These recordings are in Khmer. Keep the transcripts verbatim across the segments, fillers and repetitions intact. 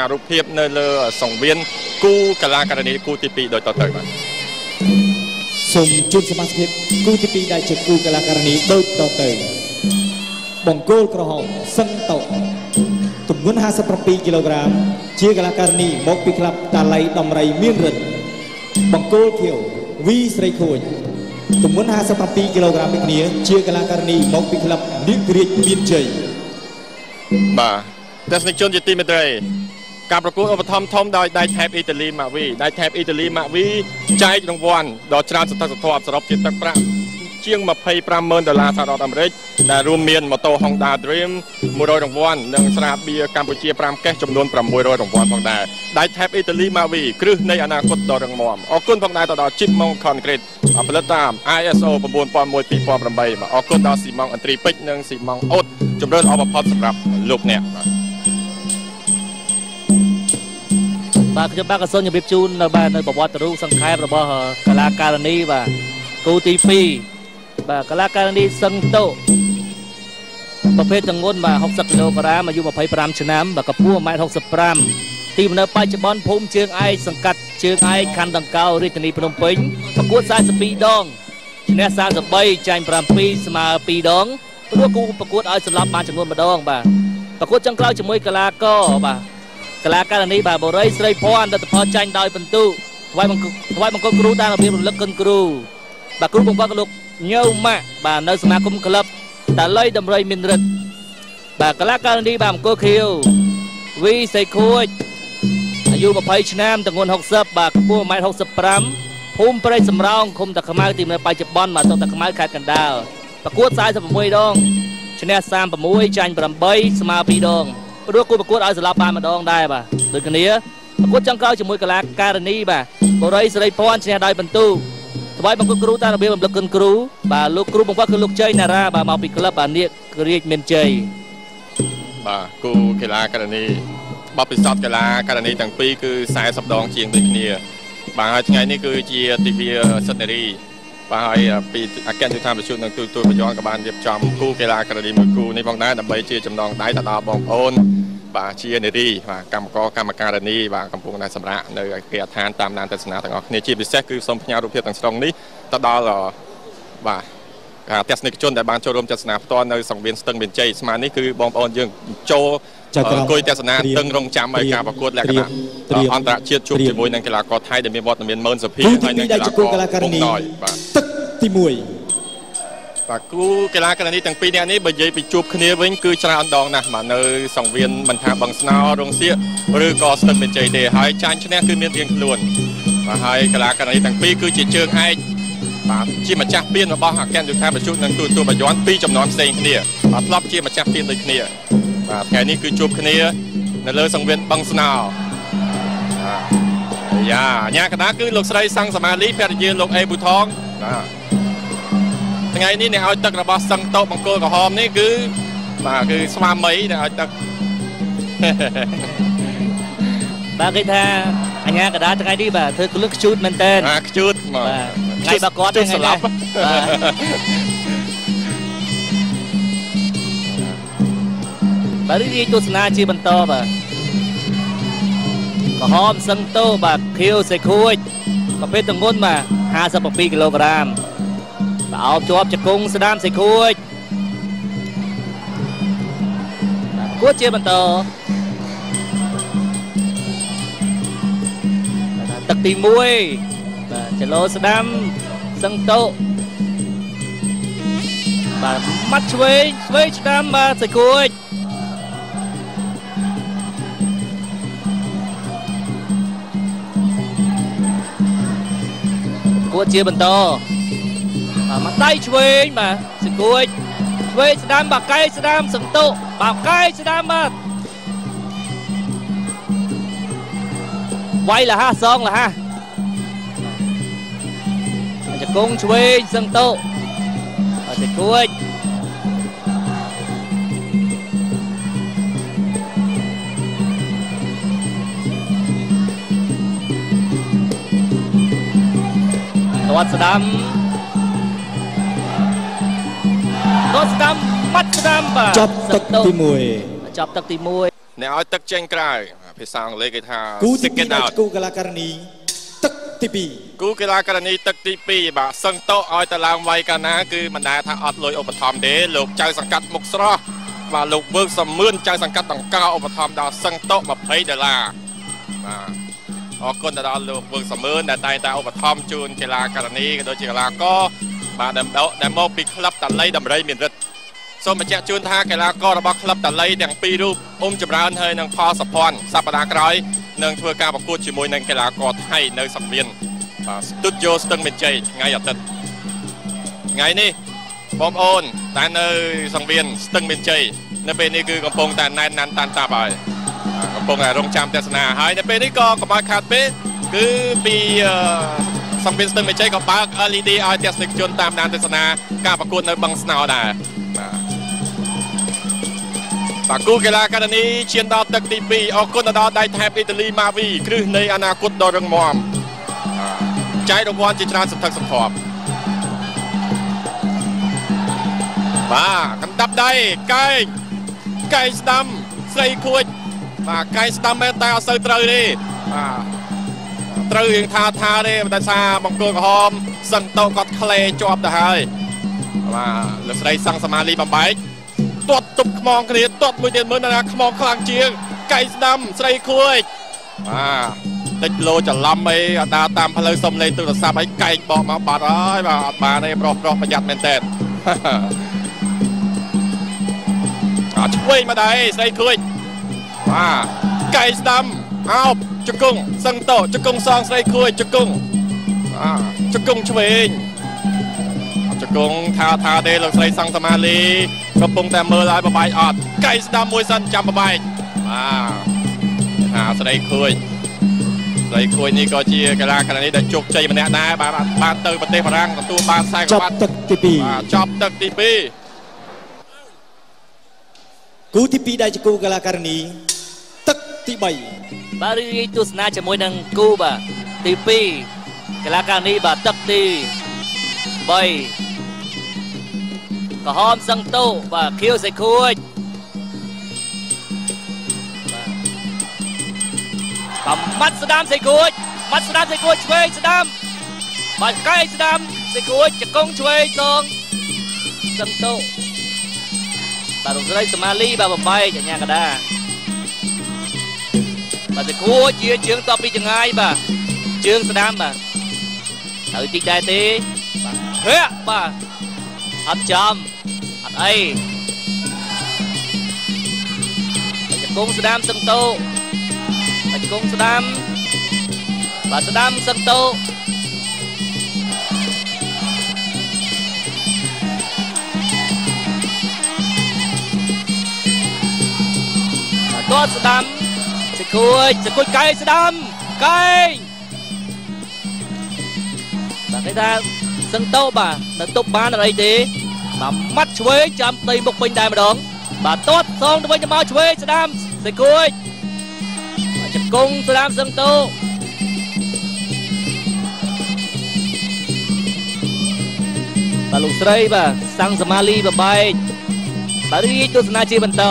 រូបភាពនៅលើសង្វៀនគូកីឡាករនីគូទីពីរដោយតទៅបាទសូមជូនសមាជិកគូទីពីរដែលជាគូកីឡាករនីដូចតទៅបង្គោលក្រហមសឹងតោទម្ងន់ ห้าสิบเจ็ด គីឡូក្រាមជាកីឡាករនីមកពីក្លាប់តាឡៃដំរីមានរិទ្ធបង្គោលខៀវវីស្រីខួយទម្ងន់ ห้าสิบเจ็ด គីឡូក្រាមដូចគ្នាជាកីឡាករនីមកពីក្លាប់នាងរាជមានជ័យបាទទស្សនិកជនជាទីមេត្រីការប្រកួតឧបត្ថម្ភធំដោយដៃថេបអ៊ីតាលីម៉ាវីដៃថេបអ៊ីតាលីម៉ាវីចែករង្វាន់ដល់ច្រើនសន្ធឹកសន្ធាប់សរុបជាទឹកប្រាក់ជាង ยี่สิบห้าหมื่น ដុល្លារសហរដ្ឋអាមេរិកដែលរួមមានម៉ូតូ Honda Dream មួយរយ រង្វាន់និងស្រាបៀរកម្ពុជា ប្រាំ កេសចំនួន ប្រាំមួយរយ រង្វាន់ផងដែរដៃថេបអ៊ីតាលីម៉ាវីគ្រឹះនៃអនាគតដ៏រឹងមាំអរគុណផងដែរទៅដល់ Chipmunk Concrete ផលិតតាម ไอ เอส โอ 9001 2008 បាទអរគុណដល់ Simon អន្ត្រីពេជ្រនិង Simon អូតជំរឿនអបផុតសម្រាប់លោកអ្នកបាទបាទខ្ញុំបាទក៏សូមជម្រាបជូននៅបាទនៅប្រវត្តិរូបសង្ខេបរបស់កីឡាករនីបាទគូទីពីរបាទកីឡាករនីសឹងតូប្រភេទទម្ងន់បាទ หกสิบ គីឡូក្រាមអាយុ ยี่สิบห้า ឆ្នាំបាទកម្ពស់ หนึ่งเมตรหกสิบห้า ទីនៅបច្ចុប្បន្នភូមិជើងឯកសង្កាត់ជើងឯកខណ្ឌដង្កោរាជធានីភ្នំពេញប្រកួត สี่สิบสอง ដងឈ្នះ สามสิบสาม ចាញ់ เจ็ด ស្មើ สอง ដងព្រោះគូប្រកួតឲ្យសន្លប់បានចំនួនម្ដងបាទប្រកួតចុងក្រោយជាមួយកីឡាករបាទកីឡាករនីបាទបូរីស្រីភ័ណ្ឌលទ្ធផលចាញ់ដោយពិន្ទុថ្វាយបង្គំថ្វាយបង្គំគ្រូតាមរបៀបរំលឹកគុណគ្រូបាទគ្រូបង្វឹកលោកញើម៉ាក់បាទនៅសមាគមក្លឹបតាឡៃដំរីមានរិទ្ធបាទកីឡាករនីបាទបង្គោលខៀវវីសៃខួចអាយុ ยี่สิบ ឆ្នាំទម្ងន់ หกสิบ បាទកម្ពស់ หนึ่งเมตรหกสิบห้า ភូមិព្រៃសំរោងឃុំតាខ្មៅទីនៅបច្ចុប្បន្នបាទស្រុកតាខ្មៅខេត្តកណ្ដាលប្រកួត สี่สิบหก ដងឈ្នះ สามสิบหก ចាញ់ แปด ស្មើ สอง ដងព្រោះគូប្រកួតឲ្យស្លាប់បានម្ដងដែរបាទដូចគ្នាប្រកួតចុងក្រោយជាមួយកីឡាករនីបាទបូរីស្រីភ័ណ្ឌឈ្នះដោយពិន្ទុថ្វាយបង្គំគ្រូតាមរបៀបរំលឹកគុណគ្រូបាទលោកគ្រូបង្វឹកគឺលោកជ័យណារ៉ាបាទមកពីក្លឹបបាទនាគរាជមានជ័យបាទគូកីឡាករនីបបពិសោធន៍កីឡាករនីទាំងពីរគឺ สี่สิบ ដងជាងដូចគ្នាបាទហើយថ្ងៃនេះគឺជាទិវាសិទ្ធិនារីបាទហើយពីអគ្គនាយកដ្ឋានប្រជុំនឹងទូទួលបច្ចុប្បន្នក៏បានរៀបចំគូកីឡាករនីមួយគូនេះផងដែរដើម្បីជាចំណងដៃទៅដល់បងប្អូនបាទជានារីបាទកម្មករកម្មការនីបាទកំពុងតែសម្រាប់នៅឯគេដ្ឋានតាមដានទស្សនាទាំងអស់គ្នាជាពិសេសគឺសូមផ្ញើរូបភាពទាំងស្រុងនេះទៅដល់បាទការទស្សនិកជនដែលបានចូលរួមទស្សនាផ្ទាល់នៅសង្វៀនស្ទឹងមានជ័យស្មើនេះគឺបងប្អូនយើងចូលអង្គុយទស្សនាតឹងរងចាំឲ្យការប្រកួតលក្ខណៈអន្តរជាតិជួបជាមួយនឹងកីឡាករថៃដែលមានវត្តមានម៉ឺនសុភីហើយនឹងកីឡាករបងណយបាទទឹកទីមួយបាទគូកីឡាករនីទាំងពីរនាក់នេះបើនិយាយពីជួបគ្នាវិញគឺច្រើនដងណាស់បាទនៅសង្វៀនមិនថាបឹងស្នោរងសៀកឬក៏ស្ទឹងមានជ័យទេហើយចាញ់ឈ្នះគឺមានរៀងខ្លួនបាទហើយកីឡាករនីទាំងពីរគឺជាជើងឯកបាទជាម្ចាស់ពានរបស់អគ្គនាយកដ្ឋានប្រជុំនឹងទូទួលបាយ័នពីរចំនួនផ្សេងគ្នាបាទធ្លាប់ជាម្ចាស់ពានដូចគ្នាបាទថ្ងៃនេះគឺជួបគ្នានៅលើសង្វៀនបឹងស្នោបាទយ៉ាញ៉ាកណ្ដាគឺលោកស្រីសង្ឃសមាលីភរិយាលោកអេប៊ូថងបាទថ្ងៃនេះអ្នកឲ្យទឹករបស់សឹងតោបង្គោលក្រហមនេះគឺបាទគឺស្វាមីអ្នកឲ្យទឹកបាទគេថាអញ្ញាកណ្ដាថ្ងៃនេះបាទធ្វើក្លឹកខ្ជូតមែនតើបាទខ្ជូតបាទថ្ងៃបើគាត់ថ្ងៃនេះបាទបាទរីកទស្សនាជាបន្តបាទក្រហមសឹងតោបាទខៀវសេខួចប្រភេទទម្ងន់បាទ ห้าสิบเจ็ด គីឡូក្រាមបាទអោបជាប់ជង្គង់ស្ដាមសេខួចបាទប្រកួតជាបន្តទឹកទីមួយបាទចលោស្ដាំសឹងតោបាទម៉ាត់ឆ្វេងឆ្វេងស្ដាំបាទសេខួចប្រកួតជាបន្តមកដៃឆ្វេងបាទសេខួចឆ្វេងស្ដាំបាក់កែស្ដាំសឹងតោបាក់កែស្ដាំបាទវាយលះសងលះជង្គង់ឆ្វេងសឹងតោសេខួចទាត់ស្ដាំទាត់ស្ដាំបាត់ស្ដាំបាទចប់ទឹកទីមួយចប់ទឹកទីមួយអ្នកឲ្យទឹកចេញក្រៅភាសាអង់គ្លេសគេថាគូទីពីរដែលគូកីឡាករនីទឹកទីពីរគូកីឡាករនីទឹកទីពីរបាទសឹងតោឲ្យតឡើងវាយកាលណាគឺមិនដែលថាអត់លុយឧបត្ថម្ភទេលោកចៅសង្កាត់មុខស្រស់បាទលោកវើកសំមឿនចៅសង្កាត់ដង្កោឧបត្ថម្ភដល់សឹងតោยี่สิบដុល្លារបាទអរគុណដល់លោកវើកសំមឿនដែលតែងតែឧបត្ថម្ភជូនកីឡាករនីក៏ដូចជាកីឡាករបាទដែលមកពីក្លឹបតាលីដំរីមានរិទ្ធសូមបញ្ជាក់ជូនថាកីឡាកររបស់ក្លឹបតាលីទាំងពីររូបអ៊ុំចម្រើនហើយនឹងផលសុភ័ណ្ឌសប្តាហ៍ក្រោយនឹងធ្វើការប្រកួតជាមួយនឹងកីឡាករថៃនៅសង្វៀនបាទស្ទូឌីយោស្ទឹងមានជ័យថ្ងៃអាទិត្យថ្ងៃនេះបងប្អូនតែនៅសង្វៀនស្ទឹងមានជ័យនៅពេលនេះគឺកំពុងតែណែនណាន់តាន់តាប់ហើយកំពុងតែរងចាំទស្សនាហើយនៅពេលនេះក៏កុំឲ្យខាតពេលគឺពីសង្វៀនស្ទឹងមានជ័យក៏បើក แอล อี ดี ឲ្យទស្សនិកជនតាមដានទស្សនាការប្រកួតនៅបឹងស្នោដែរបាទគូកីឡាករនីឈានដល់ទឹកទីពីរអរគុណដល់ដៃថែបអ៊ីតាលីម៉ាវីគ្រឹះនៃអនាគតដ៏រឹងមាំចែករង្វាន់ជាច្រើនសន្ធឹកសន្ធាប់បាទកណ្ដាប់ដៃកែងកែងស្ដាំស្រីខួចបាទកែងស្ដាំមែនតែអត់សូវត្រូវទេបាទត្រូវរៀងថាថាទេតែសាបង្គោលក្រហមសឹងតោគាត់ក្លេជាប់ទៅហើយបាទលោកស្រីសង្ឃសមាលីបំបែកទាត់ទប់ខ្មងគ្នាទាត់មួយទៀតមើលណាខ្មងខ្លាំងជាងកែងស្ដាំស្រីខួចបាទតិចលោច្រឡំអីដើរតាមផ្លូវសុំលេងទូរស័ព្ទឲ្យកែងបោះមកបាត់ហើយបាទអត់បានទេប្រុសប្រុសប្រយ័ត្នមែនតើអត់ឆ្វេងមកដែរស្រីខួចបាទកែងស្ដាំអោបជង្គង់សឹងតោជង្គង់សងស្រីខួចជង្គង់បាទជង្គង់ឆ្វេងជង្គង់ថាថាទេលោកស្រីសង្ឃសមាលីកំពុងតែមើលឲ្យបបាយអត់កែងស្ដាំមួយសិនចាំបបាយបាទថាស្រីខួចស្រីខួចនេះក៏ជាកីឡាករនេះដែលជោគជ័យម្នាក់ដែរបាទបានទៅប្រទេសបារាំងទទួលបានខ្សែក្បាត់ទឹកទីពីរបាទចប់ទឹកទីពីរគូទីពីរដែលជាគូកីឡាករនីទឹកទីបីបាទរីកទស្សនាជាមួយនឹងគូបាទទីពីរកីឡាករនីបាទទឹកទីបីក្រហមសឹងតូបាទខៀវសៃខួចបាទម៉ាត់ស្ដាមសៃខួចម៉ាត់ស្ដាមសៃខួចឆ្វេងស្ដាមបាទកែងស្ដាមសៃខួចជង្គង់ឆ្វេងតងសឹងតូបាទលោកស្រីសមាលីបាទបំបែកអញ្ញាកដាបាទសៃខួចជាជើងតបពីចងាយបាទជើងស្ដាមបាទហើយតិចដែរទេបាទហេបាទអត់ចំអត់អីជង្គង់ស្ដាមសឹងតូជង្គង់ស្ដាមបាទស្ដាមសឹងតូបាទស្ដាំសគួយសគួយកែងស្ដាំកែងបាទគេថាសឹងតូបាទនៅទប់បានអីទេបាទម៉ាត់ឆ្វេងចាំដីមុខពេញតែម្ដងបាទទាត់សងទៅវិញទៅមកឆ្វេងស្ដាមសគួយបាទជង្គង់ស្ដាមសឹងតូបាទលោកស្រីបាទសង្ឃសមាលីបបែកបាទរីកទស្សនាជាបន្ត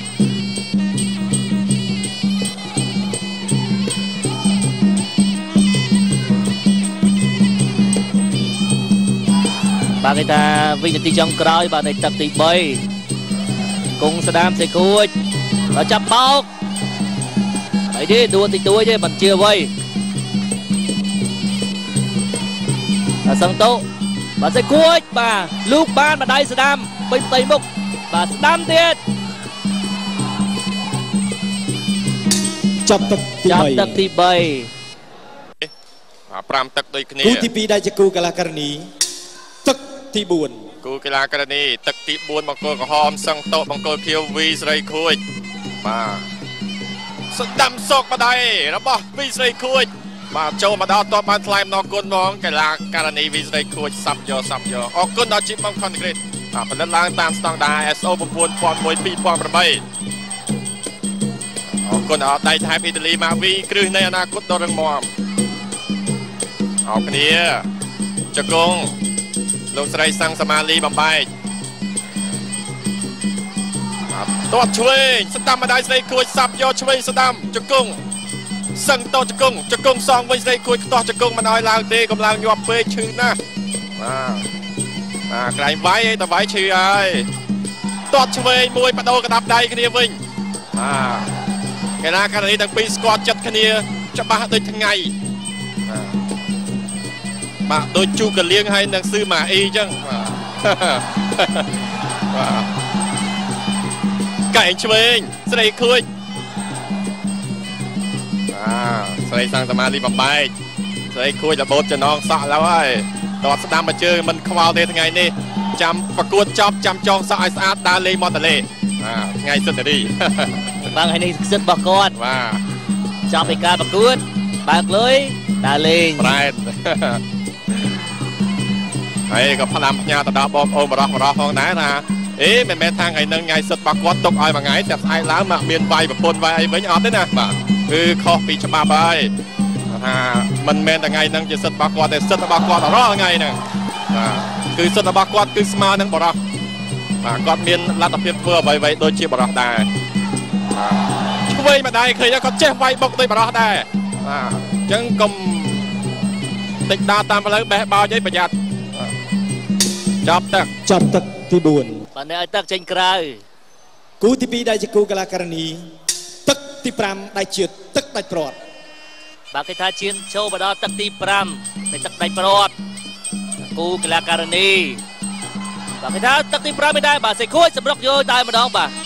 បាទគេថាវិនាទីចុងក្រោយបាទនៃទឹកទីបីគង់ស្ដាមសេគួចដល់ចាប់បោកអីទេដួលតិចតួចទេមិនជាអ្វីបាទសឹងតូបាទសេគួចបាទលូកបានម្ដាយស្ដាមពេញផ្ទៃមុខបាទស្ដាំទៀតចាប់ទឹកទីបីចាប់ទឹកទីបីបាទប្រាំទឹកដូចគ្នាគូទីពីរដែលជាគូកីឡាករនីទឹកទីបួនគូកីឡាករនីទឹកទីបួនបង្គោលក្រហមសឹងតោបង្គោលខៀវវីស្រីខួចបាទស្ដាំសោកម្ដាយរបស់វីស្រីខួចបាទចូលមកដល់តបបានថ្លែងអំណរគុណផងកីឡាករនីវីស្រីខួចសាប់យកសាប់យកអរគុណដល់ជីបបំខុនក្រីតបាទផលិតឡើងតាមស្តង់ដារ អេស អូ ៩១០០១ ពីរពាន់ប្រាំបីអរគុណដល់ដៃថែបអ៊ីតាលីម៉ាវីគ្រឹះនៃអនាគតដ៏រឹងមាំអរគ្នាជង្គង់លោកស្រីសង្ឃសមាលីបំបែកตัวช่วยสตัมมาได้ใส่คุยสับยอช่วยสตัมจะกุ้งสังโตจะกุ้งจะกุ้งซองไว้ใส่คุยตัวจะกุ้งมันน้อยลางเตะกำลังยอมเปย์ชื่อนะมามาไกลไว้แต่ไว้ชื่อไอ้ตัวช่วยมวยประโดกระดับใดกันเดียววิ่งมาแค่นั้นขณะนี้ตั้งปีสกอตจัดคะแนนจะบ้าโดยทั้งไงมาโดยจูกันเลี้ยงให้หนังซื้อมาเองจังไก่ช่วยใส่คุยใส่สังสมาลีบำบัดใส่คุยจะโบดจะน้องสะแล้วไอ้ตอดสนามมาเจอมันควาวเดทั้งไงนี่จำประกวดจอบจำจองสะอาดสะอาดดาเลมอตเลไงสุดดีบางไอ้นี่สุดบอกก่อนว่าจอบไปการประกวดบางเลยดาเลไรไอ้กับพลังพญาตดาบอมโอมรอมรอห้องไหนนะเอ๊ะแม่แม่ทางไอ้นั่งไงสุดประกวดตกอ้อยมาไงแต่ไอ้ล้างมาเมียนใบแบบปนใบไอ้ไม่ยอมได้นะบ่คือข้อปีฉบับไปมันแม่แต่ไงนั่งจะสุดประกวดแต่สุดประกวดรอไงเนี่ยคือสุดประกวดคือสมานั่งบรอกอดเมียนรัตเพียบเพื่อใบใบโดยเชี่ยบรอได้ช่วยมาได้เคยจะก็เจ็บไว้บกโดยบรอได้จังกลมติดดาตามไปแล้วแบะบาวใจประหยัดจับตักจับตักที่บุญปันนี้ไอ้ตักเจนกรายกูที่ปีได้จะกูกลาการณีตักที่พรำได้เฉียดตักได้ปลอดบางทีท่าเชียนโชว์บดอตักที่พรำในตักได้ปลอดกูกลาการณีบางทีท่าตักที่พรำไม่ได้บ่าใส่คุ้ยสำรอกโยได้มาดองบ่า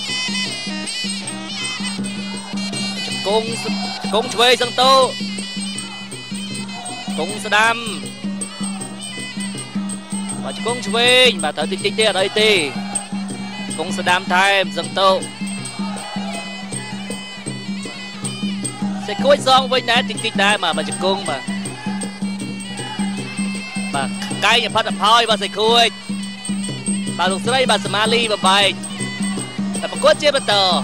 จะกงจะกงช่วยสังโตกงสดามmà chỉ cũng chơi mà tới tích tích tích ở đây tì cũng sẽ đam thay dần tô sẽ cuối song với nát tích tích đây mà mà chỉ cũng mà mà cái nhà phát đập thôi mà sẽ cuối bà lục dưới đây bà Somali bà bay là bà cốt chia bà tờ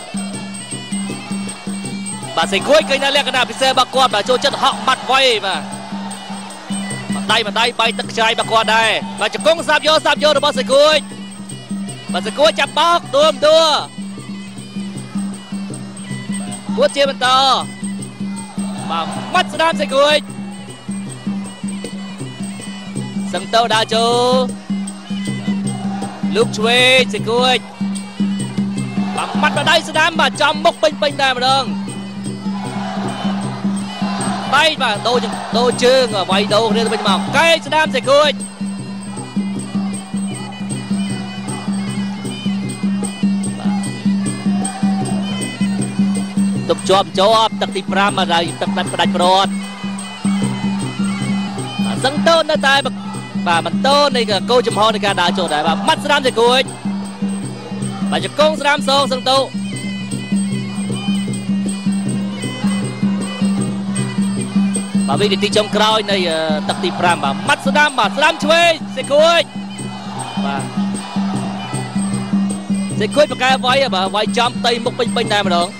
bà sẽ cuối cái nhà lẹ cái nào bị xe bà qua bà trôi chất họ mặt quay mà tay mà tay bay tất trái bạc qua đây và chụp công sạp vô sạp vô rồi bao giờ cuối bao giờ cuối chặt bóc tua tua cua chia bên tờ mà mắt sẽ đam sẽ cuối sân tàu đa chú lúc chuối sẽ cuối mà mắt vào đây sẽ đam mà trong bốc pin pin đây mà đừng bay và đôi đôi chương ở ngoài đầu nên bên mỏng cây sẽ đam sẽ cười tục chop chop tập tip ram mà rồi tập đặt đặt bột sân tôn nó tay và mình tôn này cả cô chùm ho này cả đã chỗ đấy và mắt sẽ đam sẽ cười và chụp công sẽ đam song sân tô bà vì đi trong crowd này tập tip ram và mắt sẽ đam mà sẽ đam chơi sẽ cười và sẽ cười một cái váy và váy jump tay một bên bên này mà được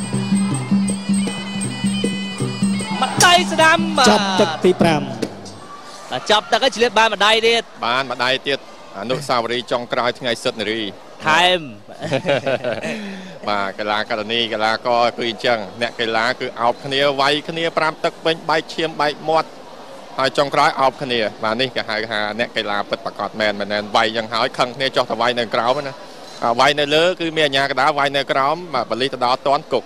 mặt tay sẽ đam mà chop tập tip ram chop ta cái chỉ lên ba mặt đây đi bàn mặt đây tiếtนุสาวรีย์จองกรายทั้งไงสุดนี่รีไทม์มากีฬาการนี้กีฬาก็คือจังเนี่ยกีฬาคือเอาคะแนนไว้คะแนนปรามตึกเป็นใบเชียมใบหมดหายจองกรายเอาคะแนนมานี่ก็หายหาเนี่ยกีฬาเปิดประกอบแมนมันเนี่ยใบยังหายคังเนี่ยจอกแต่ใบในกราวมันนะใบในเลือคือเมียยากระดาใบในกราวมาบริตดาต้อนกุก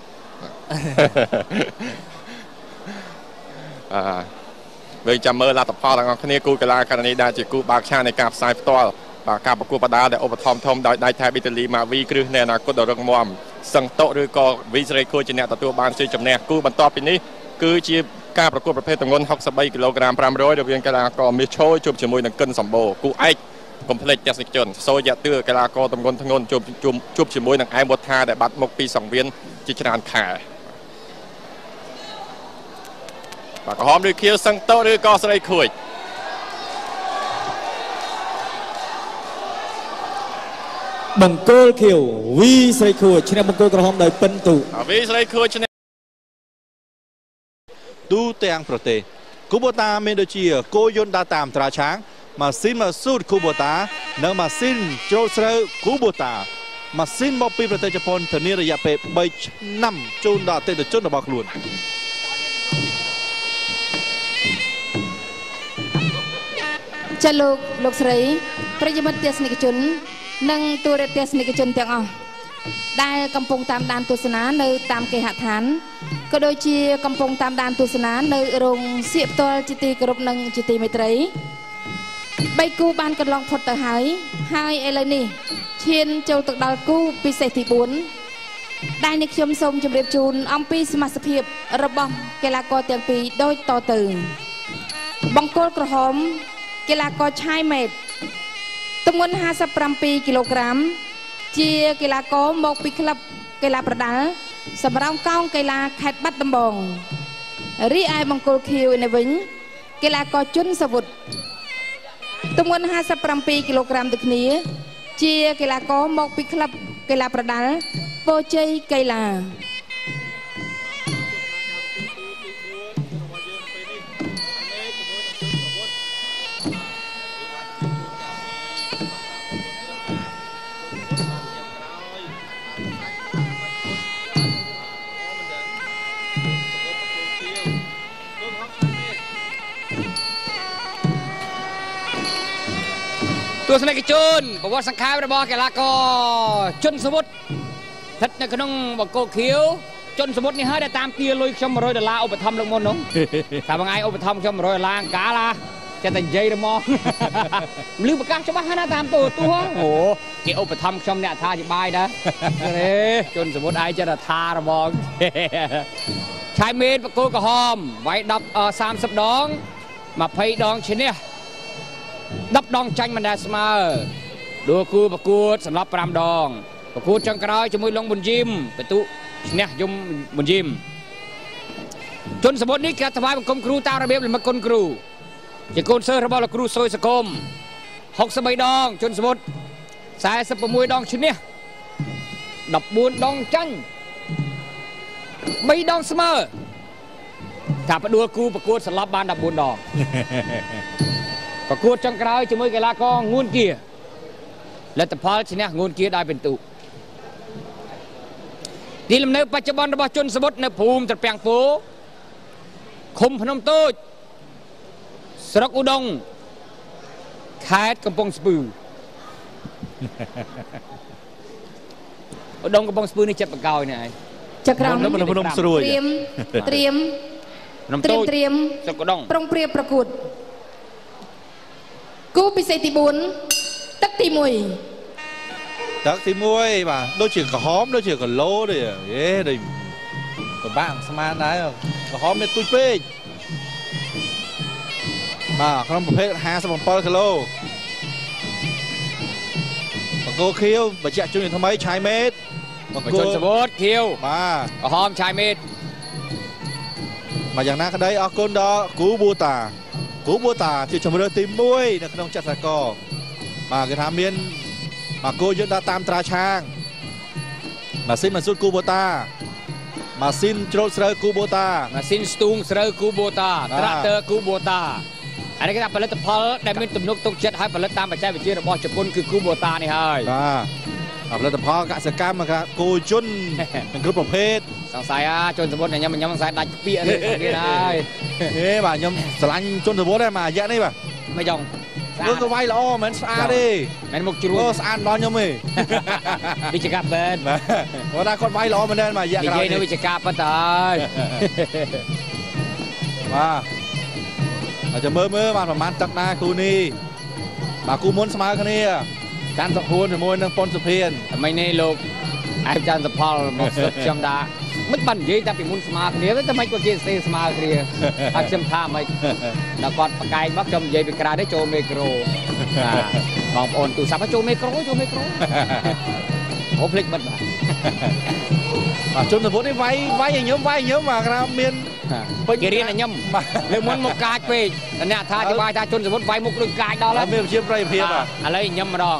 เรื่องจำเมื่อลาตพอหลังคะแนนกูกีฬาการนี้ได้จีกูบากชาในการสายตัวปากกาปกูปดาได้อุปธรรมทอมได้แทบอิตาลีมาวีคือในอนาคตดอกมอมสังโตหรือก็วิสเรโคจีเนตตัวบานซีจำแนกกูบรรทอปีนี้คือจีการประกวดประเภทตะงนหกสิบกิโลกรัมพรำร้อยเดียนกีฬากอมีโชว์จุบจมูกหนังเกินสมบูรณ์กูไอคอมเพล็กซ์จัสติจนโซยาเตือกีฬากอตะงนตะงนจุบจุบจุบจมูกหนังไอหมดท่าแต่บัดมกปีสองเวียนจิตรานขาปากหอมหรือเคียวสังโตหรือก็สไลคุยบังโกลเขียววีสไลคุยชนะบังโกลกระหอมโดยเป็นตุวีสไลคุยชนะดูเตียงประเทศคูโบตาเมโดจีโกยนดาตามตราช้างมาซินมาสูดคูโบตาเนมาซินโจเซอร์คูโบตาម៉ាស៊ីនមកពីប្រទេសជប៉ុនធានារយៈពេលបីឆ្នាំជូនដល់អតិថិជនរបស់ខ្លួនចាលោកលោកស្រីប្រិយមិត្តទស្សនិកជននិងទូរទស្សនិកជនទាំងអស់ដែលកំពុងតាមដានទស្សនានៅតាមគេហដ្ឋានក៏ដូចជាកំពុងតាមដានទស្សនានៅរោងសៀកផ្ទាល់ជាទីគោរពនិងជាទីមេត្រីបីគូបានកន្លងផុតទៅហើយហើយឥឡូវនេះឈានចូលទៅដល់គូពិសេសទីបួនដែលនេះខ្ញុំសូមជម្រាបជូនអំពីសមាជិកភាពរបស់កីឡាករទាំងពីរដូចតទៅបង្គោលក្រហមកីឡាករឆាយម៉េតទម្ងន់ហាសិបប្រាំពីរគីឡូក្រាមជាកីឡាករមកពីក្លឹបកីឡាប្រដាល់សម្រាប់កោងកីឡាខេត្តបាត់ដំបងរីឯបង្គោលខៀវនេះវិញកីឡាករជុនសាវុធទម្ងន់ហាសិបប្រាំពីរគីឡូក្រាមដូចគ្នាជាកីឡាករមកពីក្លឹបកីឡាប្រដាល់ពោជ័យកីឡាទស្សនិកជនប្រវត្តិសង្ខេបរបស់កីឡាករជុនសាវុធស្ថិតនៅក្នុងបង្គោលខៀវជុនសាវុធនេះហើយដែលតាមទាលុយខ្ញុំ100ដុល្លារឧបត្ថម្ភលើកមុននោះតែមួយថ្ងៃឧបត្ថម្ភខ្ញុំ100ដុល្លារអង្កាឡាចេះតែនិយាយទៅមកលឺប្រកាសច្បាស់ណាតាមទូរទស្សន៍អូគេឧបត្ថម្ភខ្ញុំអ្នកថាជាបាយដែរជុនសាវុធឯងចេះតែថារបងឆាយមេតបង្គោលក្រហមវាយ10 30ដង20ដងឈ្នះ10ដងចាញ់មិនដែលស្មើដួលគូប្រកួតសម្រាប់5ដងប្រកួតចុងក្រោយជាមួយលងប៊ុនយីមបន្ទុឈ្នះយំប៊ុនយីមជុនសាវុធនេះគេថ្វាយបង្គំគ្រូតាមរបៀបលំគុណគ្រូជាកូនសិស្សរបស់លោកគ្រូសុយសកុម63ដងជុនសាវុធ46ដងឈ្នះ14ដងចាញ់3ដងស្មើថាផ្ដួលគូប្រកួតសន្លប់បាន14ដងប្រកួតចុងក្រោយជាមួយកីឡាករងួនគៀលទ្ធផលឈ្នះងួនគៀដោយពិន្ទុទីលំនៅបច្ចុប្បន្នរបស់ជុនសាវុធនៅភូមិត្រពាំងពោឃុំភ្នំតូចស្រុកឧដុង្គខេត្តកំពង់ស្ពឺឧដុង្គកំពង់ស្ពឺនេះចិត្តបកោយនេះឯងចក្រមភ្នំស្រួយត្រៀមត្រៀមត្រៀមត្រៀមស្រុកឧដុង្គប្រុងប្រៀបប្រកួតគូពិសេសទីបួនទឹកទីមួយទឹកទីមួយបាទដូចជាក្រហមដូចជាគីឡូទេហេដូចពិបាកស្មានដែរក្រហមមានទូចពេកបាទក្នុងប្រភេទ57គីឡូបង្គោលខៀវបច្ចៈជុំថ្មីឆាយមេតបង្គោលសាវុធខៀវបាទក្រហមឆាយមេតមកយ៉ាងណាក្តីអរគុណដល់គូប៊ូតាគូប៊ូតាជាជម្រើសទីមួយនៅក្នុងចិត្តសកលបាទគេថាមានមកគោយន្តតាមត្រាឆាងម៉ាស៊ីនម៉ាស៊ូតគូប៊ូតាម៉ាស៊ីនច្រូតស្រូវគូប៊ូតាម៉ាស៊ីនស្ទូងស្រូវគូប៊ូតាត្រាក់ទ័រគូប៊ូតាអានេះគេថាផលិតផលដែលមានទំនុកទុកចិត្តឲ្យផលិតតាមបច្ចេកវិទ្យារបស់ជប៉ុនគឺគូប៊ូតានេះហើយបាទផលិតផលកសិកម្មគោជន់ទាំងគ្រប់ប្រភេទសង្ស័យអាជន់សមុទ្រញ៉ាំញ៉ាំសង្ស័យដាច់ពាកនេះទៀតហើយហេបាទខ្ញុំស្រឡាញ់ជន់សមុទ្រដែរមករយៈនេះបាទមិនយ៉ងគឺក៏វាយល្អមិនស្អាតទេមិនមុខជ្រួញអូស្អាតដល់ខ្ញុំទេវិជ្ជការបែនគាត់ថាគាត់វាយល្អមែនដែរមករយៈក្រោយនិយាយនៅវិជ្ជការប៉ុតហើយបាទចាំមើលមើលបាទប្រហែលទឹកណាគូនេះបាទគូមុនស្មើគ្នាកាន់សុខួនជាមួយនឹងប៉ុនសុភានតែមិញនេះលោកអែបច័ន្ទសផលមកស្រុកខ្ញុំថាមិនបាននិយាយតែពីមុនស្មើគ្នាតែមិនគាត់ជាសេស្មើគ្នាហើយខ្ញុំថាមិនដល់គាត់ប្រកែកមកខ្ញុំនិយាយពីក្រៅទេចូលមីក្រូបាទបងប្អូនទូរស័ព្ទចូលមីក្រូចូលមីក្រូអូភ្លេចបិទបាទបាទជនសមុទ្រនេះវាយវាយឲ្យខ្ញុំវាយខ្ញុំបាទក្រៅមានគេរៀនឲ្យខ្ញុំលើមុនមកកាចពេកអ្នកថាអធិប្បាយថាជនសមុទ្រវាយមុខដូចកាចដល់ហើយមានវិជាប្រយោជន៍ភាពបាទឥឡូវខ្ញុំម្ដង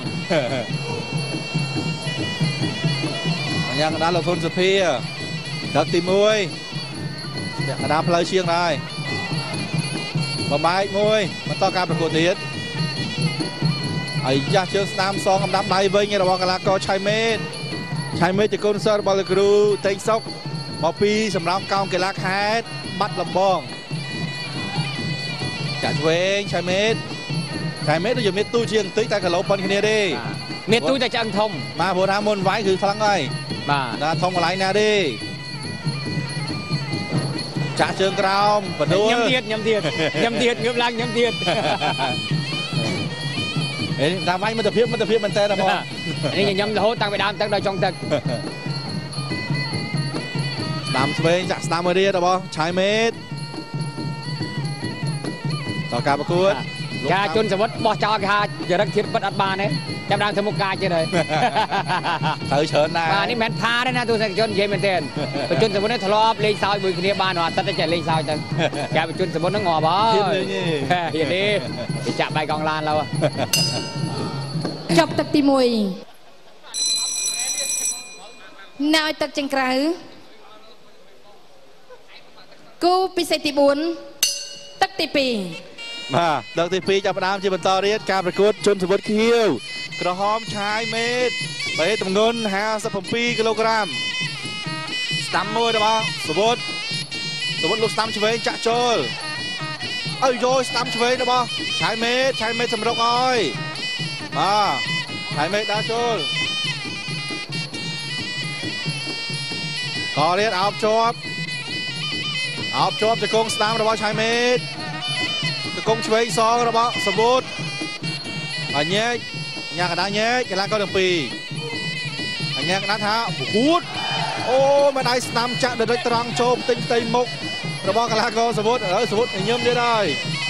យ៉ាងកណ្ដាលលោកធុនសុភាទឹកទីមួយយ៉ាងកណ្ដាលផ្លូវឈៀងដែរបំបែកមួយបន្តការប្រកួតទៀតហើយចាស់ជើងស្ដាមសងកំដាប់ដៃវិញរបស់កីឡាករឆៃមេតឆៃមេតកូនសិស្សរបស់លោកគ្រូតេងសុកមកពីសម្រាប់កោងកីឡាខេត្តបាត់ដំបងចាក់ឆ្វេងឆៃមេតឆៃមេតដូចជាមានទូជាងបន្តិចតែគីឡូប៉ុនគ្នាទេមានទូតែឆ្អឹងធំបាទព្រោះថាមុនវាយគឺខ្លាំងហើយបាទណាធំកន្លែងណាទេចាក់ជើងក្រោមបដួលញ៉ាំទៀតញ៉ាំទៀតញ៉ាំទៀតងើបឡើងញ៉ាំទៀតអេតាមវាយមិត្តភាពមិត្តភាពមែនតើបងនេះញ៉ាំរហូតតាំងពីដើមទឹកដល់ចុងទឹកស្ដាំឆ្វេងចាក់ស្ដាំមួយទៀតរបស់ឆៃមេតតការប្រកួតការជន់សវុតបោះចោលគេថាចរិតធៀបពិតអត់បានទេចាំដើមធ្វើមុខការទៀតហើយត្រូវច្រើនដែរបាទនេះមិនមែនថាទេណាទូសិកជននិយាយមែនទេបជនសវុតនេះធ្លាប់លេងសើចមួយគ្នាបានអត់តែចេះលេងសើចទៅការបជនសវុតហ្នឹងងាប់ហើយហ៊ានទេគេចាក់បាយកងឡានឡើយចប់ទឹកទីមួយណែឲ្យទឹកចេញក្រៅគូពិសេសទីបួនទឹកទីពីរបាទទឹកទីពីរចាប់ផ្ដើមជាបន្តរៀបការប្រកួតជនសវុតខៀវក្រហមឆាយមេតបែទម្ងន់ห้าสิบเจ็ดគីឡូក្រាមស្ដាំមួយរបស់សវុតសវុតលោកស្ដាំឆ្វេងចាក់ចូលអើយយកស្ដាំឆ្វេងរបស់ឆាយមេតឆាយមេតសម្រុកហើយបាទឆាយមេតដើរចូលក៏រៀបអោបជាប់អោបជាប់ជង្គង់ស្ដាំរបស់ឆាយមេតជង្គង់ឆ្វេងសងរបស់សវុតអញែកញ៉ាកដាញែកកីឡាករទាំងពីរអញែកដាថាប្រកួតអូមកដៃស្ដាំចាក់ដិចត្រង់ចូលទិញផ្ទៃមុខរបស់កីឡាករសវុតហើយសវុតញញឹមទៀតហើយ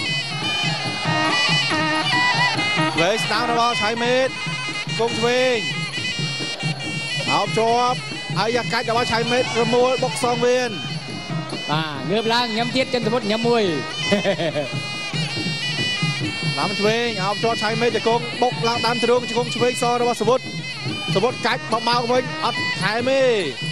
វេស្ដាំរបស់ឆៃមេតគង់ឆ្វេងអោបជាប់ហើយយ៉ាកាច់របស់ឆៃមេតរមូលបុកសងវៀនបាទងើបឡើងញ៉ាំទៀតចិនសវុតញ៉ាំមួយដើមឆ្វេងអោបជាប់ឆៃមេតជង្គង់បុកឡើងដើមជ្រុងជង្គង់ឆ្វេងសរបស់សវុតសវុតកាច់បបោកវិញអត់ថែមទេ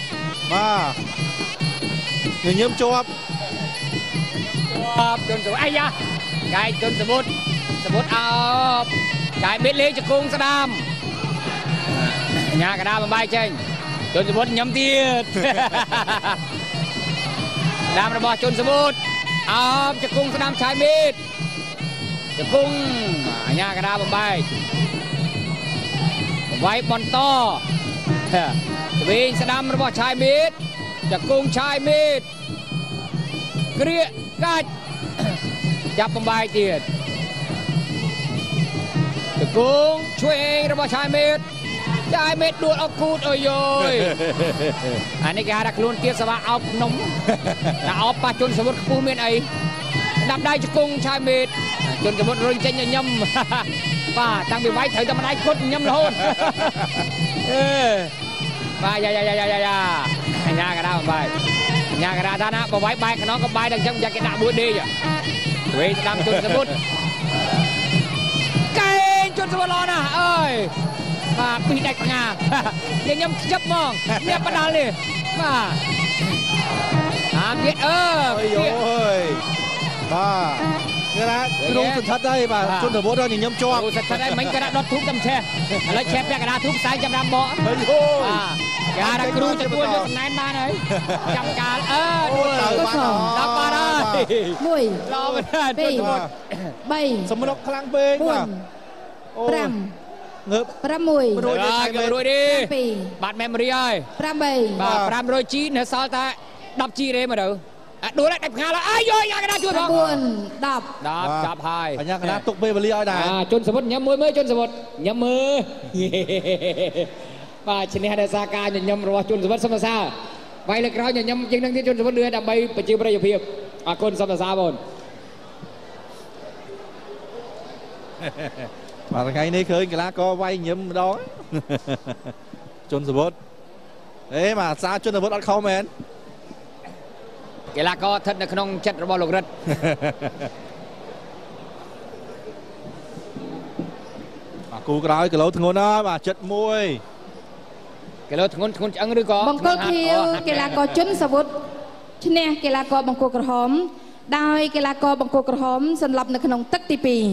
បាទញញឹមជាប់ជាប់ជន់សវុតអាយ៉ាកាយជន់សវុតសវុតអោបកាយមេតលេងជង្គង់ស្ដាំញ៉ាកដាបំបាយចេញជន់សវុតញ៉ាំទៀតដាមរបស់ជន់សវុតអោបជង្គង់ស្ដាំឆៃមេតជង្គង់អាញាកដាបំបែកវាយបន្តទ្វេងស្ដាំរបស់ឆាយមេតជង្គង់ឆាយមេតគ្រាកកាច់ចាប់បំបែកទៀតជង្គង់ឆ្វេងរបស់ឆាយមេតឆាយមេតដួលអុកគូតអើយយអានេះគេហៅថាខ្លួនទៀតសវ៉ាអោបនំតែអោបប៉ះជន់សវុតខ្ពស់មានអីដាប់ដៃជង្គង់ឆាយមេតជន់សវុតរុញចេញញឹមបាទតាំងពីវាយត្រូវតែម្ដាយគុតញឹមរហូតអេបាទយ៉ាយ៉ាយ៉ាយ៉ាយ៉ាអញ្ញាកដាបំបាយអញ្ញាកដាថាណាបើវាយបែកខ្នងក៏បាយដល់អញ្ចឹងយ៉ាគេដាក់មួយដេកវេស្ដាំជន់សវុតកែងជន់សវុតល្អណាស់អើយបាទពីដាច់ផ្ងាញញឹមខ្ជិបហ្មងនេះបដាល់នេះបាទតាមទៀតអើអើយអូយបាទគេថាគ្រូសន្ធិដ្ឋហើយបាទជន់សវុតញញឹមជាប់គ្រូសន្ធិដ្ឋហើយមិញក៏ដាក់ដុតធូបចាំឆេះឥឡូវឆេះពាក់កណ្ដាលធូបផ្សាយចាំដាំបកអើយអូយបាទគេថាគ្រូទទួលយកសំណែនបានហើយចាំកាលអើដល់បានហើយមួយល្អមែនទេពីរបីសម្រុកខ្លាំងពេកបាទប្រាំងើបប្រាំមួយរួចទេរួចទេបាត់ memory ហើយប្រាំបីបាទប្រាំរយ G នៅសល់តែដប់ G រេមកទៅអត់ដួលដាច់ផ្ងាលអាយយយ៉ាកណាជួយផងបួនដប់ដប់ចាប់ហើយអញ្ញាកណាទុកពេលវេលាឲ្យដែរអាជន់សវុតញ៉ាំមួយមើលជន់សវុតញ៉ាំមើលបាទឈ្នះដោយសារការញញឹមរបស់ជន់សវុតសំសាវាយលើក្រោយញញឹមជាងនឹងទៀតជន់សវុតលឿនដើម្បីប្រជាប្រិយភាពអរគុណសំសាបងបាទថ្ងៃនេះឃើញកីឡាករវាយញញឹមម្ដងជន់សវុតអេបាទសារជន់សវុតអត់ខំមែនកីឡាករស្ថិតនៅក្នុងចិត្តរបស់លោករិទ្ធបាទគូក្រោយគីឡូធ្ងន់ហើយបាទចិត្តមួយគីឡូធ្ងន់ធ្ងន់ឆ្អឹងឬក៏បង្គោលខៀវកីឡាករជន់សវុតឈ្នះកីឡាករបង្គោលក្រហមដោយកីឡាករបង្គោលក្រហមសន្លប់នៅក្នុងទឹកទីពីរ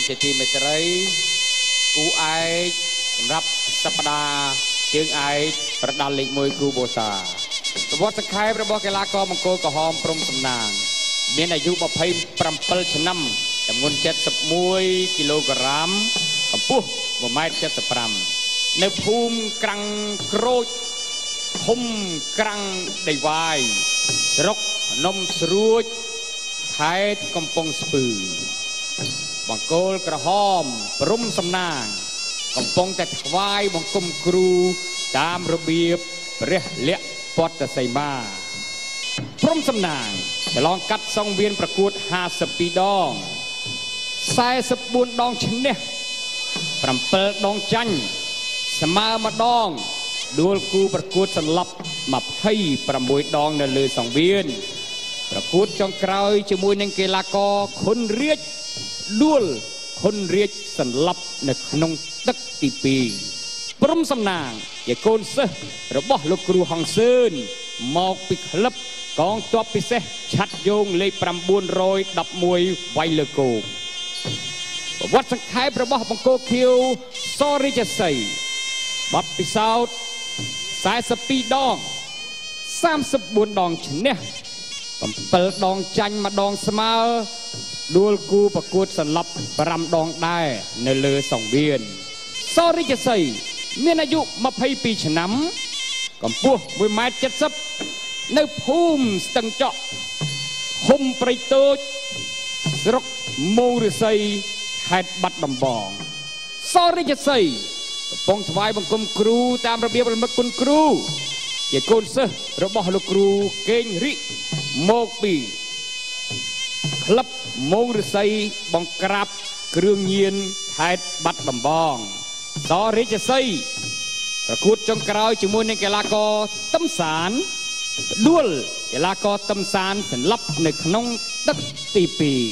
ជាទីមេត្រីគូឯកសម្រាប់សប្តាហ៍ជើងឯកប្រដាល់លេខមួយគូបូសាប្រវត្តិសង្ខេបរបស់កីឡាករបង្គោលក្រហមព្រំសំណាងមានអាយុម្ភៃប្រាំពីរឆ្នាំទម្ងន់เจ็ดสิบเอ็ดគីឡូក្រាមកម្ពស់មួយម៉ែត្រเจ็ดสิบห้าនៅភូមិក្រាំងក្រូចឃុំក្រាំងដៃវាយស្រុកភ្នំស្រួចខេត្តកំពង់ស្ពឺបង្គោលក្រហមព្រំសំណាងកំពុងតែថ្វាយបង្គំគ្រូតាមរបៀបព្រះលក្ខពតសីមាព្រំសំណាងឆ្លងកាត់សង្វៀនប្រកួតห้าสิบពីរដងสี่สิบสี่ដងឈ្នះเจ็ดដងចាញ់ស្មើម្ដងដួលគូប្រកួតសន្លប់ยี่สิบหกដងនៅលើសង្វៀនប្រកួតចុងក្រោយជាមួយនឹងកីឡាករខុនរាជដួលខុនរាជសន្លប់នៅក្នុងទឹកទីពីរព្រំសំណាងជាកូនសិស្សរបស់លោកគ្រូហងសឿនមកពីក្លឹបកងទ័ពពិសេសឆ័ត្រយោងលេខchín một một mộtវៃលើគោកប្រវត្តិសង្ខេបរបស់បង្គោលខៀវសរិជសីបទពិសោធន៍สี่สิบពីរដងสามสิบสี่ដងឈ្នះเจ็ดដងចាញ់ម្ដងស្មើដួលគូប្រកួតសន្លប់ប្រាំដងដែរនៅលើសង្វៀនសរិជសីមានអាយុยี่สิบสองឆ្នាំកម្ពស់មួយម៉ែត្រเจ็ดสิบនៅភូមិស្ទឹងចក់ឃុំព្រៃតូចស្រុកមោងរិស័យខេត្តបាត់ដំបងសរិជសីកំពុងថ្វាយបង្គំគ្រូតាមរបៀបរំលឹកគុណគ្រូជាកូនសិស្សរបស់លោកគ្រូកេងរិមកពីក្លឹបមោងរិស័យបង្ក្រាបគ្រឿងញៀនខេត្តបាត់ដំបងសរិជសីប្រកួតចុងក្រោយជាមួយនឹងកីឡាករទឹមសានដួលកីឡាករទឹមសានសន្លប់នៅក្នុងទឹកទីពីរ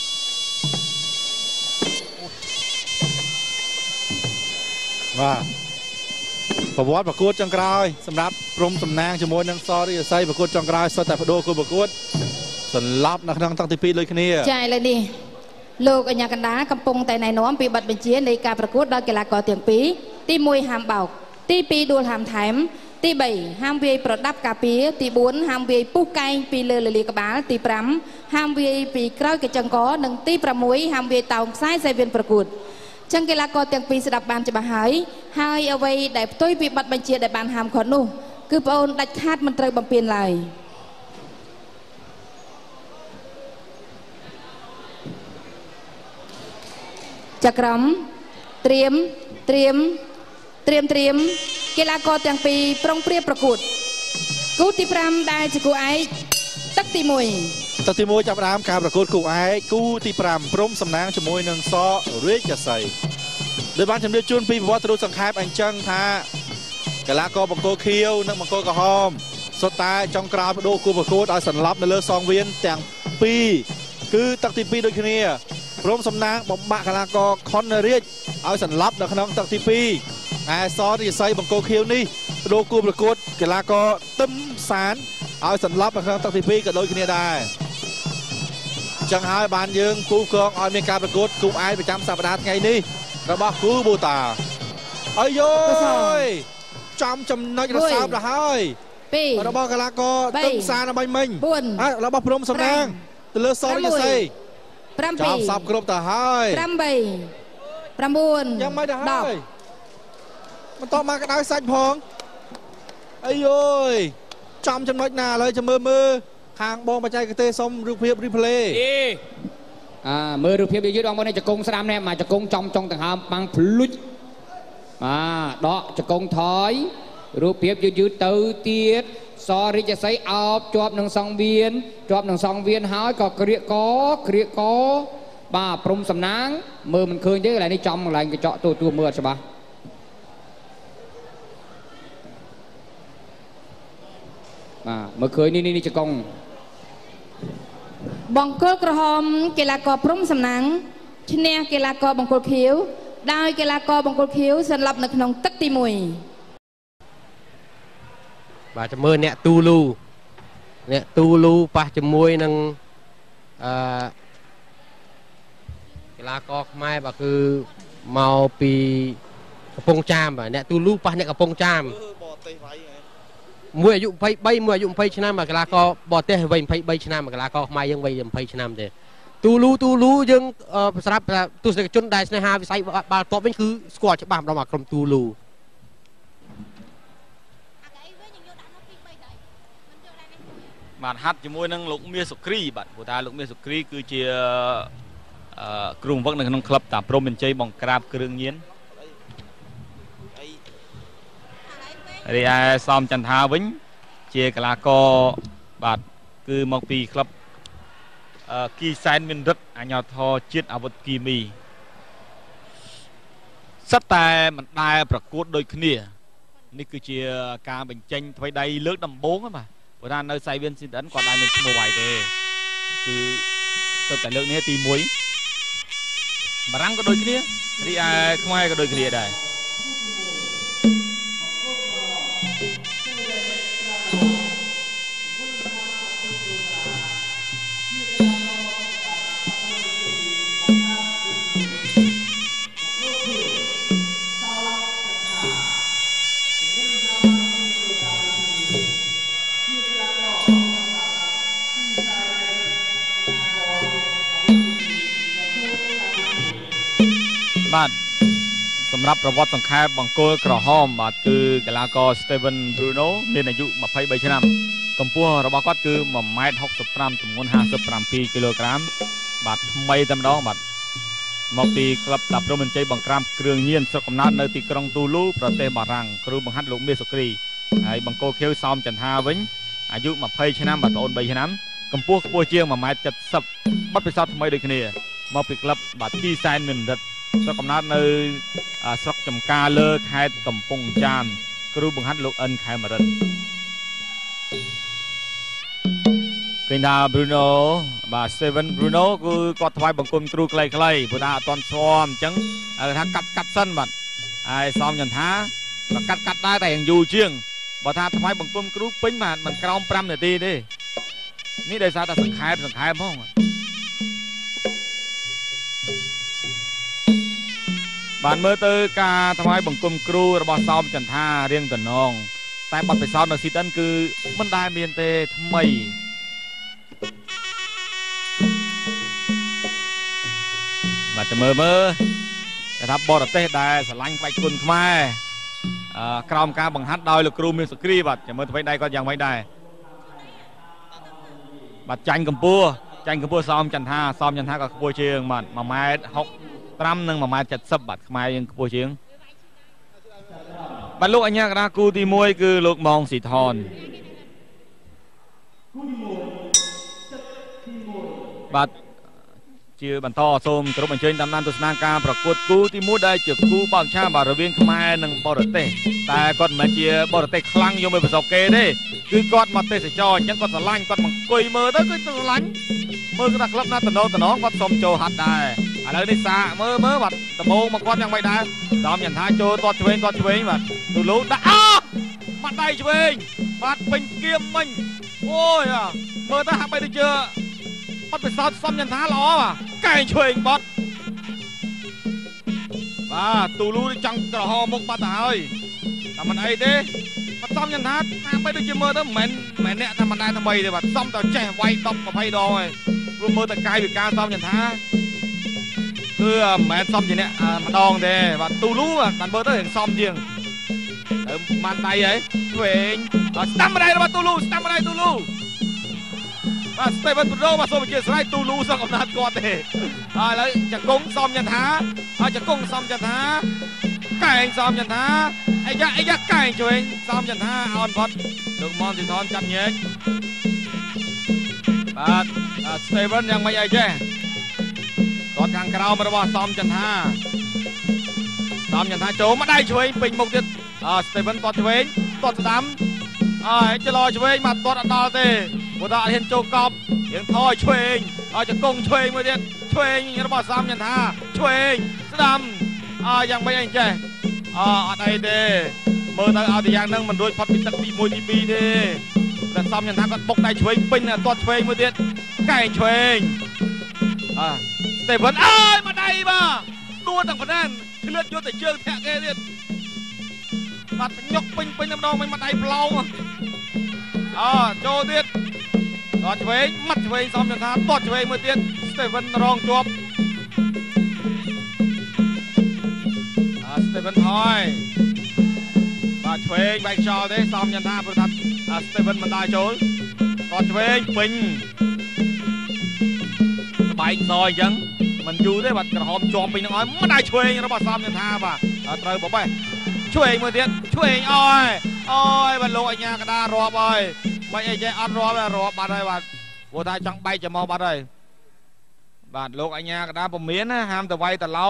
បាទប្រវត្តិប្រកួតចុងក្រោយសម្រាប់ព្រំសំណាងជាមួយនឹងសរិជសីប្រកួតចុងក្រោយសុទ្ធតែបដូរគូប្រកួតសន្លប់នៅក្នុងទឹកទីពីរដូចគ្នាចាឥឡូវនេះលោកអញ្ញាកណ្ដាលកំពុងតែណែនាំពីបទបញ្ជានៃការប្រកួតដល់កីឡាករទាំងពីរទីមួយហាមបោកទីពីរដួលហាមថែមទីបីហាមវាយប្រដាប់ការពារទីបួនហាមវាយពុះកែងពីលើលលាក្បាលទីប្រាំហាមវាយពីក្រោយកញ្ចឹងកនិងទីប្រាំមួយហាមវាយតោងខ្សែសេវៀនប្រកួតចឹងកីឡាករទាំងពីរស្ដាប់បានច្បាស់ហើយហើយអ្វីដែលផ្ទុយពីបទបញ្ជាដែលបានហាមឃាត់នោះគឺបងអូនដាច់ខាតមិនត្រូវបំពេញឡើយចក្រមត្រៀមត្រៀមត្រៀមត្រៀមកីឡាករទាំងពីរប្រុងប្រៀបប្រកួតគូទីប្រាំដែលជាគូឯកទឹកទីមួយទឹកទីមួយចាប់ផ្ដើមការប្រកួតគូឯកគូទីប្រាំព្រំសំណាងជាមួយនឹងសរិជសីដោយបានជំរាបជូនពីប្រវត្តិរូបសង្ខេបអញ្ចឹងថាកីឡាករបង្គោលខៀវនិងបង្គោលក្រហមសុទ្ធតែចុងក្រោយបដូរគូប្រកួតឲ្យសន្លប់នៅលើសងវៀនទាំងពីរគឺទឹកទីពីរដូចគ្នាព្រំសំណាងបំបាក់កីឡាករខុនរាជឲ្យសន្លប់នៅក្នុងទឹកទីពីរឯសរិជសីបង្គោលខៀវនេះបដូរគូប្រកួតកីឡាករទឹមសានឲ្យសន្លប់នៅក្នុងទឹកទីពីរក៏ដូចគ្នាដែរអញ្ចឹងហើយបានយើងគូកងឲ្យមានការប្រកួតគូឯកប្រចាំសប្តាហ៍ថ្ងៃនេះរបស់គូបូតាអើយយចំចំណុចរសើបទៅហើយរបស់កីឡាករទឹមសានដើម្បីមិញហើយរបស់ព្រំសំណាងទៅលើសរិជសីប្រាំពីរចាប់សពគ្រប់ទៅហើយប្រាំបីប្រាំបួនយ៉ាងម៉េចទៅហើយបន្តមកក្តៅសាច់ផងអីយយចំចំណុចណាឥឡូវចាំមើលមើលខាងបងបច្ចេកទេសសុំរូបភាព replay អេអាមើលរូបភាពយឺតៗបងប្អូនចកងស្ដាំនេះមកចកងចំចុងដង្ហើមបាំងភ្លុចបាទដកចកងថយរូបភាពយឺតៗទៅទៀតសរិជសីអោបជាប់នឹងសង្វៀនជាប់នឹងសង្វៀនហើយក៏ក្រៀកកក្រៀកកបាទព្រំសំណាងមើលមិនឃើញទេកន្លែងនេះចំកន្លែងកញ្ចក់ទូទួមើលអត់ច្បាស់បាទមើលឃើញនេះនេះចកងបង្គោលក្រហមកីឡាករព្រំសំណាងឈ្នះកីឡាករបង្គោលខៀវដោយកីឡាករបង្គោលខៀវសន្លប់នៅក្នុងទឹកទីមួយបាទចាំមើលអ្នកទូលូអ្នកទូលូប៉ះជាមួយនឹងអឺกลากอไม่บ่คือเมาปีกระพงจามบ่เนี่ยตูลูปะเนี่ยกระพงจามมวยอายุไปใบมวยอายุไปชนะมากลากอบอเตะใบไปใบชนะมากลากอไม่ยังใบยังไปชนะเด้ตูลูตูลูยังสำหรับตุสกชนได้ในฮาวิสัยบาลตบเป็นคือสกอร์ฉบับเรามากรมตูลูบาดฮัดจะมวยนั่งลูกเมียสุกรีบาดผู้ตาลูกเมียสุกรีคือเชียกลุ่มวักหนึ่งน้องคลับตาโปรเป็นใจบองกราบเครื่องเย็นเรียซ้อมจันทาวิ่งเชียกลากอบาดคือมองปีครับกีไซน์มินรัตอันยอทอจิตอาวุธกีมีสัตแต่มันได้ประกวดโดยขณีนี่คือเชียการเป็นเจนไฟใดเลือกดำโบ้งมาเพราะนั้นในไซเวียนสินดันก่อนได้เป็นมวยเด้คือตั้งแต่เรื่องนี้ตีมวยบารังก็โดยขณีรีไอขมายก็โดยขณีได้บ้านสำหรับประวัติสังขารบังโกลกระห้อมบาดคือกลากอสเตเวนบรูโน่มีอายุมาไปใบชนะกำปั้วระบาดก็คือมาไม้หกสิบกรัมจำนวนห้าสิบกรัมปีกิโลกรัมบาดไม่จำลองบาดมาปีกลับตับโรมันใจบังกรัมเครื่องเงียนสกปรกในตีกรองตูลูประเทศบารังครูบังฮัดลุงเมสกรีไอ้บังโกเคียวซ้อมจันทาวิ่งอายุมาไปชนะบาดโอนใบชนะกำปั้วปัวเชียงมาไม้จัดสับบัดไปซ้อมทำไมโดยคะแนนมาปีกลับบาดที่ไซน์หนึ่งดัดสกปรกในสกจำกาเลิกแคดกำปงจามครูบังฮัดลุงเอิญแคมารันเป็นดาบรูโน่บาเซเว่นบรูโน่คือกอดถวายบังคมครูไกลไกลผู้ดาตอนซ้อมจังถ้ากัดกัดสั้นบัดไอ้ซ้อมยันท้าก็กัดกัดได้แต่ยังอยู่เชียงบ่ท่าถวายบังคมครูปิ้งมามันกรองปรำเนี่ยดีดินี่ได้ซาตาสังขารสังขารพ้องบานเมื่อเตอร์กาถวายบังคมครูระบาซ้อมจันท้าเรียงตัวนองแต่บัดไปซ้อมในซีตันคือมันได้เมียนเตทำไมบัดจะเมื่อเมื่อกระทับบอร์เต้ได้สลังไปกุนขมายกรอมการบังฮัดดอยลูกครูมีสกรีบัดจะเมื่อไปได้ก็ยังไม่ได้บัดจันกัมพูจันกัมพูซ้อมจันท่าซ้อมจันท่ากับกัมพูเชียงบัดมาไม้หกตรัมหนึ่งมาไม้จัดซับบัดขมายยังกัมพูเชียงบัดลูกอันนี้กระกูตีมวยคือลูกมองสีทอนบัดเชื่อบันทอส้มกรมบัญชีตำนานตุสนาการประกวดกูที่มูได้จุดกูบางชาบาระเวียนขมายหนึ่งบอร์เต้แต่ก่อนมาเชียบอร์เต้คลั่งยมไปประสบเกย์ได้คือกอดมาเตะสจอยังกอดสลังกอดมังกุยมือตั้งก็สลังมือกระคลับหน้าตะโนตะน้องกอดสมโจหัดได้อะไรนี่ซามือมือบัดตะโบมังกอดยังไม่ได้ดอมยันท้าโจตอดช่วยตอดช่วยบัดตูรู้ได้อ้าบัดได้ช่วยบัดเป็นเกียมมันโอ้ยอ่ะมือถ้าหากไปได้เจอบัดไปซ้อมซ้อมยันท้าล้ออ่ะไก่ช่วยบอสว่าตูรู้จังกระหอมุกบัดหายแต่มันไอ้เด้บัดซ้อมยันท้าหากไปได้เจอมือถ้าเหม็นเหม็นเนี่ยทำมันได้ทำไมเดี๋ยวบัดซ้อมแต่แจ่ไวต้มกับไพ่ดอยรวมมือแต่กายเป็นการซ้อมยันท้าคือแม่ซ้อมอย่างเนี้ยมันดองเด้บัดตูรู้อ่ะมันเบอร์ต้องเห็นซ้อมเดียงเออมันไตไอ้ตัวเองสตัมอะไรนะบัดตูรู้สตัมอะไรตูรู้มาสเตเวนบรูโน่มาโซมเกียร์สไลด์ตูลูสังกับนาดกอดเองอ่าแล้วจะกงซ้อมยันท้าอ่าจะกงซ้อมยันท้าไก่ซ้อมยันท้าไอ้ยักษ์ไอ้ยักษ์ไก่ช่วยซ้อมยันท้าออนพอดลูกมอนสิทอนจับเงี้ยบัดสเตเวนยังไม่ใหญ่เจ้ตอนกลางกระเอามาระบาดซ้อมยันท้าซ้อมยันท้าโจมาได้ช่วยปิงมุกติดอ่าสเตเวนตอดช่วยตอดสนามอ่าจะรอช่วยมาตอดอันดาเต้บุตรเห็นโจกอบยังทอยช่วยเองอาจจะกงช่วยเมื่อเด็ดช่วยเองระบาดซ้ำยันท่าช่วยเองสนามอ่ายังไม่ยังใจอ่าอะไรเด้เมื่อตอนเอาแต่อย่างนั้นมันโดยพัดปิดตัดปีมวยทีปีเด้แต่ซ้ำยันท่าก็บกได้ช่วยปิงน่ะตัวช่วยเมื่อเด็ดไก่ช่วยเองอ่าตแต่vẫn ơi mà đây mà đua thằng phần an thì lượt vô tới trường thẹn ghê liền mặt nhóc pinh pinh năm đo mình mặt đây lâu mà à choទៀតđóឆ្វេងមាត់ឆ្វេងសំចន្ទថាបត់ឆ្វេងមួយទៀត Steven រងជាប់អឺ Steven ថយបាទឆ្វេងបែកខ្យល់ទេសំចន្ទថាព្រោះថា Steven មិនដើរចូលបត់ឆ្វេងពេញបែកសអញ្ចឹងមិនយូរទេបាទក្រហមជាប់ពេញនឹងឲ្យមិនដើរឆ្វេងរបស់សំចន្ទថាបាទត្រូវបបេះឆ្វេងមួយទៀតឆ្វេងអើយអើយបាទលោកអញ្ញាកដារាប់អើយបាច់អីចេះអត់រាប់រាប់បាត់ហើយបាទព្រោះថាចង់បែកចំមកបាត់ហើយបាទលោកអញ្ញាកដាពុំមានណាហាមទៅវាយទៅឡោក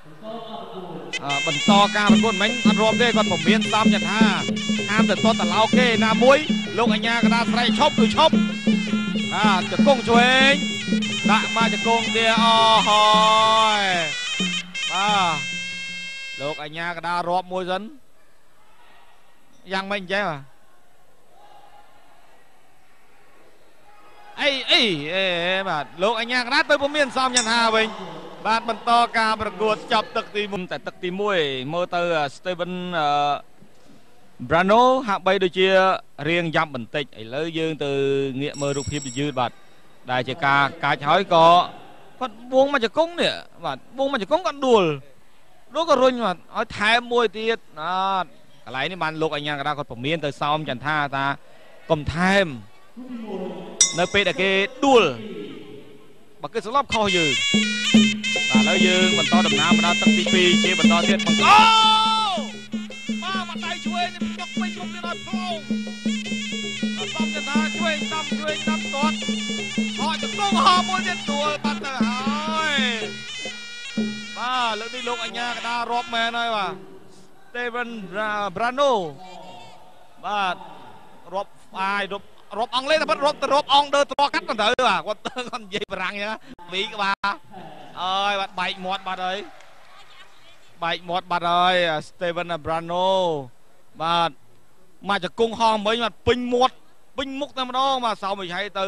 បន្តការប្រកួតមិញអត់រាប់ទេគាត់ពុំមានសំចន្ទថាហាមទៅតតទៅឡោកគេណាមួយលោកអញ្ញាកដាស្រែកឈប់គឺឈប់បាទចង្គង់ឆ្វេងដាក់មកចង្គង់ទៀតអូហើយបាទលោកអញ្ញាកដារាប់មួយសិនយ៉ាងម៉េចចេះបាទអីអីអេបាទលោកអញ្ញាកណាត់ទៅពុំមានសំចន្ទថាវិញបាទបន្តការប្រកួតចប់ទឹកទី1តែទឹកទី1មើលទៅ Steven Brano ហាក់បីដូចជារៀងយ៉ាប់បន្តិចឥឡូវយើងទៅងាកមើលរូបភាពយឺតបាទដែលជាការកាច់ហើយក៏គាត់វងមកជង្គង់នេះបាទវងមកជង្គង់គាត់ដួលនោះក៏រុញបាទឲ្យថែមមួយទៀតអត់កន្លែងនេះបានលោកអញ្ញាកណាគាត់ពមៀនទៅសោមចន្ទថាថាកុំថែមនៅពេលដែលគេដួលបើគេស្លាប់ខុសយើងបាទឥឡូវយើងបន្តដំណើរមកដល់ទឹកទី2ជាបន្តទៀតបង្កោមកមកដៃឆ្វេងនេះយកពេញមុខទៀតឲ្យផ្លូងសំចន្ទថាឆ្វេងតាមឆ្វេងតាមទាត់ហោចង្គង់ហោមួយទៀតដួលបាត់ទៅហើយបាទលើកនេះលោកអញ្ញាកដារាប់មែនហើយបាទ Steven Brano បាទរាប់អាយរាប់រាប់អង់គ្លេសតែគាត់រាប់ទៅរាប់អង់ដើរត្រកាត់ទៅបាទគាត់គាត់និយាយបារាំងហ្នឹងវីក្បាលអើយបាត់បែកមាត់បាត់ហើយបែកមាត់បាត់ហើយ Steven Brano បាទមកចង្គង់ហោះមិញបាទពេញមាត់ពេញមុខតែម្ដងបាទសោមវិជ័យទៅ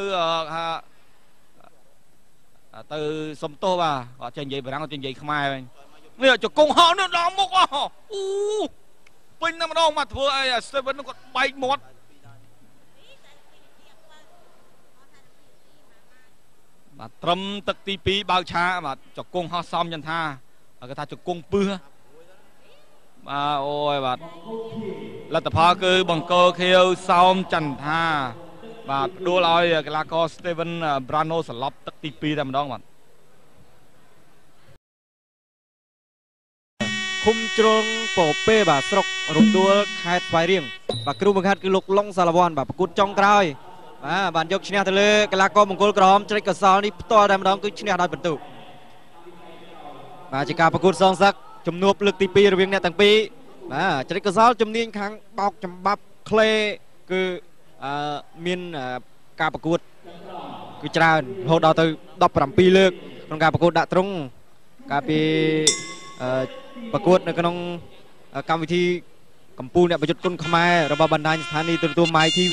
ទៅសុំទោសបាទគាត់ចេះនិយាយបារាំងគាត់ចេះនិយាយខ្មែរវិញនេះចង្គង់ហោះនេះដល់មុខអូពេញតែម្ដងមកធ្វើអី Steven គាត់បែកមាត់បាទត្រឹមទឹកទី2បើកឆាបាទចង្គង់ហោះសំចន្ទថាគេថាចង្គង់ពឹសបាទអូយបាទលទ្ធផលគឺបង្គោលខៀវសោមចន្ទថាបាទផ្ដួលឲ្យកីឡាករ Steven Brano សន្លប់ទឹកទី2តែម្ដងបាទឃុំជ្រុងពពេបាទស្រុករំដួលខេត្តស្វាយរៀងបាទគ្រូបង្ហាត់គឺលោកឡុងសាឡាវ៉ាន់បាទប្រកួតចុងក្រោយបាទបានយកឈ្នះទៅលើកីឡាករមង្គលក្រហមជ្រិចកសលនេះផ្ទាល់តែម្ដងគឺឈ្នះដោយបន្ទុកបាទជាការប្រកួតសងសឹកជំនួបលើកទី2រវាងអ្នកទាំងពីរបាទជ្រិចកសលជំនាញខាងបោកចំបាប់ក្លេគឺអឺមានការប្រកួតគឺច្រើនរហូតដល់ទៅដប់ប្រាំពីរលើកក្នុងការប្រកួតដាក់ទ្រង់កាលពីអឺប្រកួតនៅក្នុងកម្មវិធីកម្ពុជាអ្នកប្រយុទ្ធគុណខ្មែររបស់បណ្ដាញស្ថានីយទូរទស្សន៍ My ធី វី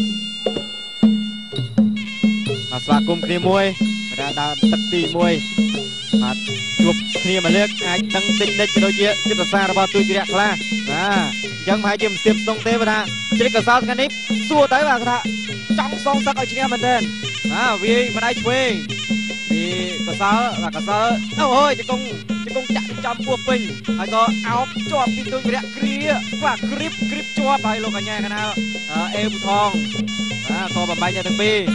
បាទស្វាគមន៍គ្នាមួយដែលដើរទឹកទី1បាទជួបគ្នាមួយលើកអាចដឹងតិចតិចក៏ដូចជាចិត្តសាស្ត្ររបស់ទូចរៈខ្លះបាទអញ្ចឹងប្រហែលជាមិនស្ទាបស្ទង់ទេបាទថាជ្រិចកសលថ្ងៃនេះសួរទៅបាទថាចង់សងសឹកឲ្យឈ្នះមែនទេបាទវាម្ដាយឆ្វេងវាកសលបាទកសលអូយជង្គង់ជង្គង់ចាក់ចំពោះពេញហើយក៏អោបជាប់ពីទូចរៈគ្រាបាទគ្រីបគ្រីបជាប់ហើយលោកអញ្ញាកណាលអេវថងបាទក៏បំបែកអ្នកទាំងពីរ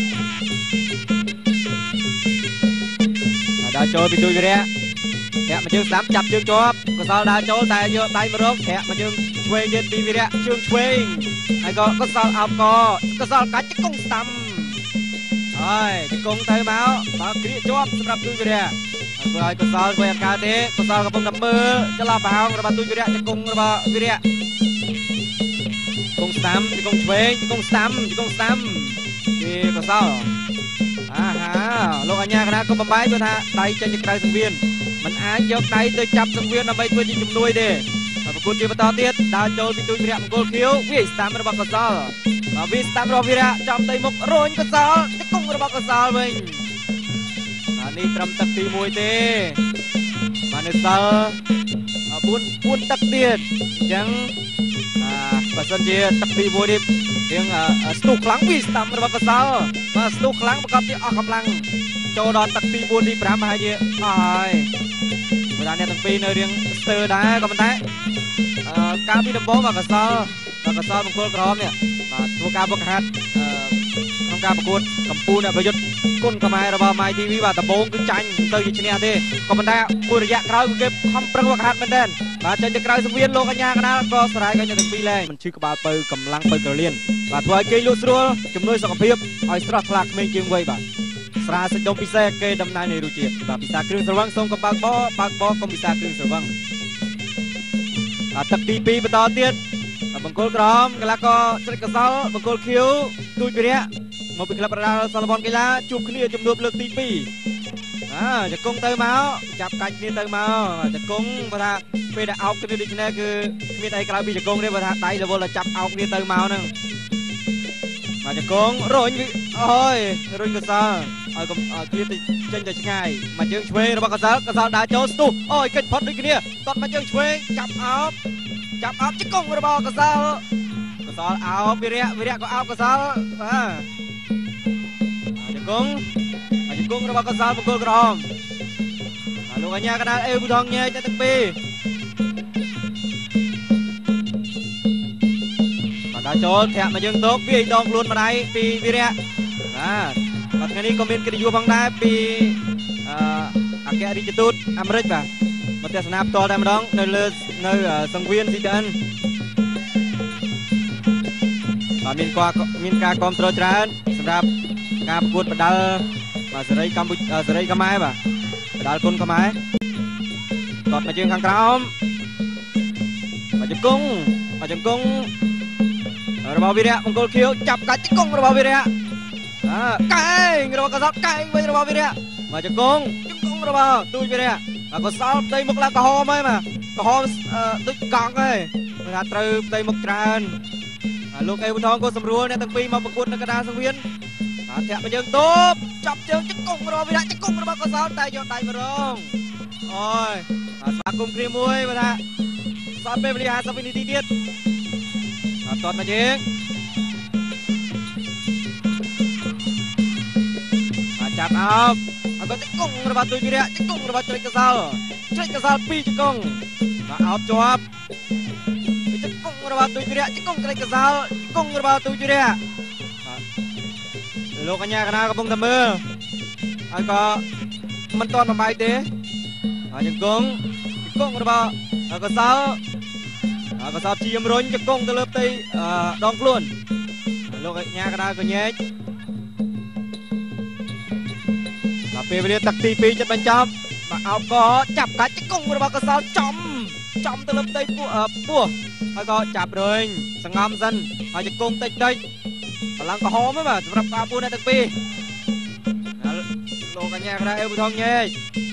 ដើរចូលពីទូចរៈធាក់មកជើងស្ដាប់ចាប់ជើងជាប់កសលដើរចូលតែយកដៃមករកធាក់មកជើងឆ្វេងទៀតពីវិរៈជើងឆ្វេងហើយក៏កសលអោបកកសលកាច់ជង្គង់ស្ដាំហើយជង្គង់ទៅមកបើគ្រាជាប់សម្រាប់ទូចវិរៈធ្វើឲ្យកសលធ្វើអាការទេកសលកំពុងតែមើលចន្លោះប្រហោងរបស់ទូចវិរៈជង្គង់របស់វិរៈជង្គង់ស្ដាំជង្គង់ឆ្វេងជង្គង់ស្ដាំជង្គង់ស្ដាំពីកសលអាហាលោកអញ្ញាកណាក៏បំបាយគាត់ថាដៃចេញទៅក្រៅសង្វៀនមិនអាចយកដៃទៅចាប់សង្វៀនដើម្បីធ្វើជាជំនួយទេប្រកួតជាបន្តទៀតដើរចូលពីទូចវិរៈមង្គលខៀវវាស្ដាំរបស់កសលបាទវាស្ដាំរបស់វិរៈចំទៅមុខរញកសលជង្គង់របស់កសលវិញនេះត្រឹមទឹកទីមួយទេបាននៅសល់បួនបួនទឹកទៀតអញ្ចឹងបើសិនជាទឹកទីមួយនេះរៀងស្ទុះខ្លាំងពីស្ដាំរបស់កសលបាទស្ទុះខ្លាំងប្រកបជាអស់កម្លាំងចូលដល់ទឹកទីបួនទីប្រាំប្រហែលជាអស់ហើយបើថាអ្នកទាំងពីរនៅរៀងស្ទើរដែរក៏ប៉ុន្តែការពីដំបូងបាទកសលបាទកសលមង្គលក្រហមនេះបាទធ្វើការវឹកហាត់ក្នុងការប្រកួតកម្ពុជាអ្នកប្រយុទ្ធគុណខ្មែររបស់ ម៉ាយ ធី វី បាទដំបូងគឺចាញ់ទៅជាឈ្នះទេក៏ប៉ុន្តែមួយរយៈក្រោយគឺគេខំប្រឹងវឹកហាត់មែនទែនបាទចេញទៅក្រៅសង្វៀនលោកអញ្ញាកណាលក៏ស្រ័យក៏អ្នកទាំងពីរលែងមិនឈឺក្បាលបើកម្លាំងបើក្រលៀនបាទធ្វើឲ្យគេលក់ស្រួលជំនួយសុខភាពឲ្យស្រស់ថ្លាក្មេងជាងវ័យបាទស្រាសាច់ដុំពិសេសគេដំណើរនៃរសជាតិបាទពិសាគ្រឿងស្រវឹងសូមកំបើកបបើកបកុំពិសាគ្រឿងស្រវឹងទឹកទីពីរបន្តទៀតបង្គោលក្រហមកីឡាករច្រិតកសលបង្គោលខៀវទូចវិរៈមកពីក្លឹបប្រដាល់សាឡបនកីឡាជួបគ្នាជំនួបលើកទីពីរអើចង្គង់ទៅមកចាប់កាច់គ្នាទៅមកចង្គង់បើថាពេលដែលអោបគ្នាដូចនេះគឺគ្មានអីក្រៅពីចង្គង់ទេបើថាដៃរវល់តែចាប់អោបគ្នាទៅមកហ្នឹងមកចង្គង់រុញអូយរុញកសលឲ្យកុំគ្លៀតចេញទៅឆ្ងាយមកជើងឆ្វេងរបស់កសលកសលដើរចូលស្ទុះអូយកិច្ចផុតដូចគ្នាតត់មកជើងឆ្វេងចាប់អោបចាប់អោបជង្គង់របស់កសលកសលអោបវិរៈវិរៈក៏អោបកសលបាទជង្គង់ជង្គង់របស់កសលបង្គោលក្រហមលោកអញ្ញាកណាលអេវប៊ូថងញែកទៅទាំងពីរបាទដើរចូលធាក់មកយើងតោកវាយដងខ្លួនម្ដាយពីវិរៈបាទថ្ងៃនេះក៏មានកិត្តិយសផងដែរពីអគ្គរដ្ឋទូតអាមេរិកបាទមកទស្សនាផ្ទាល់តែម្ដងនៅលើនៅសង្វៀន ស៊ី ទី អិន បាទមានការមានការគាំទ្រច្រើនសម្រាប់ការប្រកួតបដាល់បាទសេរីកម្ពុជាសេរីខ្មែរបាទបដាល់គុណខ្មែរតតមកជើងខាងក្រោមបាទជង្គង់បាទជង្គង់របស់វិរៈមង្គលខៀវចាប់កាច់ជង្គង់របស់វិរៈអើកែងរបស់កសលកែងវិញរបស់វិរៈបាទជង្គង់ជង្គង់របស់ទូចវិរៈបាទកសលផ្ទៃមុខឡើងក្រហមហើយបាទក្រហមដូចកង់ហើយគេថាត្រូវផ្ទៃមុខច្រើនលោកអេវថងក៏សម្រួលអ្នកទាំងពីរមកប្រកួតនៅកណ្ដាលសង្វៀនបាទធាក់មកយើងតូបចាប់ជើងជង្គង់របស់វិរៈជង្គង់របស់កសលតែយកដៃមករងអូយបាទស្វាគមន៍គ្នាមួយបាទថាសល់ពេលវេលាហាសិបវិនាទីទៀតបាទតតមកយើងបាទចាប់អោបអត់ក៏ជង្គង់របស់ទូចវិរៈជង្គង់របស់ច្រិតកសលច្រិតកសលពីរជង្គង់បាទអោបជាប់ជង្គង់របស់ទូចវិរៈជង្គង់ច្រិតកសលជង្គង់របស់ទូចវិរៈលោកអញ្ញាកណាកំពុងតែមើលហើយក៏មិនទាន់បំបាយទេហើយជង្គង់ជង្គង់របស់កសលកសលជាមរុញជង្គង់ទៅលើផ្ទៃដងខ្លួនលោកអញ្ញាកណាក៏ញែកដល់ពេលវេលាទឹកទីពីរចិត្តបញ្ចប់បាទអោបក៏ចាប់កាច់ជង្គង់របស់កសលចំចំទៅលើផ្ទៃពោះពោះហើយក៏ចាប់រុញសង្ងំសិនហើយជង្គង់តិចតិចកម្លាំងក្រហមហ្នឹងបាទសម្រាប់ការពួនអ្នកទាំងពីរលោកកញ្ញាកណាអេវប៊ូថងញែក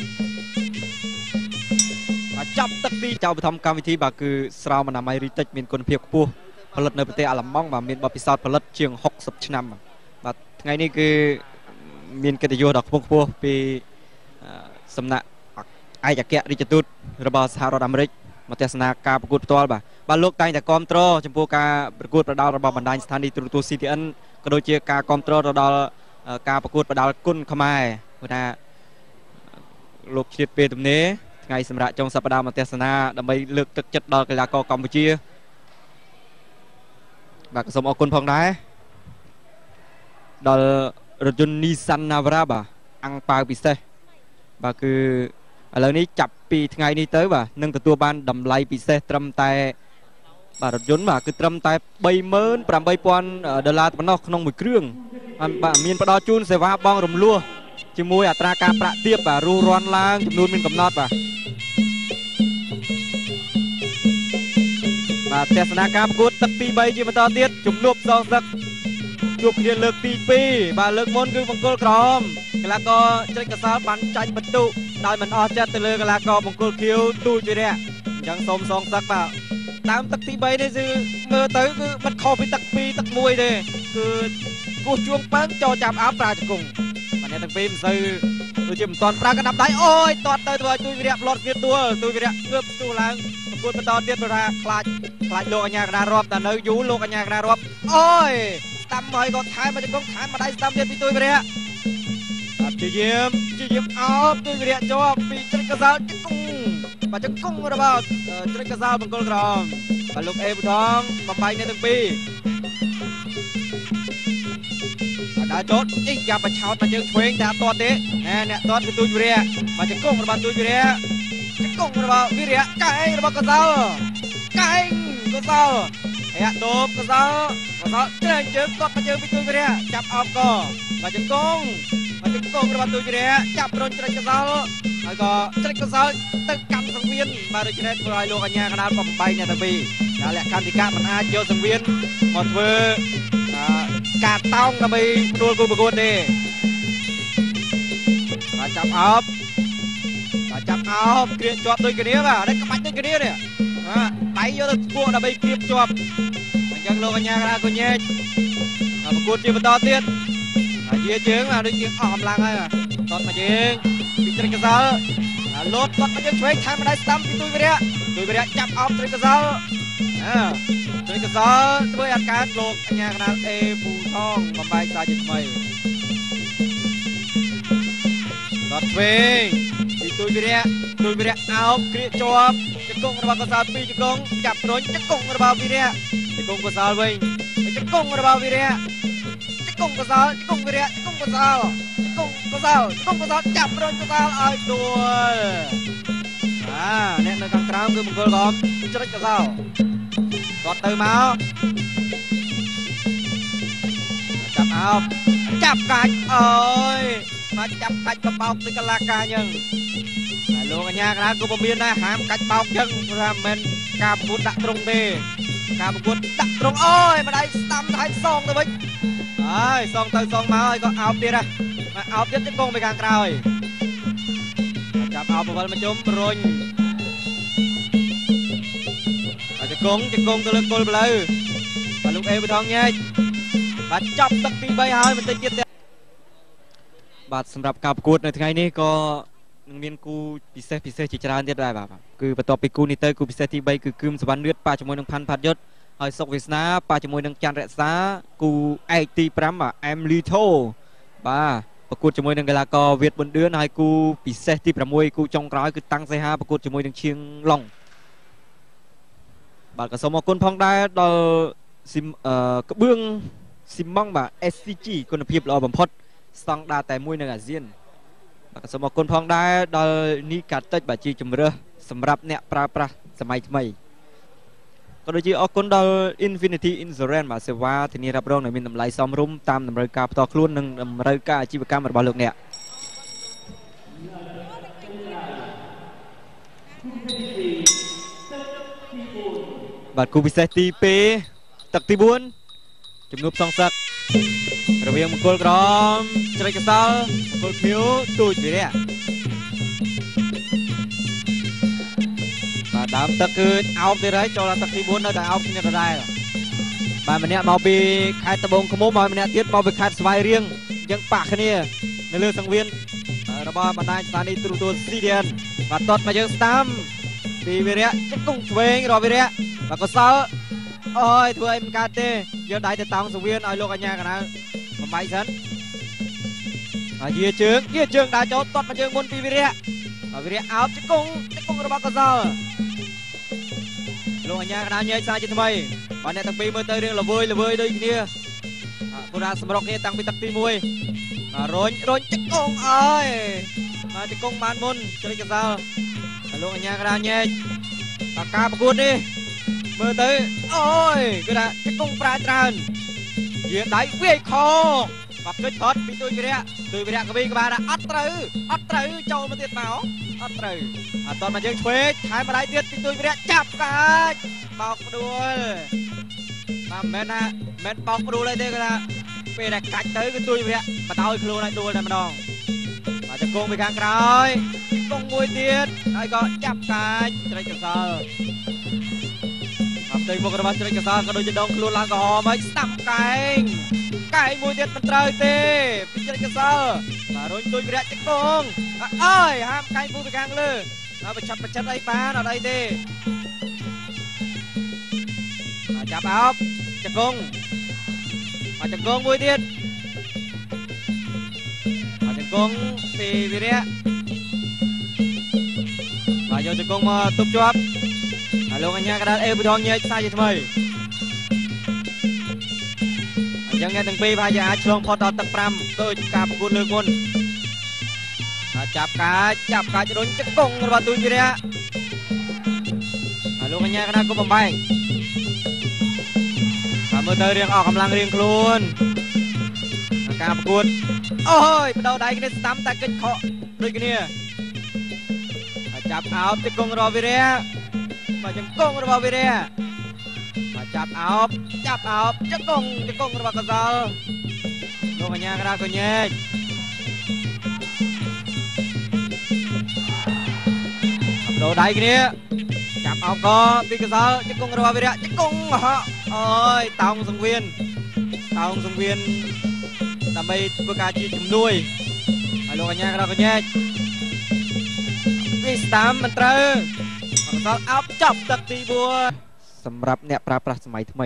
បាទចាប់ទឹកទីចៅបឋមកម្មវិធីបាទគឺស្រោមអនាម័យរីតិចមានគុណភាពខ្ពស់ផលិតនៅប្រទេសអាល្លឺម៉ង់បាទមានបទពិសោធន៍ផលិតជាងហុកសិបឆ្នាំបាទថ្ងៃនេះគឺមានកិត្តិយសដ៏ខ្ពង់ខ្ពស់ពីសំណាក់ឯកអគ្គរដ្ឋទូតរបស់សហរដ្ឋអាមេរិកមកទស្សនាការប្រកួតផ្ទាល់បាទបាទលោកតែងតែគាំទ្រចំពោះការប្រកួតប្រដាល់របស់បណ្ដាញស្ថានីយទូរទស្សន៍ ស៊ី ទី អិន ក៏ដូចជាការគាំទ្រទៅដល់ការប្រកួតប្រដាល់គុណខ្មែរព្រោះថាលោកឆ្លៀតពេលទំនេរថ្ងៃសម្រាប់ចុងសប្តាហ៍មកទស្សនាដើម្បីលើកទឹកចិត្តដល់កីឡាករកម្ពុជាបាទសូមអរគុណផងដែរដល់រថយន្ត Nissan Navara បាទអង្គប៉ាវពិសេសបាទគឺឥឡូវនេះចាប់ពីថ្ងៃនេះទៅបាទនឹងទទួលបានតម្លៃពិសេសត្រឹមតែបាទរថយន្តបាទគឺត្រឹមតែបីម៉ឺនប្រាំបីពាន់ដុល្លារប៉ុណ្ណោះក្នុងមួយគ្រឿងបាទមានផ្ដល់ជូនសេវាបង់រំលោះជាមួយអត្រាការប្រាក់ទាបបាទរស់រាន់ឡើងចំនួនមានកំណត់បាទបាទទស្សនាការប្រកួតទឹកទីបីជាបន្តទៀតជំនួបសងសឹកជួបគ្នាលើកទីពីរបាទលើកមុនគឺបង្គោលក្រហមកីឡាករច្រិតកសលបានចាញ់បន្ទុដោយមិនអស់ចិត្តទៅលើកីឡាករបង្គោលខៀវទូចវិរៈអញ្ចឹងសូមសងសឹកបាទដើមទឹកទីបីនេះគឺមើលទៅគឺមិនខុសពីទឹកពីរទឹកមួយទេគឺគោះជួងប៉ឹងចូលចាប់អោបប្រាជង្គង់បាទអ្នកទាំងពីរមិនសូវដូចជាមិនតាន់ប្រើកណ្ដាប់ដៃអូយតតទៅធ្វើឲ្យទួយវិរៈផ្លត់ទៀតដួលទួយវិរៈងើបស្ទុះឡើងប្រគួតបន្តទៀតបើថាខ្លាចខ្លាចលោកអញ្ញាកណារាប់តែនៅយូរលោកអញ្ញាកណារាប់អូយស្ដាំហើយក៏ថែមមកជង្គង់ថែមមកដៃស្ដាំទៀតពីទួយវិរៈអត់ជាយាមជាយាមអោបទួយវិរៈជាប់ពីជ្រិចកសោជង្គង់បាទជង្គង់របស់ជ្រិចកសោបង្គោលក្រមបាទលោកអេប៊ូថងបំបីនៅទាំងពីរដើរចោតអីយ៉ាប់បឆោតមកយើងឆ្វេងតែអត់ទាត់ទេណែអ្នកទាត់គឺទួយវិរៈមកជង្គង់របស់ទួយវិរៈជង្គង់របស់វិរៈកែងរបស់កសោកែងកសោអាតូបកសោកសោច្រែងជើងទាត់មកយើងពីទួយវិរៈចាប់អោបកមកជង្គង់មកជង្គង់របស់ទួយវិរៈចាប់រុញច្រិចកសោហើយក៏ច្រិចកសោទៅកាន់សង្វៀនបាទដូច្នេះធ្វើឲ្យលោកអញ្ញាកណ្ដាលបំបីអ្នកទាំងពីរដែលលក្ខន្តិកៈមិនអាចយកសង្វៀនមកធ្វើការតោងដើម្បីផ្ដួលគូប្រកួតទេបាទចាប់អោបបាទចាប់អោបគ្រៀបជាប់ដូចគ្នាបាទនេះក្បាច់ដូចគ្នានេះបាទដៃយកទៅស្ពក់ដើម្បីគ្រៀបជាប់អញ្ចឹងលោកអញ្ញាកណ្ដាលក៏ញែកប្រកួតជាបន្តទៀតហើយជាជើងបាទដូចជាអស់កម្លាំងហើយបាទតតមកជើងពីជ្រិចកសលលោតតតមកយើងឆ្វេងថែមម្ដាយស្ដាំពីទួយវិរៈទួយវិរៈចាប់អោបជ្រិចកសលអើជ្រិចកសលធ្វើឲ្យកើតលោកអញ្ញាកណ្ដាលអេពូថងបំបែកសាជាថ្មីតតឆ្វេងពីទួយវិរៈទួយវិរៈអោបគ្រៀបជាប់ជង្គង់របស់កសលពីរជង្គង់ចាប់រុញជង្គង់របស់វិរៈជង្គង់កសលវិញជង្គង់របស់វិរៈជង្គង់កសលជង្គង់វិរៈជង្គង់កសលជង្គង់កសលជង្គង់កសលចាប់រុញកសលឲ្យដួលបាទអ្នកនៅខាងក្រោមគឺមង្គលកំជ្រិចកសលគាត់ទៅមកចាប់អោបចាប់កាច់អើយមកចាប់កាច់បបោកដូចកលាការអញ្ចឹងហើយលោកអញ្ញាកណ្ដាលក៏ពុំមានដែរហាមកាច់បោកអញ្ចឹងព្រោះថាមិនមែនការប្រកួតដាក់ទ្រង់ទេការប្រកួតដាក់ទ្រង់អូយម្ដាយស្ដាំហើយសងទៅវិញហើយសងទៅសងមកហើយក៏អោបទៀតហ៎មកអោបទៀតជង្គង់ទៅខាងក្រោយចាប់អោបបវលមកជុំរុញជង្គង់ជង្គង់ទៅលើគល់ផ្លូវបាទលោកអេប៊ូថងញែកបាទចាប់ទឹកទីបីហើយបន្តិចទៀតបាទសម្រាប់ការប្រកួតនៅថ្ងៃនេះក៏នឹងមានគូពិសេសពិសេសជាច្រើនទៀតដែរបាទគឺបន្ទាប់ពីគូនេះទៅគូពិសេសទីបីគឺគឹមសវណ្ណលឿតប៉ាជាមួយនឹងផាន់ផាត់យុទ្ធហើយសុកវាសនាប៉ាជាមួយនឹងច័ន្ទរក្សាគូឯកទីប្រាំបាទអែមលីថូបាទប្រកួតជាមួយនឹងកីឡាករវៀតប៊ុនឌឿនហើយគូពិសេសទីប្រាំមួយគូចុងក្រោយគឺតាំងសេហាប្រកួតជាមួយនឹងឈៀងឡុងបាទក៏សូមអរគុណផងដែរដល់ស៊ីមអឺក្បឿងស៊ីម៉ង់បាទ เอส ซี จี គុណភាពល្អបំផុតស្តង់ដារតែមួយនៅអាស៊ានបាទក៏សូមអរគុណផងដែរដល់នីកាតិចបាទជាជំរើសសម្រាប់អ្នកប្រើប្រាស់សម័យថ្មីក៏ដូចជាអរគុណដល់ Infinity Insurance បាទសេវាធានារ៉ាប់រងដែលមានតម្លៃសមរម្យតាមតម្រូវការផ្ទាល់ខ្លួននិងតម្រូវការអាជីវកម្មរបស់លោកអ្នកបាទគូពិសេសទីពីរទឹកទីបួនជំនួបសងសឹករវាងមង្គលក្រមជ្រៃកសលមង្គលខៀវទូចវិរៈបាទដើមទឹកគឺអោបទៀតហើយចូលដល់ទឹកទីបួននៅតែអោបគ្នាដដែលបាទម្នាក់មកពីខេត្តត្បូងឃ្មុំហើយម្នាក់ទៀតមកពីខេត្តស្វាយរៀងយើងប៉ះគ្នានៅលើសង្វៀនរបស់បណ្ដាញស្ថានីយ៍ទូរទស្សន៍ ซี ดี เอ็น បាទតតមកយើងស្ដាំពីវិរៈជង្គង់ឆ្វេងរបស់វិរៈបាទកសលអូយធ្វើអីមិនកើតទេយកដៃទៅតោងសង្វៀនឲ្យលោកអញ្ញាកណ្ដាលបំបីសិនហើយជាជើងជាជើងដើរចូលតតមកជើងមុនពីវិរៈហើយវិរៈអោបជង្គង់ជង្គង់របស់កសលលោកអញ្ញាកណ្ដាលញែកសារជាថ្មីបាទអ្នកទាំងពីរមើលទៅរឿងល្វើយល្វើយដូចគ្នាបុរាណសម្រុកគ្នាតាំងពីទឹកទីមួយរុញរុញជង្គង់អើយបាទជង្គង់បានមុនជ្រិចកសលលោកអញ្ញាកណ្ដាលញែកតាការប្រកួតនេះមើលទៅអូយគឺថាជង្គង់ប្រាច្រើនយាដៃវាយខបាទគិតផុតពីទួយវិរៈទួយវិរៈកវីក្បាលថាអត់ត្រូវអត់ត្រូវចូលមកទៀតមកអត់ត្រូវអត់តមកយើងឆ្វេងថែមម្ដាយទៀតពីទួយវិរៈចាប់កាច់បោកផ្ដួលបាទមិនមែនថាមិនបោកផ្ដួលទេគឺថាពេលដែលកាច់ទៅគឺទួយវិរៈបដោយខ្លួនឲ្យដួលតែម្ដងបាទជង្គង់ពីខាងក្រោយជង្គង់មួយទៀតហើយក៏ចាប់កាច់ជ្រៃកសលផ្ទៃមុខរបស់ជ្រិចកសលក៏ដូចជាដងខ្លួនឡើងក្រហមហើយស្ដាប់កែងកែងមួយទៀតមិនត្រូវទេពីជ្រិចកសលបារុញទួយវិរៈចកងអើយហាមកាយពូពីខាងលើបញ្ឆិតបញ្ឆិតអីបានអត់អីទេចាប់អោបចកងមកចកងមួយទៀតមកចកងពីវិរៈមកយកចកងមកទប់ជាប់ហើយលោកអញ្ញាកដាលអេប៊ូដងញែកខ្សែជាថ្មីអញ្ចឹងអ្នកទាំងពីរប្រហែលជាអាចឆ្លងផុតដល់ទឹកប្រាំដូចការប្រកួតលើកមុនចាប់កាចចាប់កាចរុញចកងរបស់ទួយវិរៈហើយលោកអញ្ញាកដាលក៏បំបែកហើយមើលទៅរៀងអស់កម្លាំងរៀងខ្លួនការប្រកួតអូយបដោដៃគ្នាស្ដាំតែកិច្ចខកដូចគ្នាហើយចាប់អោបចកងរបស់វិរៈមកចកងរបស់វិរៈមកចាប់អោបចាប់អោបចកងចកងរបស់កសលលោកអញ្ញាកដាលក៏ញែកបដោដៃគ្នាចាប់អោបក៏ពីកសលចកងរបស់វិរៈចកងអូយតោងសង្វៀនតោងសង្វៀនដើម្បីធ្វើការជាជំនួយហើយលោកអញ្ញាកដាលក៏ញែកនេះស្ដាំមិនត្រូវកសលអោបចាប់ទឹកទីបួនសម្រាប់អ្នកប្រើប្រាស់សម័យថ្មី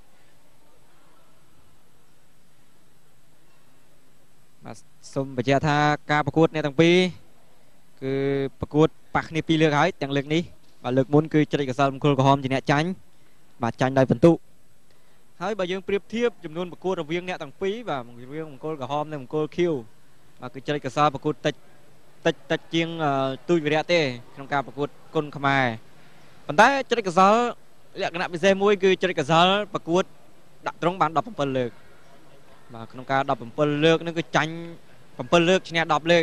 បាទសូមបញ្ជាក់ថាការប្រកួតអ្នកទាំងពីរគឺប្រកួតប៉ះគ្នាពីរលើកហើយទាំងលើកនេះបាទលើកមុនគឺជ្រែកកសលមង្គលក្រហមជាអ្នកចាញ់បាទចាញ់ដោយបន្ទុកហើយបើយើងប្រៀបធៀបចំនួនប្រកួតរវាងអ្នកទាំងពីរបាទរវាងមង្គលក្រហមនិងមង្គលខៀវបាទគឺជ្រែកកសលប្រកួតតិចតិចតិចជាងទួយវិរៈទេក្នុងការប្រកួតគុនខ្មែរប៉ុន្តែជ្រែកកសលលក្ខណៈពិសេសមួយគឺជ្រែកកសលប្រកួតដាក់ត្រង់បានដប់7លើកបាទក្នុងការដប់7លើកនឹងគឺចាញ់7លើកឈ្នះ10លើក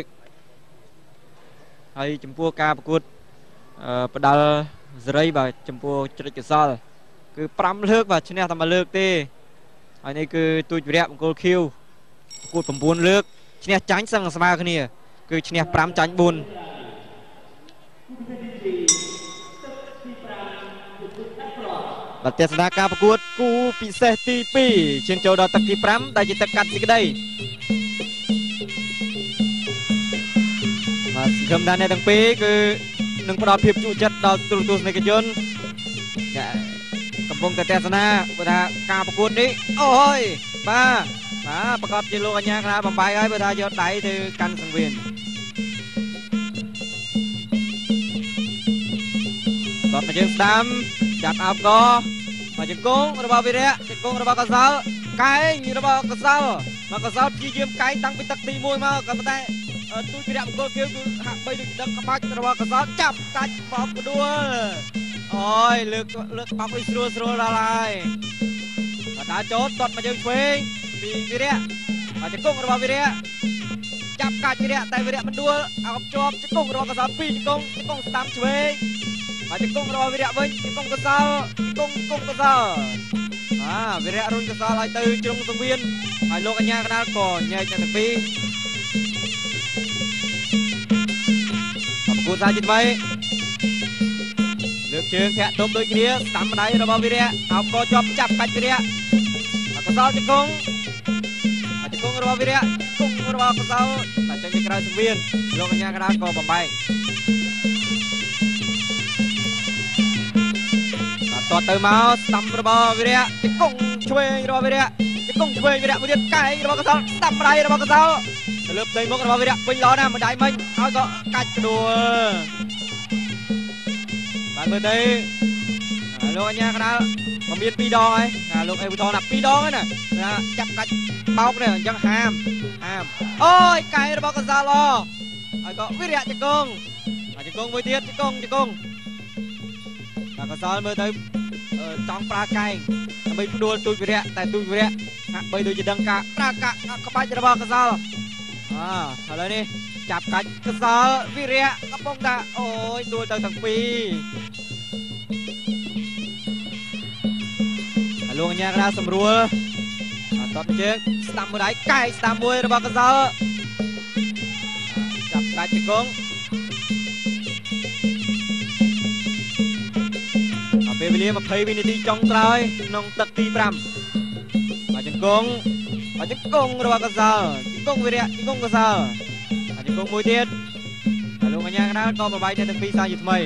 ហើយចំពោះការប្រកួតផ្ដាល់សេរីបាទចំពោះជ្រែកកសលគឺ5លើកបាទឈ្នះតែមួយលើកទេហើយនេះគឺទួយវិរៈមង្គលខៀវប្រកួត9លើកឈ្នះចាញ់សឹងស្មើគ្នាគឺឈ្នះ5ចាញ់4បាទទស្សនាការប្រកួតគូពិសេសទីពីរឈានចូលដល់ទឹកទី5ដែលជាទឹកកាត់សេចក្តីបាទសង្ឃឹមថាអ្នកទាំងពីរគឺនឹងផ្ដល់ភាពជក់ចិត្តដល់ទូរទស្សនិកជនកំពុងតែទស្សនាបើថាការប្រកួតនេះអូយបាទបាទប្រកាសជាលោកអញ្ញាកដាលបំបាយហើយបើថាយកដៃទៅកាន់សង្វៀនបាទមកយើងស្ដាំចាប់អោបកមកជង្គង់របស់វិរៈជង្គង់របស់កសលកែងរបស់កសលមកកសលព្យាយាមកែងតាំងពីទឹកទី1មកក៏ប៉ុន្តែទួយវិរៈមង្គលខៀវគឺហាក់បីដូចដឹកក្បាច់របស់កសលចាប់កាច់បោកផ្ដួលអូយលើកលើកបោកឲ្យស្រួលស្រួលដល់ហើយបាទដើរចូលតត់មកយើងឆ្វេងពីវិរៈមកជង្គង់របស់វិរៈចាប់កាច់វិរៈតែវិរៈមិនដួលអោបជាប់ជង្គង់របស់កសលពីរជង្គង់ជង្គង់ស្ដាំឆ្វេងមកជង្គង់របស់វិរៈវិញជង្គង់កសលជង្គង់ជង្គង់កសលអាវិរៈរុញកសលឲ្យទៅជ្រុងសង្វៀនហើយលោកអញ្ញាកដាលក៏ញែកទាំងពីរប្រកួតសាជាថ្មីលើកជើងធាក់ដុំដូចគ្នាស្ដាំម្ដាយរបស់វិរៈអោបក៏ជាប់ចាប់កាច់វិរៈកសលជង្គង់ជង្គង់របស់វិរៈជង្គង់របស់កសលតែចេញពីក្រៅសង្វៀនលោកអញ្ញាកដាលក៏បំបែកតតទៅមកស្ដាំរបស់វិរៈជង្គង់ឆ្វេងរបស់វិរៈជង្គង់ឆ្វេងវិរៈមួយទៀតកែងរបស់កសលស្ដាំម្ដាយរបស់កសលទៅលើផ្ទៃមុខរបស់វិរៈពេញល្អណាស់ម្ដាយមិញហើយក៏កាច់ផ្ដួលបាទមើលទៅលោកអញ្ញាកដាលក៏មានពីរដងហើយលោកអេវថនណាពីរដងហើយណាចាប់កាច់បោកនេះអញ្ចឹងហាមហាមអូយកែងរបស់កសលហើយក៏វិរៈជង្គង់ជង្គង់មួយទៀតជង្គង់ជង្គង់បាទកសលមើលទៅចង់ប្រើកែងដើម្បីផ្ដួលទួយវិរៈតែទួយវិរៈហាក់បីដូចជាដឹងការប្រើកាក់ក្បាច់របស់កសលអើឥឡូវនេះចាប់កាច់កសលវិរៈកំពុងតែអូយដួលទៅទាំងពីរហើយលោកអញ្ញាកដាលសម្រួលតតជើងស្ដាំមួយដៃកែងស្ដាំមួយរបស់កសលចាប់កាច់ជង្គង់ពេលវេលា20វិនាទីចុងក្រោយក្នុងទឹកទី5មកជង្គង់មកជង្គង់របស់កសលជង្គង់វិរៈជង្គង់កសលទីគង់មួយទៀតលោកកញ្ញាកណ្ដាលក៏បបាយអ្នកទាំងពីរសាជាថ្មី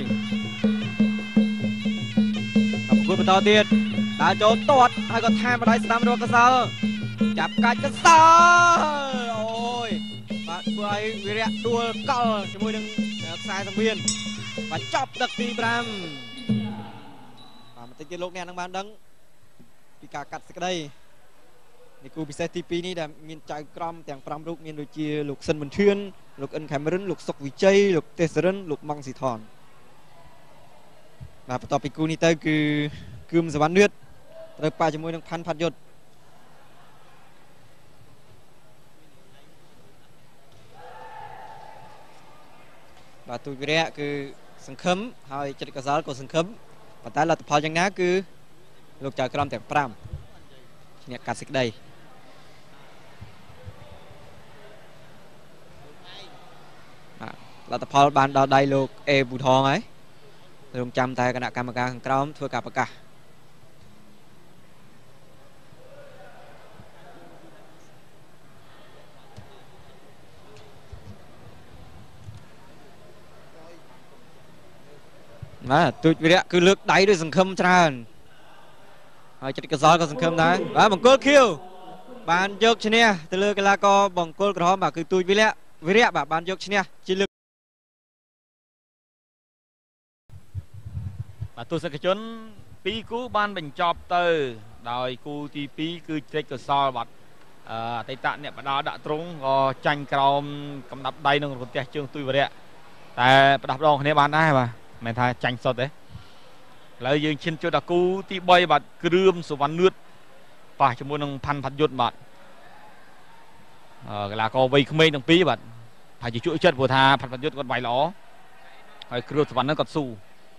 ប្រគួតបន្តទៀតដើរចូលទាត់ហើយក៏ថែមម្ដាយស្ដាំរកកសលចាប់កាច់កសលអូយបាទធ្វើឲ្យវិរៈដួលកលជាមួយនឹងខ្សែសង្វៀនបាទចប់ទឹកទីប្រាំបាទបន្តិចទៀតលោកអ្នកនឹងបានដឹងពីការកាត់សេចក្តីនៃគូពិសេសទីពីរនេះដែលមានចៅក្រមទាំងប្រាំរូបមានដូចជាលោកសិនមន្ធានលោកអិនខេមរិនលោកសុកវិជ័យលោកទេសរិនលោកម៉ង់ស៊ីថនបាទបន្ទាប់ពីគូនេះទៅគឺគឹមសវណ្ណនឿតត្រូវប៉ាជាមួយនឹងផាន់ផាត់យុទ្ធបាទទូចវិរៈគឺសង្ឃឹមហើយចិត្តកសលក៏សង្ឃឹមប៉ុន្តែលទ្ធផលយ៉ាងណាគឺលោកចៅក្រមទាំងប្រាំឈ្នះកាត់សេចក្តីលទ្ធផលបានដល់ដៃលោកអេប៊ូថងហើយរងចាំតែគណៈកម្មការខាងក្រោមធ្វើការប្រកាសបាទទូចវិរៈគឺលើកដៃដោយសង្ឃឹមច្រើនហើយចិត្តកសលក៏សង្ឃឹមដែរបាទបង្គោលខៀវបានយកឈ្នះទៅលើកីឡាករបង្គោលក្រហមបាទគឺទូចវិរៈវិរៈបាទបានយកឈ្នះជាលើកបាទទស្សនិកជនពីរគូបានបញ្ចប់ទៅដោយគូទីពីរគឺជ្រេចកសលបាទអតីតអ្នកបដាដាក់ទ្រង់ក៏ចាញ់ក្រោមកំដាប់ដៃនឹងរន្ទះជើងទូចវិរៈតែផ្ដាស់ប្ដូរគ្នាបានដែរបាទមិនមែនថាចាញ់សុទ្ធទេឥឡូវយើងឈានចូលដល់គូទីបីបាទគ្រឿមសវណ្ណនឿតប៉ះជាមួយនឹងផាន់ផាត់យុទ្ធបាទកីឡាករវ័យក្មេងទាំងពីរបាទហើយជាជួយចិត្តព្រោះថាផាន់ផាត់យុទ្ធគាត់វាយល្អហើយគ្រឿមសវណ្ណនឿតគាត់ស៊ូ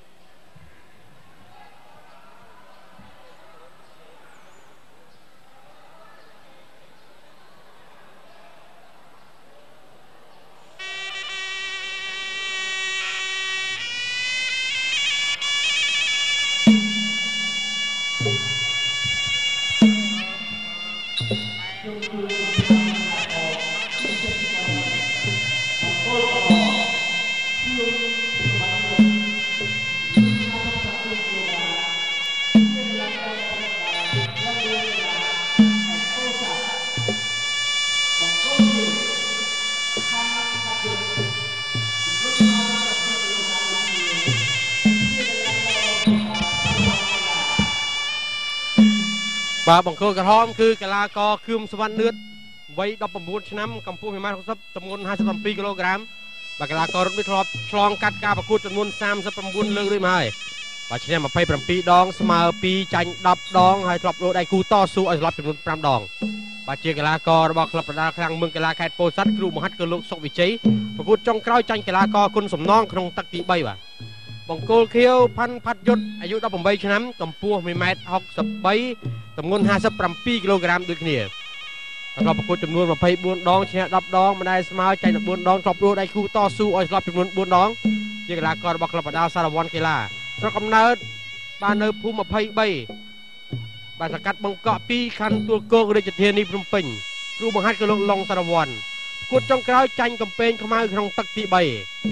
បាទបង្គោលក្រហមគឺកីឡាករខឿមសវណ្ណនឿតវ័យដប់ប្រាំបួនឆ្នាំកម្ពស់ មួយម៉ែត្រហុកសិប ទម្ងន់ហាសិបប្រាំពីរគីឡូក្រាមបាទកីឡាកររត់នេះធ្លាប់ឆ្លងកាត់ការប្រកួតចំនួនសាមសិបប្រាំបួនលើករួចមកហើយបាទឈ្នះម្ភៃប្រាំពីរដងស្មើពីរចាញ់ដប់ដងហើយធ្លាប់លោតដៃគូតស៊ូឲ្យស្លាប់ចំនួនប្រាំដងបាទជាកីឡាកររបស់ក្លឹបប្រដាល់ខ្លាំងមឿងកីឡាខេត្តពោធិ៍សាត់គ្រូមហាត់គឺលោកសុកវិជ័យប្រកួតចុងក្រោយចាញ់កីឡាករគុណសំណងក្នុងទឹកទីបីបាទបង្គោលខៀវផាន់ផាត់យុទ្ធអាយុដប់ប្រាំបីឆ្នាំកម្ពស់ មួយម៉ែត្រហុកសិបបី ទម្ងន់ហាសិបប្រាំពីរគីឡូក្រាមដូចគ្នាធ្លាប់ប្រកួតចំនួនម្ភៃបួនដងឈ្នះដប់ដងមិនដែលស្មើចាញ់បួនដងធ្លាប់លោតដៃគូតស៊ូឲ្យស្លាប់ចំនួនបួនដងជាកីឡាកររបស់ក្លឹបបដាល់សារវ័នកីឡាស្រុកកំណើតបាននៅភូមិម្ភៃបីបាទសង្កាត់បង្កក់ពីខណ្ឌទួលគោករាជធានីភ្នំពេញគ្រូបង្ហាត់គឺលោកឡុងសារវ័នប្រកួតចុងក្រោយចាញ់កំពែងខ្មៅក្នុងទឹកទីបី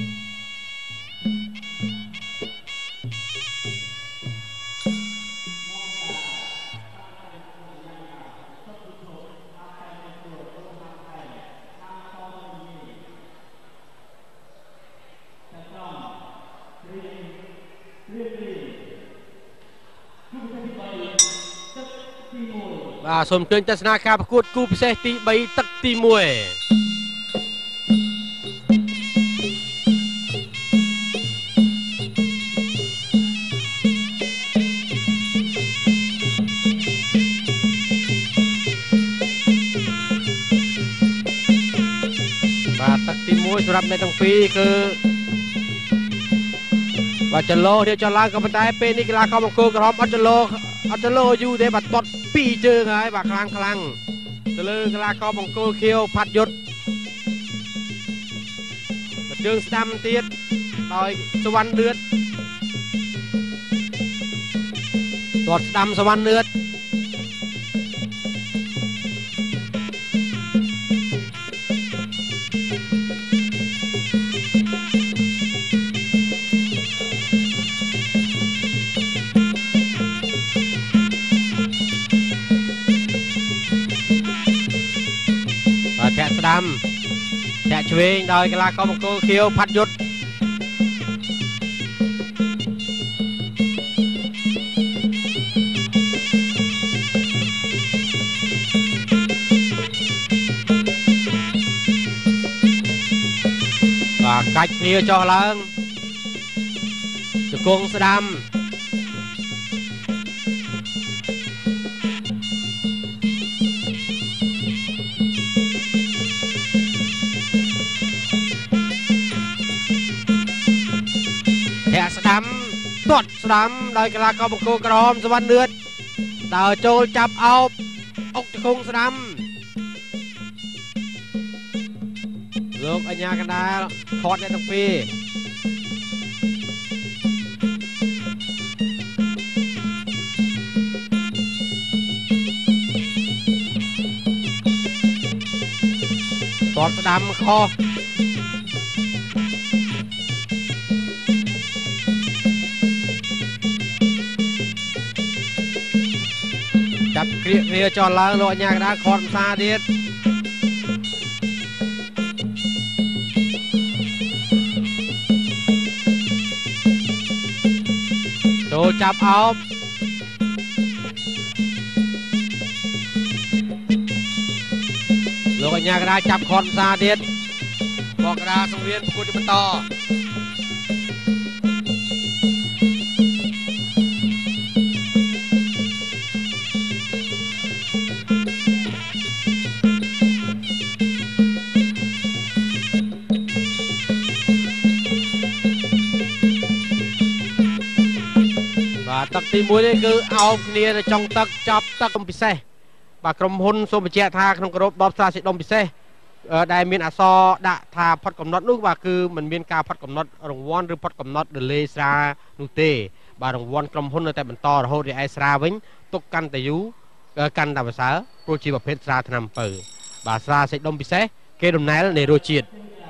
បាទសូមអញ្ជើញទស្សនាការប្រកួតគូពិសេសទីបីទឹកទីមួយបាទទឹកទីមួយសម្រាប់អ្នកទាំងពីរគឺបាទចលោរៀបចំឡើងក៏ប៉ុន្តែពេលនេះកីឡាករបង្គោលក្រហមអត់ចលោអត់ចលោយូរទេបាទបត់ពីរជើងហើយបាទខ្លាំងខ្លាំងទៅលើកីឡាករបង្គោលខៀវផាត់យុទ្ធបាទជើងស្ដាំទៀតដោយសវណ្ណនឿតទាត់ស្ដាំសវណ្ណនឿតដាំចាក់ឆ្វេងដោយកីឡាករបង្គោលខៀវផាត់យុទ្ធបាទកាច់គ្នាចុះឡើងជង្គង់ស្ដាំធាក់ស្ដាំទាត់ស្ដាំដោយកីឡាករបង្គោលក្រហមសវណ្ណនឿតដើរចូលចាប់អោបអុកជង្គង់ស្ដាំលោកអញ្ញាកណ្ដាលថតអ្នកទាំងពីរទាត់ស្ដាំខុសចាប់គ្រាកគ្នាចោះឡើងលោកអញ្ញាកណ្ដាលខត់ផ្សាទៀតចូលចាប់អោបលោកអញ្ញាកណ្ដាលចាប់ខត់ផ្សាទៀតបកក្រាសង្វៀនប្រកួតជាបន្តទឹកទីមួយនេះគឺអោបគ្នានៅចុងទឹកចាប់ទឹកពិសេសបាទក្រុមហ៊ុនសូមបញ្ជាក់ថាក្នុងក្រុមដបស្រាសេដុំពិសេសដែលមានអក្សរដាក់ថាផុតកំណត់នោះបាទគឺมันមានការផុតកំណត់រង្វាន់ឬផុតកំណត់ដលេស្រានោះទេបាទរង្វាន់ក្រុមហ៊ុននៅតែបន្តរហូតរីឯស្រាវិញទុកកាន់តែយូរកាន់តែប្រសើរព្រោះជាប្រភេទស្រាថ្នាំអំពៅបាទស្រាសេដុំពិសេសគេដំណើរនៃរសជាតិ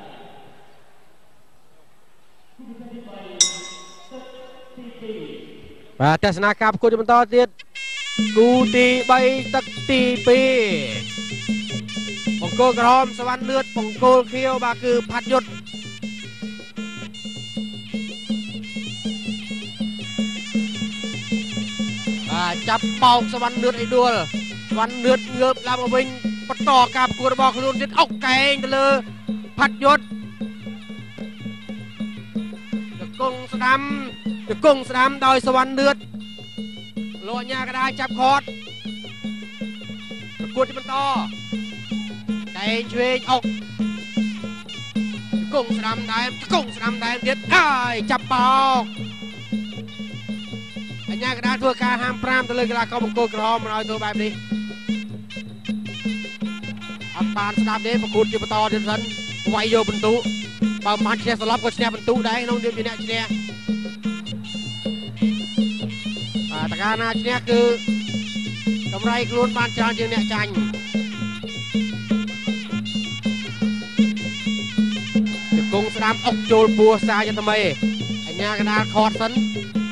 បាទទស្សនាការប្រកួតបន្តទៀតគូទីបីទឹកទីពីរបង្គោលក្រហមសវណ្ណនឿតបង្គោលខៀវបាទគឺផាត់យុទ្ធបាទចាប់បោកសវណ្ណនឿតអីដួលសវណ្ណនឿតងើបឡើងមកវិញបន្តការប្រកួតរបស់ខ្លួនទៀតអុកកែងទៅលើផាត់យុទ្ធជង្គង់ស្ដាំជង្គង់ស្ដាំដោយសវណ្ណនឿតលោកអញ្ញាកណ្ដាលចាប់ខត់ប្រកួតជាបន្តតែងឆ្វេងអុកជង្គង់ស្ដាំដែរជង្គង់ស្ដាំដែរទៀតហើយចាប់បោកអញ្ញាកណ្ដាលធ្វើការហាមប្រាមទៅលើកីឡាករបង្គោលក្រហមមិនឲ្យធ្វើបែបនេះអត់បានស្ដាប់ទេប្រកួតជាបន្តទៀតសិនវាយយកបន្ទុបើមិនឈ្នះសន្លប់ក៏ឈ្នះបន្ទុដែរក្នុងនាមជាអ្នកឈ្នះតកាណាឈ្នះគឺកម្រៃខ្លួនបានច្រើនជាងអ្នកចាញ់ជង្គង់ស្ដាំអុកចូលពោះសាយថ្មីអញ្ញាកណ្ដាលខត់សិន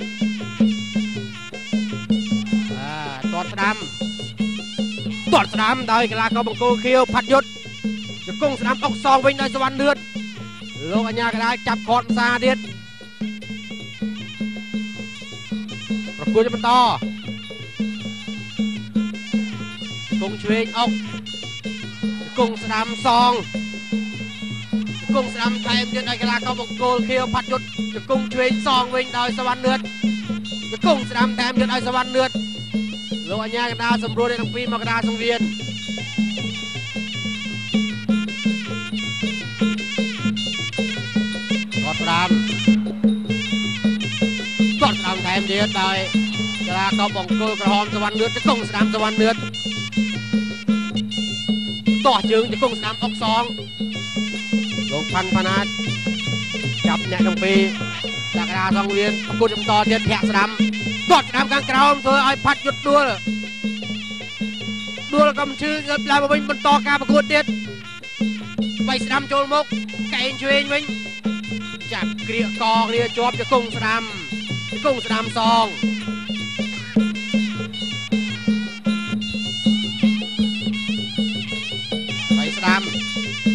បាទទាត់ស្ដាំទាត់ស្ដាំដោយកីឡាករបង្គោលខៀវផាត់យុទ្ធជង្គង់ស្ដាំអុកសងវិញដោយសវណ្ណនឿតលោកអញ្ញាកណ្ដាលចាប់ខត់ផ្សាទៀតប្រកួតបន្តគង់ឆ្វេងអុកគង់ស្ដាំសងគង់ស្ដាំថែមទៀតដោយកីឡាករបង្គោលខៀវផាត់យុទ្ធគង់ឆ្វេងសងវិញដោយសវណ្ណនឿតគង់ស្ដាំថែមទៀតដោយសវណ្ណនឿតលោកអញ្ញាកណ្ដាលសម្រួលទាំងពីរមកកណ្ដាលសង្វៀនគាត់ស្ដាំគាត់ស្ដាំថែមទៀតដោយកីឡាករបង្គោលក្រហមសវណ្ណនឿតជង្គង់ស្ដាំសវណ្ណនឿតតោះជើងជង្គង់ស្ដាំអុកសងលោកផាន់ផាណាតចាប់អ្នកទាំងពីរដាក់កណ្ដាលសង្វៀនប្រកួតបន្តទៀតធាក់ស្ដាំគាត់ស្ដាំខាងក្រោមធ្វើឲ្យផាត់យុទ្ធដួលដួលកំឈឺងើបឡើងមកវិញបន្តការប្រកួតទៀតវាយស្ដាំចូលមុខកែងឆ្វេងវិញចាប់គ្រាកកគ្នាជាប់ជង្គង់ស្ដាំជង្គង់ស្ដាំសងវាយស្ដាំ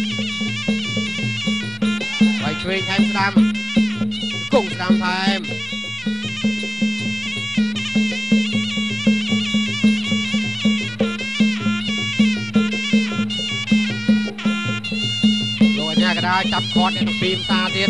ដាំថែមលោកអាញាកដាចាប់ខាត់អ្នកទាំងពីរតាទៀត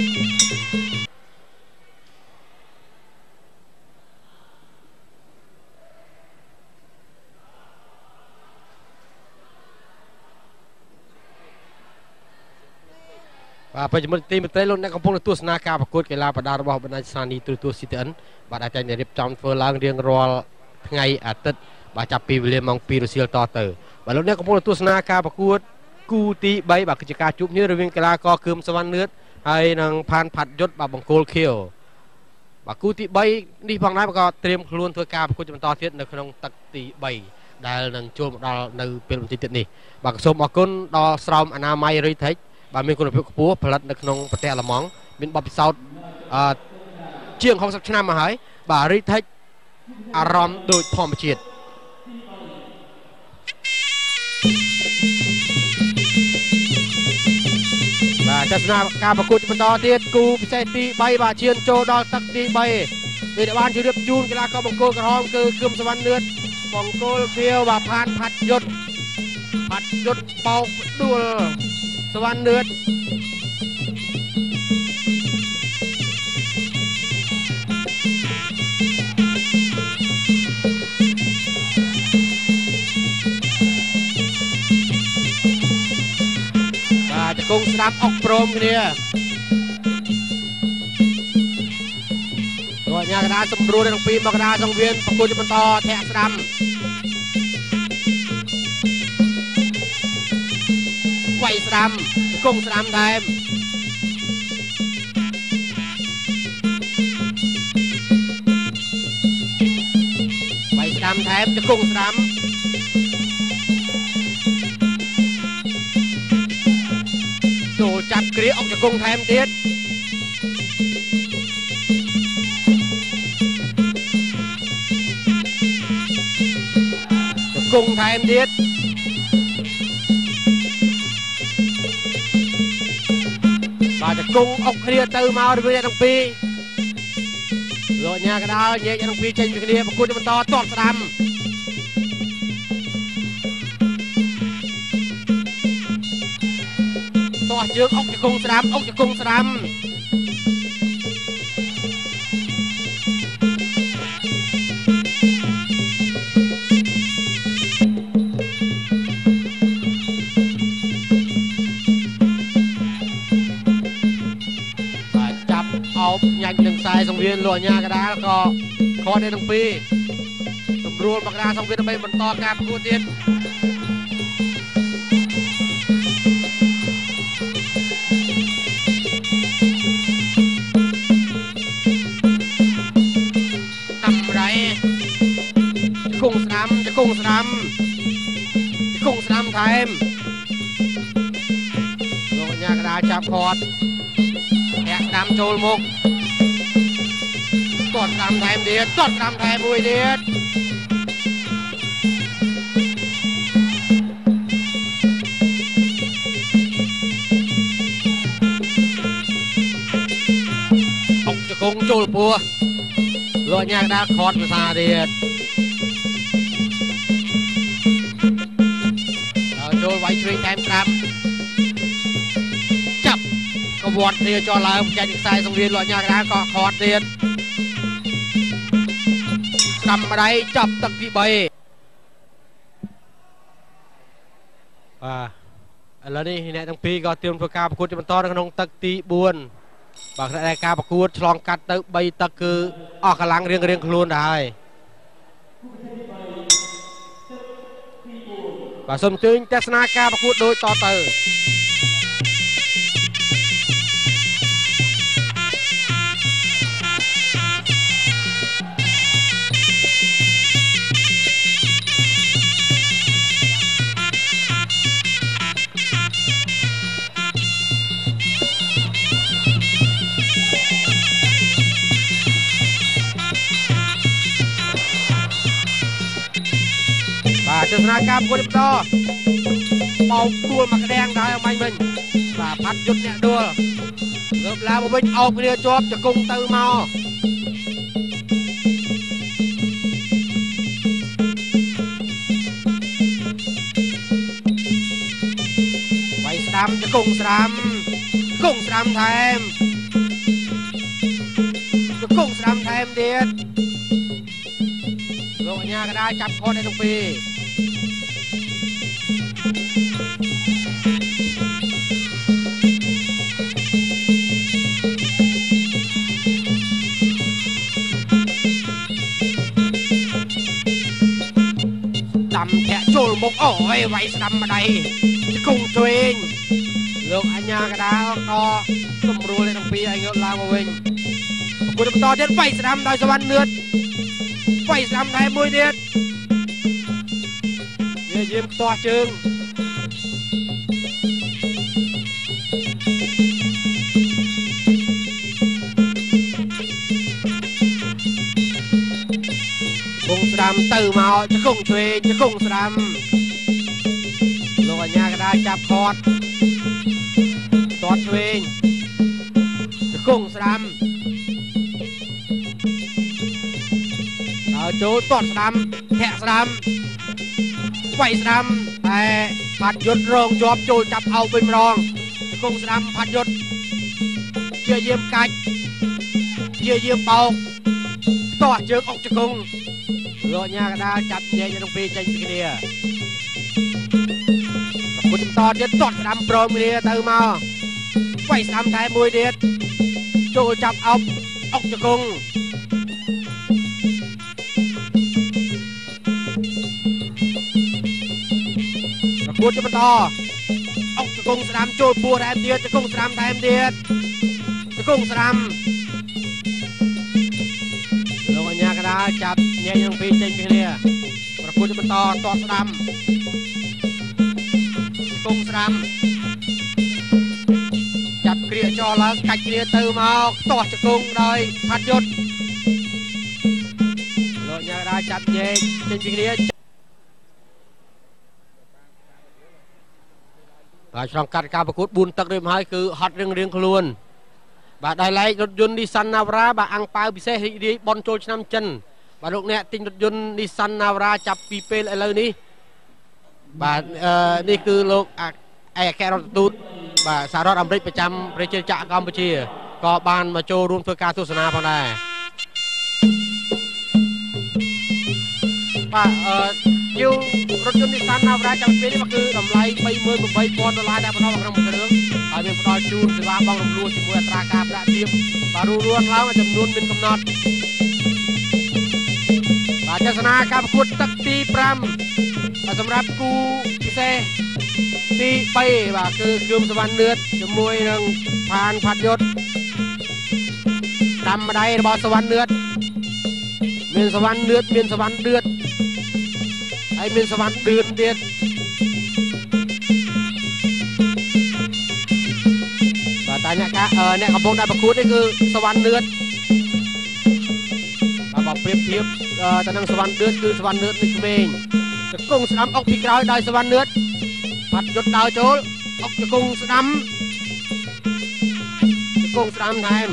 បាទបច្ចុប្បន្នទីមន្ត្រីលោកអ្នកកំពុងទស្សនាការប្រកួតកីឡាបដារបស់បណ្ដាញស្ថានីយទូរទស្សន៍ ស៊ី ទី អិន បាទអាចតែរៀបចំធ្វើឡើងរៀងរាល់ថ្ងៃអាទិត្យបាទចាប់ពីវេលាម៉ោងពីររសៀលតទៅបាទលោកអ្នកកំពុងទស្សនាការប្រកួតគូទីបីបាទគឺជាការជួបគ្នារវាងកីឡាករគឹមសវណ្ណនឿតហើយនិងផានផាត់យុទ្ធបាទបង្គោលខៀវបាទគូទីបីនេះផងដែរក៏ត្រៀមខ្លួនធ្វើការប្រកួតបន្តទៀតនៅក្នុងទឹកទីបីដែលនឹងចូលមកដល់នៅពេលបន្តិចទៀតនេះបាទសូមអរគុណដល់ស្រោមអនាម័យរីថេកបាទមានគុណភាពខ្ពស់ផលិតនៅក្នុងប្រទេសអាល្លឺម៉ង់មានបទពិសោធន៍អឺជាងហកសិបឆ្នាំមកហើយបាទរីថេកអារម្មណ៍ដូចធម្មជាតិបាទទស្សនាការប្រកួតបន្តទៀតគូពិសេសទីបីបាទឈានចូលដល់ទឹកទីបីដែលបានជម្រាបជូនកីឡាករបង្គោលក្រហមគឺគឹមសវណ្ណនឿតបង្គោលខៀវបាទផានផាត់យុទ្ធផាត់យុទ្ធបោកដួលសវណ្ណនឿតបាទជង្គង់ស្ដាប់អុកព្រមគ្នារកញ៉ាកដាសម្រួលទាំងពីរមកដាសង្វៀនប្រគួតបន្តធាក់ស្ដាំវាយស្ដាំជង្គង់ស្ដាំថែមវាយស្ដាំថែមជង្គង់ស្ដាំចូលចាប់គ្រាអុកជង្គង់ថែមទៀតជង្គង់ថែមទៀតបាទជង្គង់អុកគ្នាទៅមករវាងអ្នកទាំងពីរលោកញ៉ាកដាលញែកអ្នកទាំងពីរចេញពីគ្នាប្រគួតបន្តទាត់ស្ដាំទាស់ជើងអុកជង្គង់ស្ដាំអុកជង្គង់ស្ដាំញ៉ាច់នឹងខ្សែសង្វៀនលោកអាញាកដាលក៏ខត់ទាំងពីរសម្រួលមកដាសង្វៀនដើម្បីបន្តការប្រកួតទៀតតាមរៃជង្គង់ស្ដាំជង្គង់ស្ដាំជង្គង់ស្ដាំថែមលោកអាញាកដាលចាប់ខត់ធាក់ស្ដាំចូលមុខទាត់ស្ដាំថែមទៀតទាត់ស្ដាំថែមមួយទៀតអុកជង្គង់ចូលពោះលោកញ៉ាកដាលខត់ភាសាទៀតដល់ចូលវាយឆ្វេងថែមស្ដាំចាប់កវត្តគ្នាចោលឡើងចាច់ខ្សែសង្វៀនលោកញ៉ាកដាលក៏ខត់ទៀតស្ដាំម្ដាយចាប់ទឹកទីបីបាទឥឡូវនេះអ្នកទាំងពីរក៏ត្រៀមធ្វើការប្រកួតបន្តនៅក្នុងទឹកទីបួនបាទខណៈដែលការប្រកួតឆ្លងកាត់ទៅបីទឹកគឺអស់កម្លាំងរៀងរៀងខ្លួនទៅហើយបាទសូមអញ្ជើញទស្សនាការប្រកួតដូចតទៅបាទទស្សនាការប្រកួតបន្តបោកដួលមកក្តាំងដែរអមាញ់វិញបាទផាត់យុទ្ធអ្នកដួលលើកឡើងមកវិញអោបគ្នាជាប់ចង្គង់ទៅមកវាយស្ដាំចង្គង់ស្ដាំចង្គង់ស្ដាំថែមចង្គង់ស្ដាំថែមទៀតលោកអញ្ញាកដាចាប់ខត់ឯទាំងពីរដាំធាក់ចូលមុខអូយវាយស្ដាំម្ដាយជង្គង់ឆ្វេងលោកអញ្ញាកដាក៏សម្រួលឯទាំងពីរឲ្យងើបឡើងមកវិញប្រគល់បន្តទៀតវាយស្ដាំដោយសវណ្ណនឿតវាយស្ដាំថែមមួយទៀតយាយយាមខ្ទាស់ជើងគង់ស្ដាំទៅមកចង្គង់ឆ្វេងចង្គង់ស្ដាំលោកអញ្ញាកដាចាប់ខត់ទាត់ឆ្វេងចង្គង់ស្ដាំដល់ចូលទាត់ស្ដាំធាក់ស្ដាំវាយស្ដាំតែផាត់យុទ្ធរងជាប់ចូលចាប់អោបវិញម្ដងចង្គង់ស្ដាំផាត់យុទ្ធព្យាយាមកាច់ព្យាយាមបោកទាស់ជើងអុកចង្គង់លោកអញ្ញាកដាចាប់ញែកទាំងពីរចេញពីគ្នាប្រគល់បន្តទៀតទាត់ស្ដាំព្រមគ្នាទៅមកវាយស្ដាំថែមមួយទៀតចូលចាប់អោបអុកចង្គង់ប្រគល់ទៅបន្តអុកចង្គង់ស្ដាំចូលពោះថែមទៀតចង្គង់ស្ដាំថែមទៀតចង្គង់ស្ដាំលោកអញ្ញាកដាចាប់ញែកទាំងពីរចេញពីគ្នាប្រគល់ទៅបន្តទាត់ស្ដាំចង្គង់ស្ដាំចាប់គ្រាចោលឡើងកាច់គ្រាទៅមកទាស់ចង្គង់ដោយផាត់យុទ្ធលោកអញ្ញាកដាចាប់ញែកចេញពីគ្នាបាទឆ្លងកាត់ការប្រកួតបួនទឹករៀបហើយគឺហត់រៀងរៀងខ្លួនបាទដោយឡែករថយន្ត Nissan Navara បាទអង្គប៉ាវពិសេសរីករាយបនចូលឆ្នាំចិនបាទលោកអ្នកទិញរថយន្ត Nissan Navara ចាប់ពីពេលឥឡូវនេះបាទនេះគឺលោកឯកអគ្គរដ្ឋទូតបាទសហរដ្ឋអាមេរិកប្រចាំប្រជាជាតិកម្ពុជាក៏បានមកចូលរួមធ្វើការទស្សនាផងដែរបាទអឺជាវរថយន្ត Nissan Navara ចាំពេលនេះមកគឺតម្លៃ បីម៉ឺនប្រាំបីពាន់ដុល្លារតែប៉ុណ្ណោះក្នុងមួយគ្រឿងហើយមានផ្ដល់ជូនសេវាបង់រំលោះជាមួយអត្រាការប្រាក់ទាបបាទរួចរាល់ឡើងចំនួនមានកំណត់បាទទស្សនាការប្រកួតទឹកទីប្រាំបាទសម្រាប់គូពិសេសទីបីបាទគឺគឹមសវណ្ណនឿតជាមួយនឹងផានផាត់យុទ្ធតាមម្ដាយរបស់សវណ្ណនឿតមានសវណ្ណនឿតមានសវណ្ណឌឿតហើយមានសវណ្ណឌឿនទៀតបាទតែអ្នកអ្នកកំពុងតែប្រកួតនេះគឺសវណ្ណនឿតបាទបើប្រៀបធៀបទៅនឹងសវណ្ណឌឿនគឺសវណ្ណនឿតនេះក្មេងចង្គង់ស្ដាំអុកពីក្រោយដោយសវណ្ណនឿតផាត់យុទ្ធដើរចូលអុកចង្គង់ស្ដាំចង្គង់ស្ដាំថែម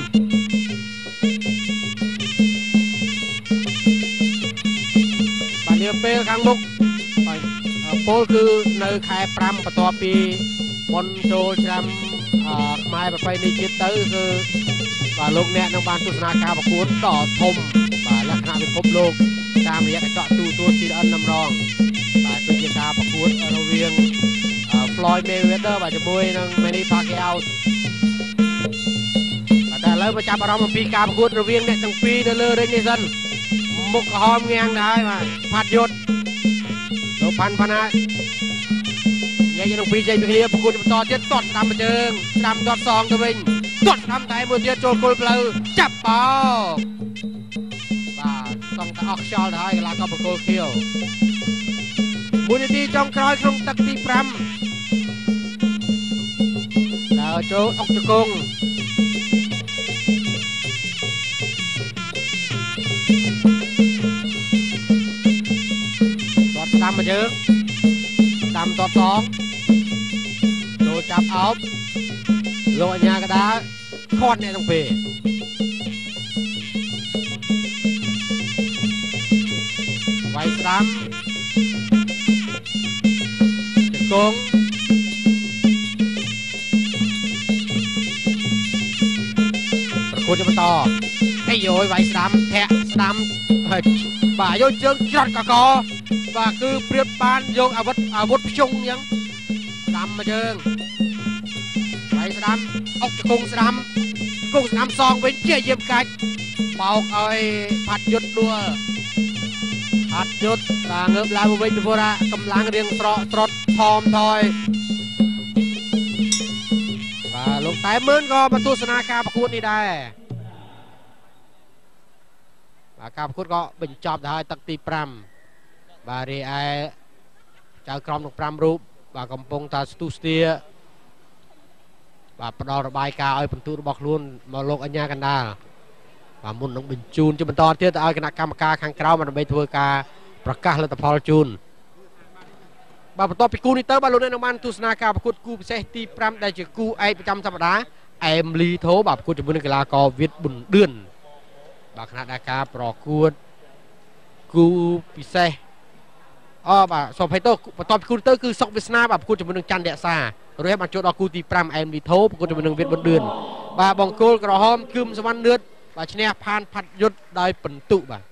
បាទនាពេលខាងមុខពលគឺនៅខែប្រាំបន្ទាប់ពីបុណ្យចូលឆ្នាំខ្មែរប្រពៃណីជាតិទៅគឺបាទលោកអ្នកនឹងបានទស្សនាការប្រកួតដ៏ធំបាទលក្ខណៈពិភពលោកតាមរយៈកញ្ចក់ទូទួល ซี អិន តម្រងបាទគឺជាការប្រកួតរវាង Floyd Mayweather បាទជាមួយនឹង Manny Pacquiao បាទតែឥឡូវមកចាប់អារម្មណ៍អំពីការប្រកួតរវាងអ្នកទាំងពីរនៅលើរេងនេះសិនមុខក្រហមងាំងទៅហើយបាទផាត់យុទ្ធលោកផាន់ផាណាញ៉ៃនឹងពីរចេញពីគ្នាប្រកួតបន្តទៀតទាត់ស្ដាំមួយជើងស្ដាំទាត់សងទៅវិញទាត់ស្ដាំតែមួយទៀតចូលគល់ផ្លូវចាប់បោបាទសងតែអស់ខ្យល់ទៅហើយកីឡាករបង្គោលខៀវមួយនាទីចុងក្រោយក្នុងទឹកទីប្រាំដើរចូលអុកជង្គង់ទាត់ស្ដាំមួយជើងស្ដាំទាត់សងចូលចាប់អោបលោកអញ្ញាកដាខាត់អ្នកទាំងពីរវាយស្ដាំជង្គង់ប្រកួតជាបន្តអីយយវាយស្ដាំធាក់ស្ដាំហើយបាទយកជើងច្រត់កកបាទគឺព្រៀបបានយកអាវុធអាវុធភ្ជង់អញ្ចឹងស្ដាំមកជើងវាយស្ដាំអុកជង្គង់ស្ដាំជង្គង់ស្ដាំសងវិញជាយាមកាច់បោកឲ្យផាត់យុទ្ធដួលផាត់យុទ្ធបាទងើបឡើងមកវិញពីព្រោះថាកម្លាំងរៀងស្រកស្រត់ថមថយបាទលោកតែមឿនក៏មកទស្សនាការប្រកួតនេះដែរបាទការប្រកួតក៏បញ្ចប់ទៅហើយទឹកទីប្រាំបាទរីឯចៅក្រមទាំងប្រាំរូបបាទកំពុងតែស្ទុះស្ទាបាទផ្ដល់របាយការណ៍ឲ្យបន្ទូរបស់ខ្លួនមកលោកអញ្ញាកណ្ដាលបាទមុននឹងបញ្ជូនជាបន្តទៀតទៅឲ្យគណៈកម្មការខាងក្រៅមកដើម្បីធ្វើការប្រកាសលទ្ធផលជូនបាទបន្ទាប់ពីគូនេះទៅបាទលោកអ្នកនឹងបានទស្សនាការប្រកួតគូពិសេសទីប្រាំដែលជាគូឯកប្រចាំសប្តាហ៍អែមលីថូបាទប្រកួតជាមួយនឹងកីឡាករវិទ្យប៊ុនឌឿនបាទគណៈដែលការប្រកួតគូពិសេសអូបាទសូមភ័យទោសបន្ទាប់ពីគូទៅគឺសុកវាសនាបាទប្រកួតជាមួយនឹងច័ន្ទរក្សារួចបានចូលដល់គូទីប្រាំអែមលីថូប្រកួតជាមួយនឹងវិទ្យប៊ុនឌឿនបាទបង្គោលក្រហមគឹមសវណ្ណនឿតបាទឈ្នះផានផាត់យុទ្ធដោយពិន្ទុបាទ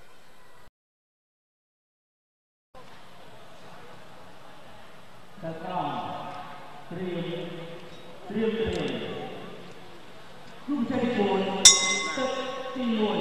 ដល់ក្រមត្រៀមត្រៀមត្រៀមគូផ្សេងគូទឹកទីមួយ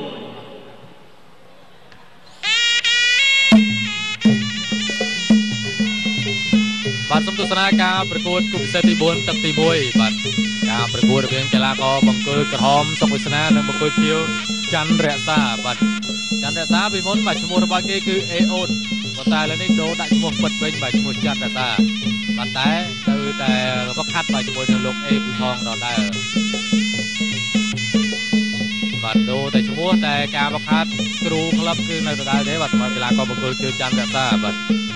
បាទសូមទស្សនាការប្រកួតគូពិសេសទីបួនទឹកទីមួយបាទការប្រកួតរវាងកីឡាករបង្គោលក្រហមសុកវាសនានិងបង្គោលខៀវច័ន្ទរក្សាបាទច័ន្ទរក្សាពីមុនបាទឈ្មោះរបស់គេគឺអេអូនប៉ុន្តែឥឡូវនេះដូរដាក់ឈ្មោះពិតវិញបាទឈ្មោះច័ន្ទរក្សាបាទតែទៅតែវឹកហាត់បាទជាមួយនឹងលោកអេពូថងដដែលបាទដូរតែឈ្មោះតែការវឹកហាត់គ្រូក្លឹបគឺនៅដដែលទេបាទសម្រាប់កីឡាករបង្គោលខៀវច័ន្ទរក្សាបាទ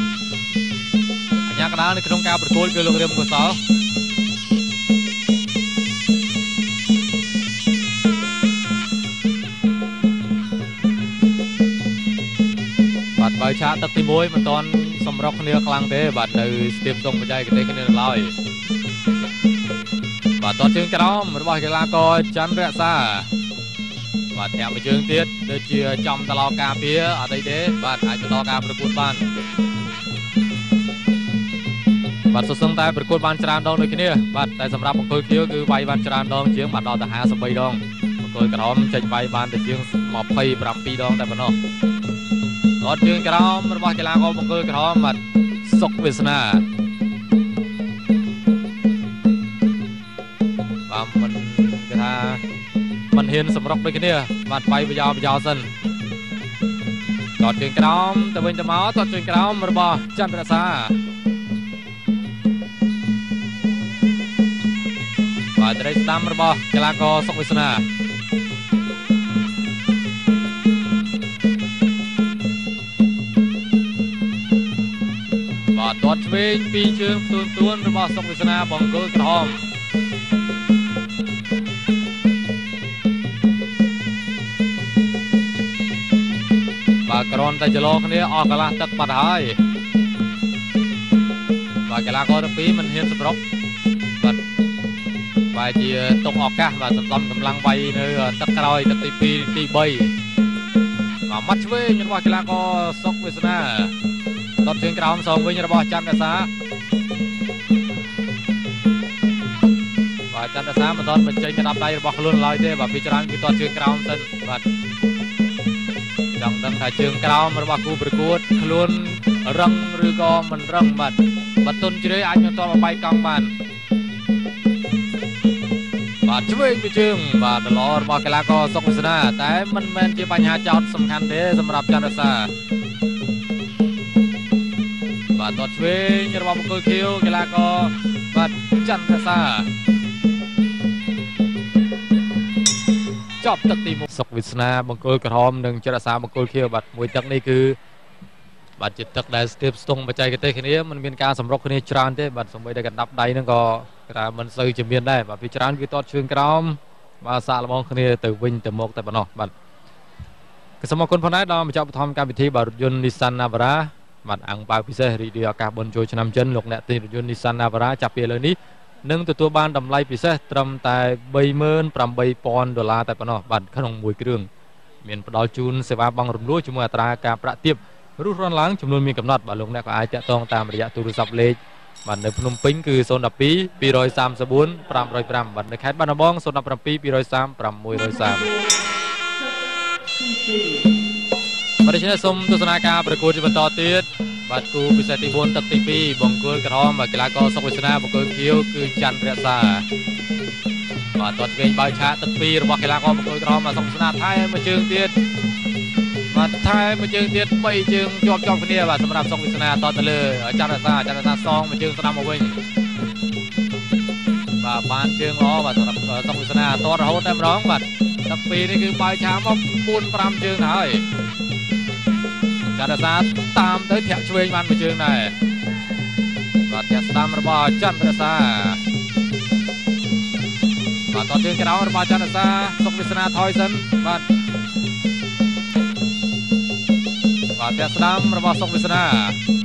កណ្ដាលនៅក្នុងការប្រកួតគឺលោករៀមកុសលបាទបើឆាកទឹកទីមួយមិនទាន់សម្រុកគ្នាខ្លាំងទេបាទនៅស្ទាបស្ទង់បច្ចេកទេសគ្នានៅឡើយបាទតតជើងក្រោមរបស់កីឡាករច័ន្ទរក្សាបាទធាក់មួយជើងទៀតដូចជាចំតឡោការពារអត់អីទេបាទអាចបន្តការប្រកួតបានបាទសុទ្ធសឹងតែប្រកួតបានច្រើនដងដូចគ្នាបាទតែសម្រាប់បង្គោលខៀវគឺវាយបានច្រើនដងជាងបាទដល់ទៅហាសិបបីដងបង្គោលក្រហមចេញវាយបានទៅជាងម្ភៃប្រាំពីរដងតែប៉ុណ្ណោះអត់ជើងក្រោមរបស់កីឡាករបង្គោលក្រហមបាទសុកវាសនាបាទមិនគេថាមិនហ៊ានសម្រុកដូចគ្នាបាទវាយប្រយោប្រយោសិនតតជើងក្រោមទៅវិញទៅមកតតជើងក្រោមរបស់ច័ន្ទរក្សាបាទត្រីស្ដាំរបស់កីឡាករសុកវាសនាបាទទាត់ឆ្វេងពីរជើងទួនទួនរបស់សុកវាសនាបង្គោលក្រហមបាទក្រនតែចលោគ្នាអស់កន្លះទឹកបាត់ហើយបាទកីឡាករទាំងពីរមិនហ៊ានសម្រុកបាទបាទជាទុកឱកាសបាទសន្សំកម្លាំងវាយនៅទឹកក្រោយទឹកទីពីរទីបីបាទមាត់ឆ្វេងរបស់កីឡាករសុកវាសនាតតជើងក្រោមសងវិញរបស់ច័ន្ទរក្សាបាទច័ន្ទរក្សាមិនទាន់បញ្ចេញក្តាប់ដៃរបស់ខ្លួនឡើយទេបាទពីច្រើនគឺតតជើងក្រោមសិនបាទចង់ដឹងថាជើងក្រោមរបស់គូប្រកួតខ្លួនរឹងឬក៏មិនរឹងបាទបើទុនជ្រៅអាចមិនទាន់បាយកង់បានបាទឆ្វេងពីជើងបាទដលរបស់កីឡាករសុកវាសនាតែមិនមែនជាបញ្ហាចោតសំខាន់ទេសម្រាប់ច័ន្ទរក្សាបាទតតឆ្វេងរបស់បង្គោលខៀវកីឡាករបាទច័ន្ទរក្សាចប់ទឹកទីមួយសុកវាសនាបង្គោលក្រហមនិងច័ន្ទរក្សាបង្គោលខៀវបាទមួយទឹកនេះគឺបាទជាទឹកដែលស្ទាបស្ទង់បច្ចេកទេសគ្នាមិនមានការសម្រុកគ្នាច្រើនទេបាទសូម្បីតែកណ្ដាប់ដៃហ្នឹងក៏គេថាមិនសូវជាមានដែរបាទពីច្រើនគឺតតជើងក្រោម và xa là mong khơi từ vinh từ một tại bản nọ bạn cái số một con phản ánh đó mà cho thăm cam vị thi bảo John Nissan Navara mặt ăn bao pizza đi đi carbon trôi cho năm chân lục nẹt tiền John Nissan Navara chặt bìa lớn ní nâng từ tua ban đầm lay pizza trầm tại bảy mươi trăm bảy pon đô la tại bản nọ bạn khăn ông mùi kêu miền đào chun sẽ vào bằng rùm lúa chúng ta tra cảประเทียบรูปร้อนล้างจำนวนมีกำหนดบาลงนักอาจจะต้องตามระยะตูรุสับเล็กบันในพนมปิงคือโซนดับปีปีร้อยสามสิบบุญปรามร้อยปรามบันในแคทบานบองโซนดับปรามปีปีร้อยสามปรามมวยร้อยสามบันในชนะสมตุสนาการประกวดที่บรรทอตีดบัตรกูพิเศษตีบุญตัดตีปีบงกุลกระทอมบัตรกีฬากอสกุลชนะบงกุลคิวคือจันทร์เรียซาบัตรตัวเวงใบชาตัดปีระบบกีฬากอบงกุลกระทอมมาสกุลชนะไทยมาเชิงตีดมาไทยมาเชิงเตียดไปเชิงจอบจอบคนนี้ว่าสำหรับทรงวิศนาตอนตะเลยอาจารย์ซาอาจารย์ซาซองมาเชิงสนามมาวิ่งว่าบ้านเชิงล้อว่าสำหรับทรงวิศนาตอนเราเต็มร้องบัดตักปีนี่คือปลายช้างว่าปูนปรำเชิงหน่อยอาจารย์ซาตามtớiแถวช่วยมันมาเชิงไหนว่าแถวตามระบอบอาจารย์ซาว่าตอนเชิงกระดองระบอบอาจารย์ซาทรงวิศนาถอยสันบัดเทียสดามระบอบทรงวิศนา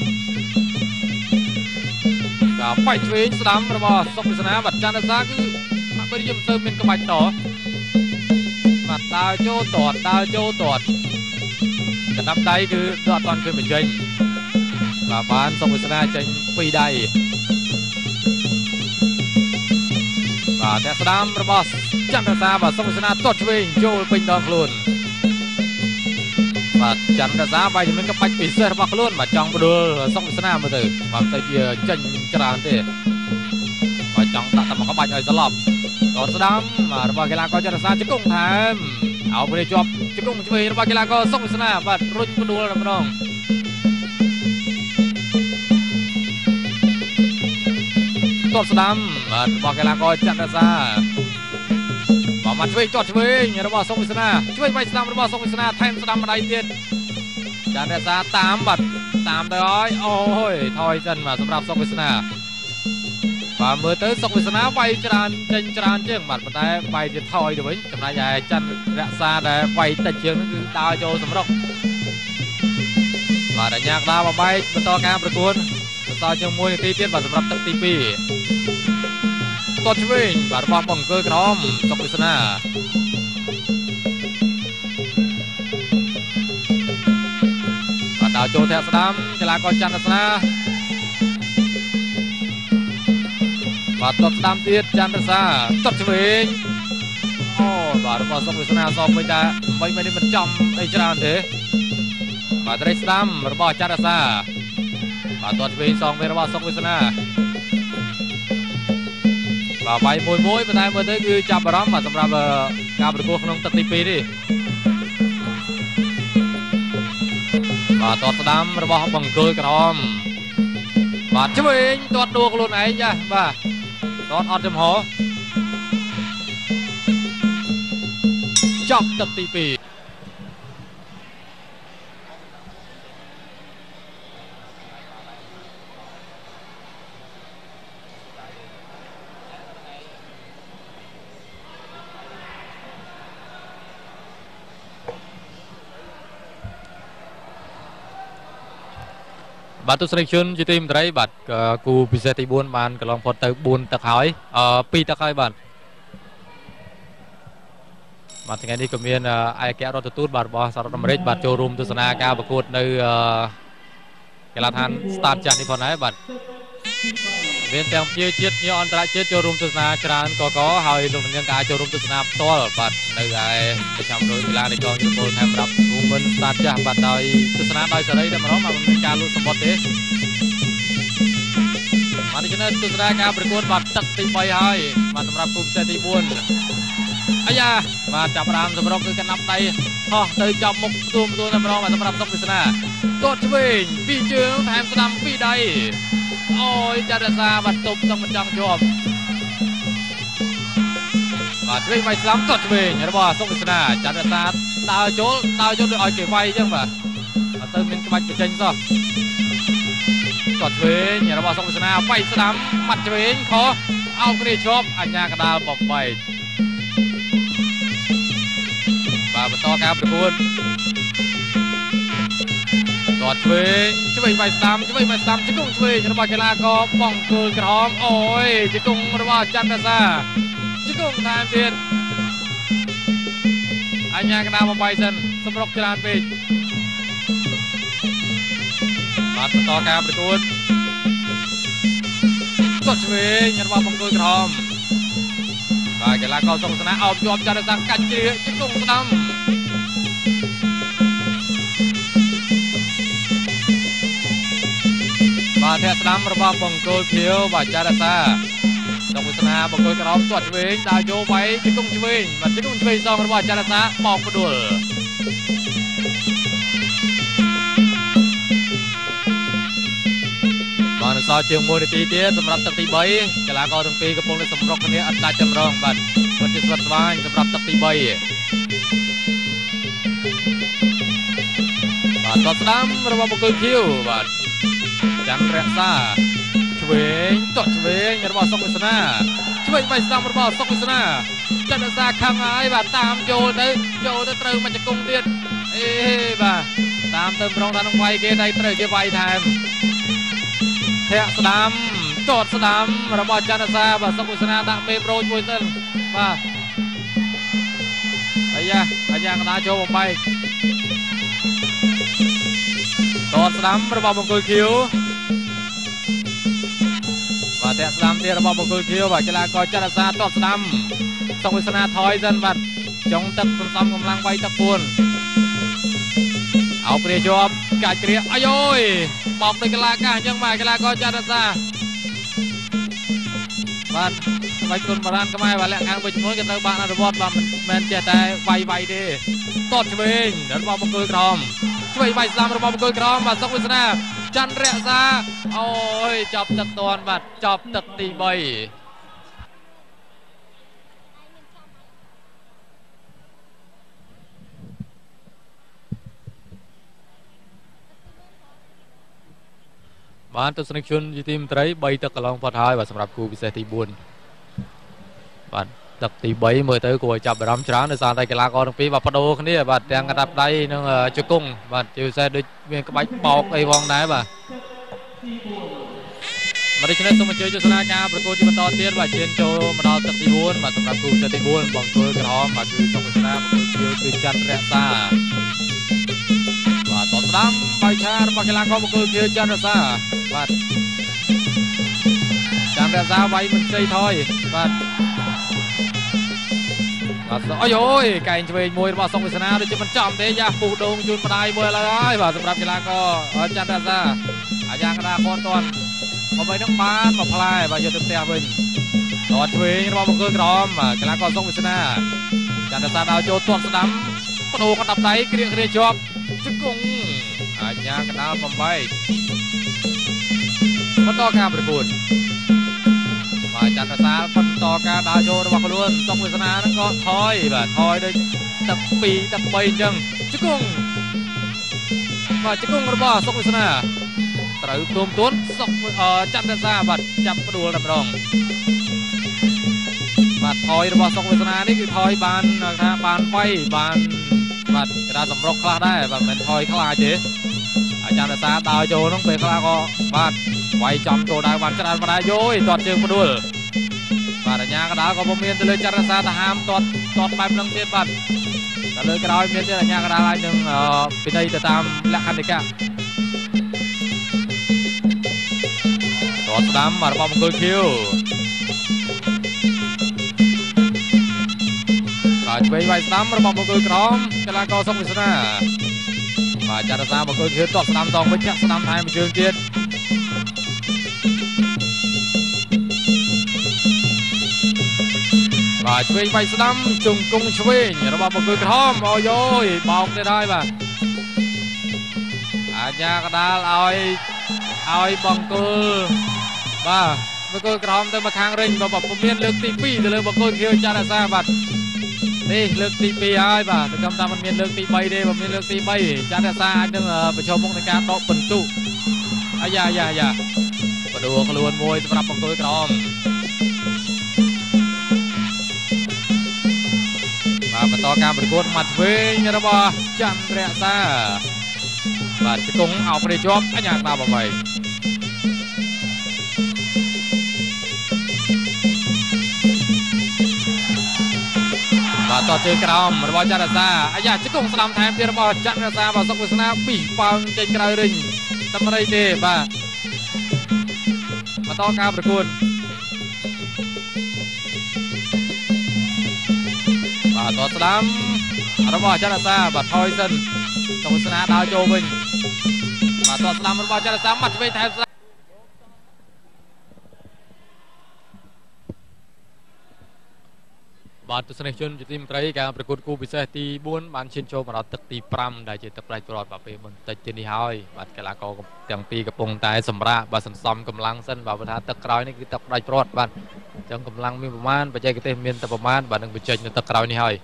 กับไปช่วยสดามระบอบทรงวิศนาบัดจันทร์ซาคือมาบริยมเติมเป็นกระบะต่อบัดดาวโจตอดดาวโจตอดจะนับได้คือดอดตอนขึ้นเป็นเจนกับบ้านทรงวิศนาเจนปีใดกับเทียสดามระบอบจันทร์ซาบัดทรงวิศนาตอดช่วยโจเป็นดอกลุนvà chẳng đã giá bay thì mình có bạch bị xe bạc luôn mà trong đưa xong Việt Nam bây giờ và tới kia chân tràn thế và trong tại tầm có bạch ở dưới lọc còn sau đó mà bao cái là có cho là sao chứ cũng thèm áo bên đây chụp chứ cũng chứ vì bao cái là có xong Việt Nam và run cái đua là không tốt sau đó mà bao cái là có chẳng đã ra và mặt chơi chọt chơi nhà đó vào sông Việt Nam chơi bay Nam đó vào sông Việt Nam thêm Nam ở đây tiền chán ra ra tám bật tám tới ôi thôi chân mà sông sông Việt Nam và mới tới sông Việt Nam bay tràn chân tràn chứ mặt một tay bay thì thôi được với trong này dài chân ra xa để bay tận trường nó cứ tao cho sông rộng và đã nhạc ra và bay bên to cam được cuốn to trong môi tí tiết và sông rộng tận tí piตอดวิ่งบาดบอลบังเกอร์กรอมตกปริศนาบาดดาวโจแทสดามกีฬากรจันทร์สนาบาดตอดสดามตีดจันทร์สนาตอดวิ่งโอ้บาดบอลตกปริศนาซ้อมไม่ได้ไม่ไม่ได้มันจำไอ้จานเถอะบาดไรสดามบาดบอลจันทร์สนาบาดตอดวิ่งซ้อมไม่ได้บอลตกปริศนาvà bay môi môi bên này mới tới cứ chạm vào đó mà sầm rạp cao được cô không tận tì pì đi và tọt đám rồi bỏ bằng cơ cả đom và chứ mình tọt đua luôn này nha và tọt ọt chấm hó chọc tận tì pì bạn tôi selection chỉ tìm thấy bạn cụ bị xe buôn bạn cái lòng phật tới buôn tắc hỏi pi tắc hỏi bạn bạn thì ngày đi cầm miên ai kéo rồi tụt bạn bỏ sau đó làm rết bạn showroom tôi sana cao bậc cột nơi cái là than start chạm đi phần ấy bạn viên tiếng chia chiết như on tại chiết showroom tôi sana tràn có có hỏi luôn những cái showroom tôi sana to bạn nơi cái trong đôi cái là để cho những cô thamรับmình start chạm bạn đời tôi sana đời giờ đây để mà nó mà mình cả luôn support thế mà đi cho nên tôi sana cao bậc cột bạn tắc tì bay hơi mà thamรับcụ xe tì buônอ้ยามาจับรามสำรองคือกันนับไตฮะเตยจับมุกตัวตัวสำรองมาสำหรับต้องพิศนาตัวช่วยปีเจืองแถมสนามปีใดโอ้ยจารสาบัดตุบต้องมันจังจบมาช่วยไปสามตัวช่วยอย่างไรบ้างต้องพิศนาจารสาดาวโจดาวโจโดยอ่อยเก็บไว้ยังบ่มาเติมเป็นกระบะกระเจนซะตัวช่วยอย่างไรบ้างต้องพิศนาไปสนามมัดช่วยขอเอากระดิ่งชอบอัญญากระดาษบอกไปបន្តការប្រកួតតតឆ្វេងឆ្វេងវាយស្ដាំឆ្វេងវាយស្ដាំជង្គង់ឆ្វេងរបស់កីឡាករបង្គោលក្រហមអូយជង្គង់របស់ច័ន្ទរសាជង្គង់ថែមទៀតអញ្ញាកណ្ដាលបំបីសិនសម្រុកច្រើនពេកបានបន្តការប្រកួតតតឆ្វេងរបស់បង្គោលក្រហមបាទកីឡាករសុកសនាអោបជាប់ច័ន្ទរសាកាច់ជ្រៀកជង្គង់ស្ដាំបាទធាក់ស្ដាំរបស់បង្គោលខៀវបាទច័ន្ទរសាសុកសនាបង្គោលក្រហមទាត់ឆ្វេងដើរយកໄວជង្គង់ឆ្វេងបាទជង្គង់ឆ្វេងសងរបស់ច័ន្ទរសាបោកផ្ដួលបានអសល់ជាងមួយនាទីទៀតសម្រាប់ទឹកទីបីកីឡាករទាំងពីរកំពុងតែសម្រុកគ្នាអត់ដាច់ចម្រងបាទពិតជាស្វិតស្វាញសម្រាប់ទឹកទីបីបាទតតស្ដាំរបស់បង្គោលខៀវបាទច័ន្ទរក្សាឆ្វេងតតឆ្វេងរបស់សុកវាសនាឆ្វេងបាយស្ដាំរបស់សុកវាសនាច័ន្ទរក្សាខឹងហើយបាទតាមចូលទៅចូលទៅត្រូវមកជង្គង់ទៀតអេបាទតាមទៅប្រងថានឹងវាយគេតែត្រូវគេវាយថែមធាក់ស្ដាំតតស្ដាំរបស់ច័ន្ទរក្សាបាទសុកវាសនាដាក់មេប្រូចមួយសិនបាទអាយ៉ាអាយ៉ាកណ្ដាលចូលបំបែកតតស្ដាំរបស់បង្គោលខៀវបាទធាក់ស្ដាំទៀតរបស់បង្គោលខៀវបាទកីឡាករច័ន្ទរក្សាតតស្ដាំសុកវាសនាថយសិនបាទចុងទឹកសន្សំកម្លាំងវាយទឹកពួនអោបគ្រាជាប់កាច់គ្រាអាយយបោកដោយកីឡាកាសអញ្ចឹងបាទកីឡាករច័ន្ទរក្សាបាទស្បែកគុណបរានខ្មែរបាទលក្ខខណ្ឌមួយចំនួនគេត្រូវបានអនុវត្តបាទមិនមែនចេះតែវាយវាយទេតតឆ្វេងរបស់បង្គោលក្រហមឆ្វេងវាយស្ដាំរបស់បង្គោលក្រហមបាទសុកវាសនាច័ន្ទរក្សាអូយចាប់ទឹកតាន់បាទចាប់ទឹកទីបីបានទស្សនិកជនជាទីមេត្រីបីទឹកកន្លងផុតហើយបាទសម្រាប់គូពិសេសទីបួនបាទទឹកទីបីមើលទៅគួរឲ្យចាប់អារម្មណ៍ច្រើនដោយសារតែកីឡាករទាំងពីរបាទបដូរគ្នាបាទទាំងកណ្ដាប់ដៃនិងជង្គង់បាទជាពិសេសដូចមានក្បាច់បោកអីផងដែរបាទមកដូច្នេះសូមអញ្ជើញទស្សនាការប្រកួតជាបន្តទៀតបាទជឿនចូលមកដល់ទឹកទីបួនបាទសម្រាប់គូពិសេសទីបួនបង្គោលក្រហមបាទគឺសុកវាសនាបង្គោលខៀវគឺច័ន្ទរក្សាបាទតតស្ដាំបាយឆារបស់កីឡាករបង្គោលខៀវច័ន្ទរក្សាបាទច័ន្ទរក្សាវាយមិនជ័យថយបាទបាទអយអូយកែងឆ្វេងមួយរបស់សុកវាសនាដូចជាមិនចំទេយ៉ាពុះដូងជូនម្ដាយមួយឥឡូវហើយបាទសម្រាប់កីឡាករច័ន្ទរក្សាអាយ៉ាងកណ្ដាលគាត់តាន់មកបីនឹងបានមកផ្លែបាទយកទៅផ្ទះវិញតតឆ្វេងរបស់បង្គោលក្រហមបាទកីឡាករសុកវាសនាច័ន្ទរក្សាដល់ចូលទាត់ស្ដាំបដូរកណ្ដាប់ដៃគ្រាគ្រាជាប់ជង្គង់អាយ៉ាងកណ្ដាលបំបីបន្តការប្រកួតបាទច័ន្ទរក្សាបន្តការដើរចូលរបស់ខ្លួនសុកវាសនាហ្នឹងក៏ថយបាទថយដូចទឹកពីរទឹកបីអញ្ចឹងជង្គង់បាទជង្គង់របស់សុកវាសនាត្រូវទូមទួនសុកច័ន្ទរក្សាបាទចាប់ផ្ដួលតែម្ដងបាទថយរបស់សុកវាសនានេះគឺថយបានថាបានវៃបានបាទគេថាសម្រុកខ្លះដែរបាទមិនថយខ្លាចទេអាច័ន្ទរក្សាដើរចូលហ្នឹងពេលខ្លះក៏បាទវាយចំចូលដែរបានច្រើនម្ដាយយយទាត់ជើងផ្ដួលបាទអញ្ញាកណ្ដាលក៏ពុំមានទៅលើច័ន្ទរក្សាទៅហាមទាត់ទាត់បែបហ្នឹងទៀតបាទតែលើក្រោយមានទៀតអញ្ញាកណ្ដាលហើយនឹងពិន័យទៅតាមលក្ខន្តិកៈទាត់ស្ដាំបាទរបស់បង្គោលខៀវបាទឆ្វេងវាយស្ដាំរបស់បង្គោលក្រហមកីឡាករសុកវាសនាបាទច័ន្ទរក្សាបង្គោលខៀវទាត់ស្ដាំសងវិញចាក់ស្ដាំថែមមួយជើងទៀតបាទឆ្វេងវាយស្ដាំជង្គង់ឆ្វេងរបស់បង្គោលក្រហមអូយអូយបោកទៀតហើយបាទអាញាកដាលឲ្យឲ្យបង្គោលបាទបង្គោលក្រហមទៅមកខាងរិញបាទពុំមានលើកទីពីរទៅលើបង្គោលខៀវច័ន្ទរក្សាបាទនេះលើកទីពីរហើយបាទតែកំថាมันមានលើកទីបីទេបើមានលើកទីបីច័ន្ទរក្សាអាចនឹងប្រឈមមុខនឹងការដកពិន្ទុអាយ៉ាយ៉ាយ៉ាបដូរខ្លួនមួយសម្រាប់បង្គោលក្រហមបាទបន្តបន្តការប្រកួតមាត់ឆ្វេងរបស់ច័ន្ទរក្សាបាទជង្គង់អោបព្រាជាប់អញ្ញាតាបបីបាទតជើងក្រោមរបស់ច័ន្ទរក្សាអាយ៉ាជង្គង់ស្ដាំថែមទៀតរបស់ច័ន្ទរក្សាបាទសុកវាសនាពីប៉ោងចេញក្រៅរិញតម្រៃទេបាទបន្តការប្រកួតបាទតស្ដាំរបស់ច័ន្ទរក្សាបាទថយសិនសុកវាសនាដើរចូលវិញបាទតស្ដាំរបស់ច័ន្ទរក្សាមាត់ឆ្វេងថែមបាទទស្សនិកជនជាទីមេត្រីការប្រកួតគូពិសេសទីបួនបានឈានចូលមកដល់ទឹកទីប្រាំដែលជាទឹកផ្ដាច់ព្រាត់បាទពេលបន្តិចទៀតនេះហើយបាទកីឡាករទាំងពីរកំពុងតែសម្រាកបាទសន្សំកម្លាំងសិនបាទព្រោះថាទឹកក្រោយនេះគឺទឹកផ្ដាច់ព្រាត់បាទអញ្ចឹងកម្លាំងមានប្រមាណបច្ចេកទេសមានតែប្រមាណបាទនឹងបញ្ចេញនៅទឹកក្រោយនេះហើយ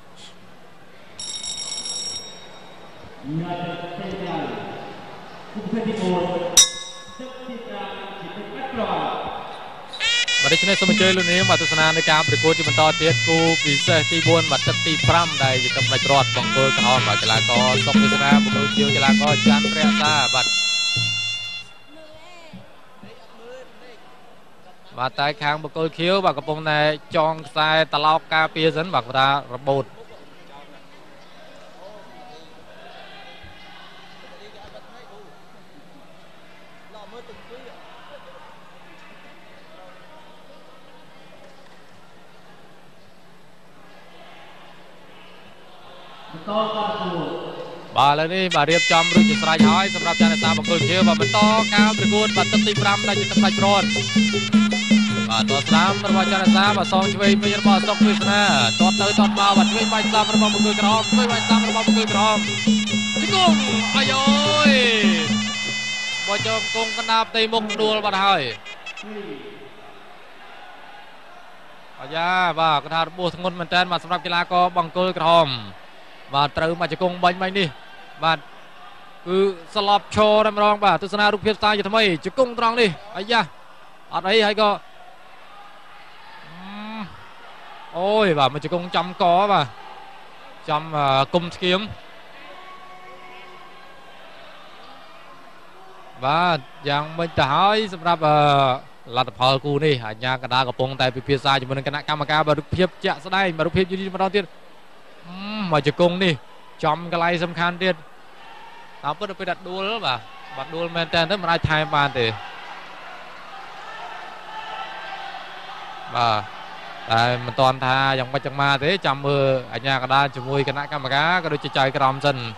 បាទដូច្នេះសូមអញ្ជើញលោកនាងមកទស្សនានៃការប្រកួតជាបន្តទៀតគូពិសេសទីបួនបាទទឹកទីប្រាំដែលជាទឹកផ្ដាច់ព្រាត់បង្គោលក្រហមបាទកីឡាករសុកវាសនាបង្គោលខៀវកីឡាករច័ន្ទរក្សាបាទបាទតែខាងបង្គោលខៀវបាទកំពុងតែចងខ្សែត្រឡោកការពារសិនបាទគាត់ថារបូតបាទឥឡូវនេះបាទរៀបចំរួចជាស្រេចហើយសម្រាប់ច័ន្ទរក្សាបង្គោលខៀវបាទបន្តការប្រកួតបាទទឹកទីប្រាំដែលជាទឹកផ្ដាច់ព្រាត់បាទតស្ដាំរបស់ច័ន្ទរក្សាបាទសងឆ្វេងវិញរបស់សុកវាសនាតតទៅតតមកបាទឆ្វេងបាច់ស្ដាំរបស់បង្គោលក្រហមឆ្វេងបាច់ស្ដាំរបស់បង្គោលក្រហមជង្គង់អាយអើយបើជង្គង់កណ្ដាលផ្ទៃមុខដួលបាត់ហើយអាយ៉ាបាទគាត់ថារបួសធ្ងន់មែនតើបាទសម្រាប់កីឡាករបង្គោលក្រហមបាទត្រូវមកជង្គង់បាញ់មិញនេះបាទគឺស្លាប់ឈរតែម្ដងបាទទស្សនារូបភាពស្ទាយជាថ្មីជង្គង់ត្រង់នេះអាយ៉ាអត់អីហើយក៏អូយបាទមកជង្គង់ចំកបាទចំគុំស្គៀមបាទយ៉ាងមិនទៅហើយសម្រាប់លទ្ធផលគូនេះអាជ្ញាកណ្ដាលកំពុងតែពិភាក្សាជាមួយនឹងគណៈកម្មការបាទរូបភាពជាក់ស្ដែងបាទរូបភាពយូរយូរម្ដងទៀតមកជង្គង់នេះចំកន្លែងសំខាន់ទៀតតាមពិតទៅពេលដាក់ដួលបាទបាត់ដួលមែនតើទៅមិនអាចថែមបានទេបាទតែមិនតាន់ថាយ៉ាងម៉េចយ៉ាងម៉ាទេចាំមើលអាជ្ញាកណ្ដាលជាមួយគណៈកម្មការក៏ដូចជាចៅក្រមសិន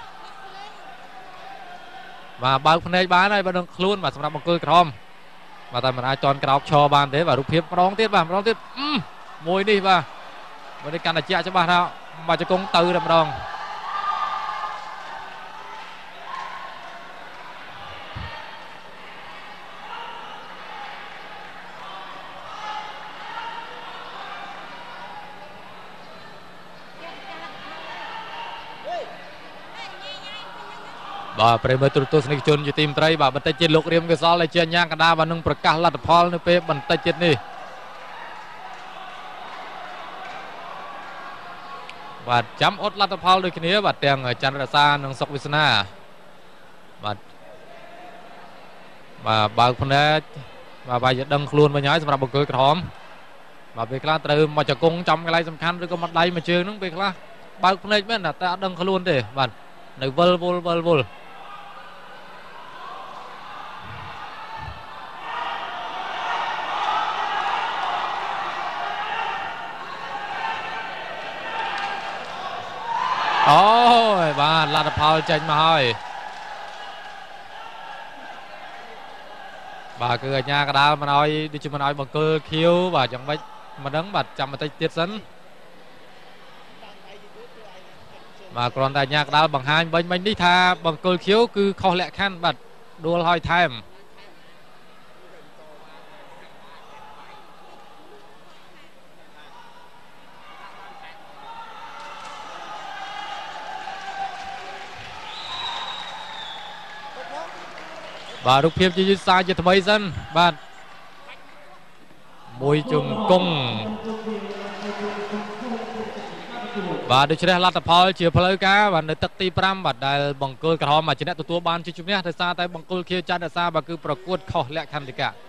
បាទបើកភ្នែកបានហើយបើនឹងខ្លួនបាទសម្រាប់បង្គោលក្រហមបាទតែមិនអាចជន់ក្រោកឈរបានទេបាទរូបភាពម្ដងទៀតបាទម្ដងទៀតមួយនេះបាទមួយនេះកាន់តែជាក់ច្បាស់ថាមកជង្គង់ទៅតែម្ដងបាទប្រិមត្តទូរទស្សនិកជនជាទីមេត្រីបាទបន្តិចទៀតលោករៀមកសលដែលជាអាជ្ញាកណ្ដាលបាននឹងប្រកាសលទ្ធផលនៅពេលបន្តិចទៀតនេះបាទចាំអត់លទ្ធផលដូចគ្នាបាទទាំងច័ន្ទរក្សានិងសុកវាសនាបាទបាទបើកភ្នែកបាទបាយដឹងខ្លួនវិញហើយសម្រាប់បង្គោលក្រហមបាទពេលខ្លះត្រូវមកជង្គង់ចំកន្លែងសំខាន់ឬក៏មកដៃមួយជើងហ្នឹងពេលខ្លះបើកភ្នែកមែនតែអត់ដឹងខ្លួនទេបាទនៅវិលវល់វិលវល់អូយបាទលទ្ធផលចេញមកហើយបាទគឺអាជ្ញាកណ្ដាលមិនអោយដូចជាមិនអោយបង្គោលខៀវបាទយ៉ាងម៉េចមិនដឹងបាទចាំបន្តិចទៀតសិនបាទគ្រាន់តែអាជ្ញាកណ្ដាលបង្ហាញវិញមិញនេះថាបង្គោលខៀវគឺខុសលក្ខខណ្ឌបាទដួលហើយថែមបាទរូបភាពជាយឺតសាជាថ្មីសិនបាទមួយជង្គង់បាទដូច្នេះលទ្ធផលជាផ្លូវការបាទនៅទឹកទីប្រាំបាទដែលបង្គោលក្រហមមកជាអ្នកទទួលបានជាជំនះដោយសារតែបង្គោលខៀវច័ន្ទរសារបាទគឺប្រកួតខុសលក្ខន្តិកៈ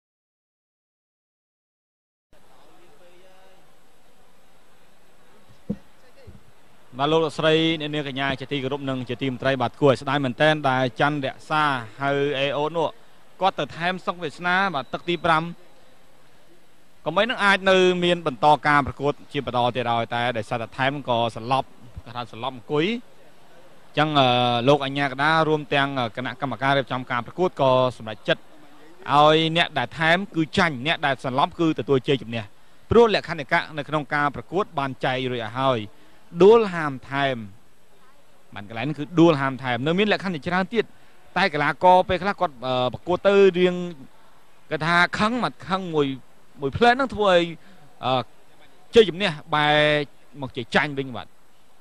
បាទលោកលោកស្រីអ្នកនាងកញ្ញាជាទីគោរពនិងជាទីមន្ត្រីបាទគួរឲ្យស្ដាយមែនតើដែលច័ន្ទរក្សាហៅអេអូនោះគាត់ទៅថែមសុកវាសនាបាទទឹកទីប្រាំក៏មិននឹងអាចនៅមានបន្តការប្រកួតជាបន្តទៀតហើយតែដោយសារតែថែមក៏សន្លប់គេថាសន្លប់អង្គុយអញ្ចឹងលោកអញ្ញាកដារួមទាំងគណៈកម្មការរៀបចំការប្រកួតក៏សម្រេចចិត្តឲ្យអ្នកដែលថែមគឺចាញ់អ្នកដែលសន្លប់គឺទទួលជ័យជំនះព្រោះលក្ខន្តិកៈនៅក្នុងការប្រកួតបានចែករួចឲ្យហើយដួលហាមថែមបានកន្លែងនេះគឺដួលហាមថែមនៅមានលក្ខន្តិកៈច្រើនទៀតតែកីឡាករពេលខ្លះគាត់ប្រកួតទៅរៀងគេថាខឹងមកខឹងមួយមួយផ្លែហ្នឹងធ្វើឲ្យជ័យជំនះបែរមកជាចាញ់វិញបាទ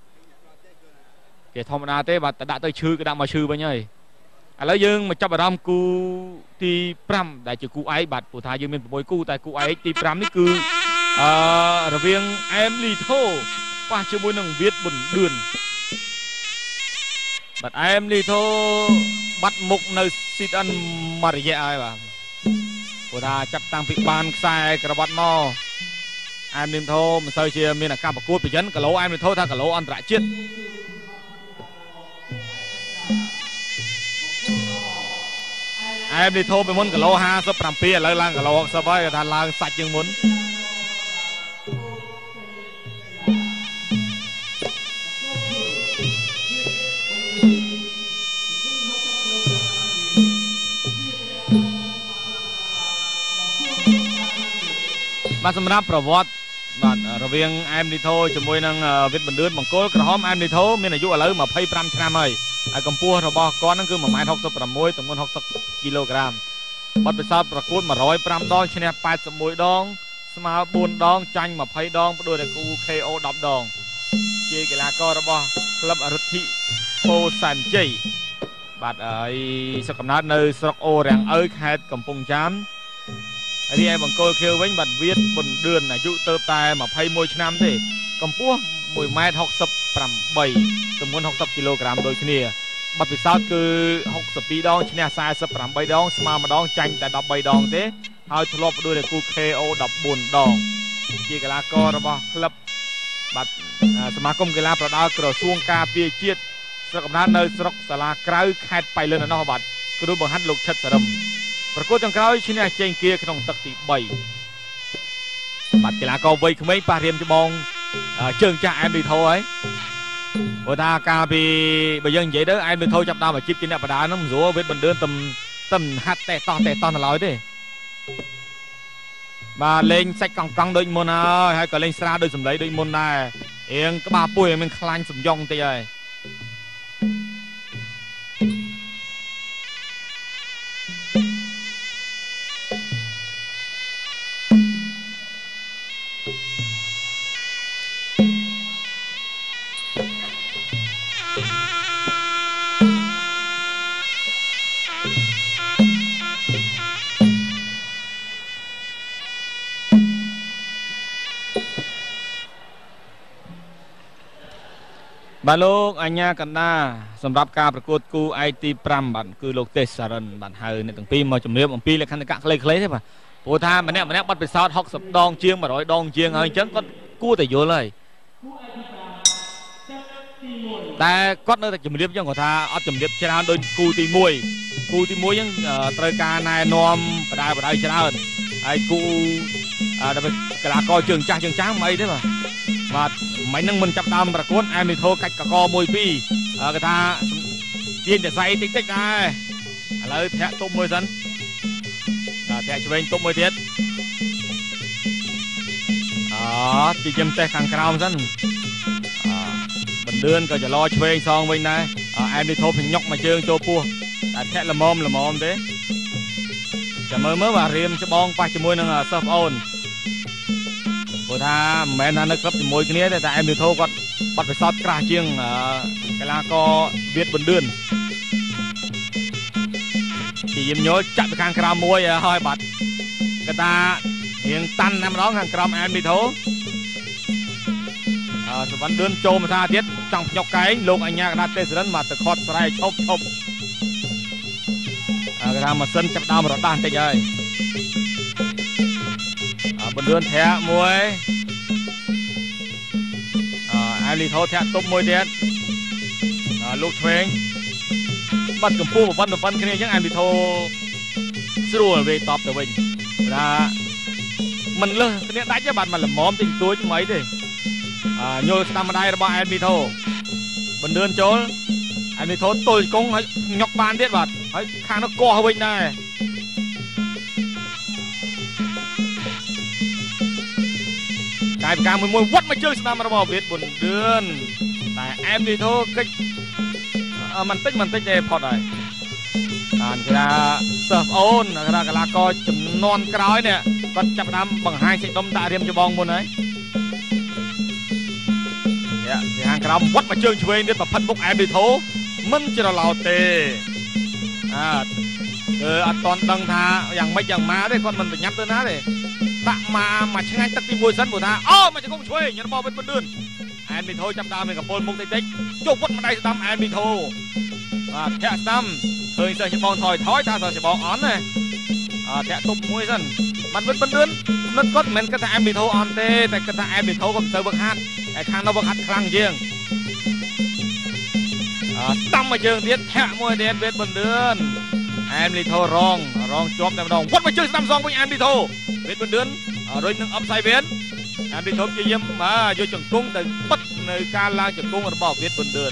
គេធម្មតាទេបាទតែដាក់ទៅឈឺក៏ដាក់មកឈឺវិញហើយឥឡូវយើងមកចាប់អារម្មណ៍គូទីប្រាំដែលជាគូឯកបាទព្រោះថាយើងមានប្រាំគូតែគូឯកទីប្រាំនេះគឺអឺរវាងអែមលីថូប៉ះជាមួយនឹងវៀតប៊ុនឌឿនបាទអែមលីថូបាត់មុខនៅស៊ីតអិនមករយៈហើយបាទព្រោះថាចាប់តាំងពីបានខ្សែក្រវ៉ាត់មកអែមលីថូមិនសូវជាមានអាការប្រកួតប្រជិនគីឡូអែមលីថូថាគីឡូអន្តរជាតិអែមលីថូពីមុនគីឡូห้าสิบเจ็ดឥឡូវឡើងគីឡូหกสิบហើយគេថាឡើងសាច់ជាងមុនបាទសម្រាប់ប្រវត្តិបាទរវាងអែមលីថូជាមួយនឹងវិតបណ្ឌឿនបង្គោលក្រហមអែមលីថូមានអាយុឥឡូវยี่สิบห้าឆ្នាំហើយហើយកម្ពស់របស់គាត់ហ្នឹងគឺoneម៉ែត្រหกสิบหกទម្ងន់หกสิบគីឡូក្រាមបទពិសោធន៍ប្រកួតone hundred fiveដងឈ្នះeighty-oneដងស្មើfourដងចាញ់twentyដងផ្ដួលតែគូ ខេ អូ tenដងជាកីឡាកររបស់ក្លឹបរិទ្ធិពោធិ៍សែនជ័យបាទហើយសុខកំណើតនៅស្រុកអូរាំងឪខេត្តកំពង់ចាមរីឯបង្គោលខៀវវិញបាទវៀតប៊ុនឌឿនអាយុទៅតែtwenty-oneឆ្នាំទេកម្ពស់oneម៉ែត្រหกสิบแปดទម្ងន់หกสิบគីឡូក្រាមដូចគ្នាបទពិសោធន៍គឺsixty-twoដងឈ្នះforty-eightដងស្មើម្ដងចាញ់តែthirteenដងទេហើយធ្លាប់ផ្ដួលតែគូ ខេ អូ fourteenដងជាកីឡាកររបស់ក្លឹបបាទសមាគមកីឡាប្រដាល់ក្រសួងការពារជាតិស្រុកកំណើតនៅស្រុកសាលាក្រៅខេត្តបៃលិនឯណោះបាទគ្រូបង្ហាត់លោកឆិតសរឹមប្រកួតចុងក្រោយឈ្នះជើងគៀក្នុងទឹកទីthreeបាទកីឡាករវ័យក្មេងប៉ះរៀមច្បងជើងចាស់អែមលីថូហើយព្រោះថាកាលពីបើយើងនិយាយទៅអែមលីថូចាប់ដើមអាជីពជាអ្នកបដាហ្នឹងមិនស្រួលវេទបណ្ឌឿនទំទំហាត់តេតោះតេតោះនៅឡើយទេបាទលេងសាច់កង់កង់ដូចមុនហើយហើយក៏លេងស្រាលដូចសម្លេងដូចមុនដែររៀងក្បាលពួយមានខ្លាញ់សំយ៉ុងតិចហើយបាទលោកអញ្ញាកណ្ដាសម្រាប់ការប្រកួតគូឯកទីfiveបាទគឺលោកទេសសារិនបាទហៅអ្នកទាំងពីរមកជំរាបអំពីលក្ខន្តិកៈខ្លីៗទេបាទព្រោះថាម្នាក់ម្នាក់បាត់ពិសោធន៍sixtyដងជាងone hundredដងជាងហើយអញ្ចឹងគាត់គួរតែយល់ហើយតែគាត់នៅតែជំរាបអញ្ចឹងគាត់ថាអត់ជំរាបច្រើនដូចគូទីoneគូទីoneអញ្ចឹងត្រូវការណែនាំបដាបដាច្រើនហើយគូដើម្បីកីឡាករជើងចាស់ជើងចាស់មិនអីទេបាទបាទមិននឹងមិនចាប់ដើមប្រកួតអែមលីថូកាច់កកមួយពីរគេថាទាញតែស្អីតិចតិចដែរឥឡូវធាក់ទប់មួយសិនធាក់ឆ្វេងទប់មួយទៀតអូទីជិមតេះខាងក្រោមសិនបណ្ឌឿនក៏ចលោឆ្វេងសងវិញដែរអែមលីថូភញុកមកជើងចូលពោះតែធាក់ល្មមល្មមទេចាំមើលមើលបាទរៀមច្បងប៉ះជាមួយនឹងសិស្សប្អូនព្រោះថាមិនមែនថានៅក្លឹបជាមួយគ្នាទេតែអែមលីថូគាត់បាត់ពិសោធន៍ក្រាស់ជាងកីឡាករវៀតប៊ុនឌឿនជាយាមញយចាក់ទៅខាងក្រោមមួយហើយបាទគាត់ថារៀងតាន់តែម្ដងខាងក្រោមអែមលីថូអសវណ្ណឌឿនចូលមកថាទៀតចង់ញុកកែងលោកអញ្ញាកណ្ដាលទេសរិនមកទៅខត់ស្រែឈប់ឈប់គេថាម៉ាស៊ីនចាប់ដើមរដាស់បន្តិចហើយបណ្ឌឿនធាក់មួយអាលីថូធាក់តុបមួយទៀតលោកឆ្វេងបាត់កម្ពុជាប៉ុណ្ណឹងប៉ុណ្ណឹងគ្នាអញ្ចឹងអាលីថូស្រួលវេតបទៅវិញថាមិនលើសគ្នាដាច់ទេបាទមិនល្មមតិចតួចមិនអីទេញល់ស្ដាំម្ដាយរបស់អែនមីថូបណ្ឌឿនចូលអែនមីថូទល់កងហើយញុកបានទៀតបាទហើយខាងនោះកោះវិញដែរកាយប្រការមួយមួយវត្តមកជើងស្ដាំរបស់វៀតបណ្ឌឿនតែអែនមីថូកិច្ចមិនតិចមិនតិចទេផុតហើយអានគេថាសិស្សអូនគេថាកីឡាករចំនួនក្រោយនេះគាត់ចាប់ដើមបង្ហាញសេចក្ដីដាក់រៀមច្បងមុនហើយពីខាងក្រោមវត្តមកជើងឆ្វេងទៀតប្រផិតមុខអែមឌីថូមិនច្រឡោតទេអើគឺអត់តន់ដឹងថាយ៉ាងម៉េចយ៉ាងម៉ាទេគាត់មិនប្រញាប់ទៅណាទេដាក់មកមកឆ្ងាញ់ទឹកទីមួយសិនព្រោះថាអូមកជង្គង់ឆ្វេងរបស់វិតបណ្ឌឿនអែមឌីថូចាប់ដើមមានកពល់មុខតិចតិចចុះវត្តម្ដាយស្ដាំអែមឌីថូបាទធាក់ស្ដាំឃើញសិស្សច្បងថយថយថាសិស្សច្បងអន់ណាអត់ធាក់ទប់មួយសិនបានវិតបណ្ឌឿនមិនគាត់មិនគាត់ថាអែមឌីថូអន់ទេតែគាត់ថាអែមឌីថូក៏មិនទៅវឹកហាត់តែខាងនោះវឹកហាត់ខ្លាំងជាងអឺស្ដាំមកជើងទៀតធាក់មួយទៀតវិតបណ្ឌឿនអែមឌីថូរងរងជាប់តែម្ដងវត្តមកជើងស្ដាំសងវិញអែមឌីថូវិតបណ្ឌឿនរុញនឹងអបសៃវៀនអែមឌីថូជាយាមមកយកជង្គង់ទៅបិទនៅការឡើងជង្គង់របស់វិតបណ្ឌឿន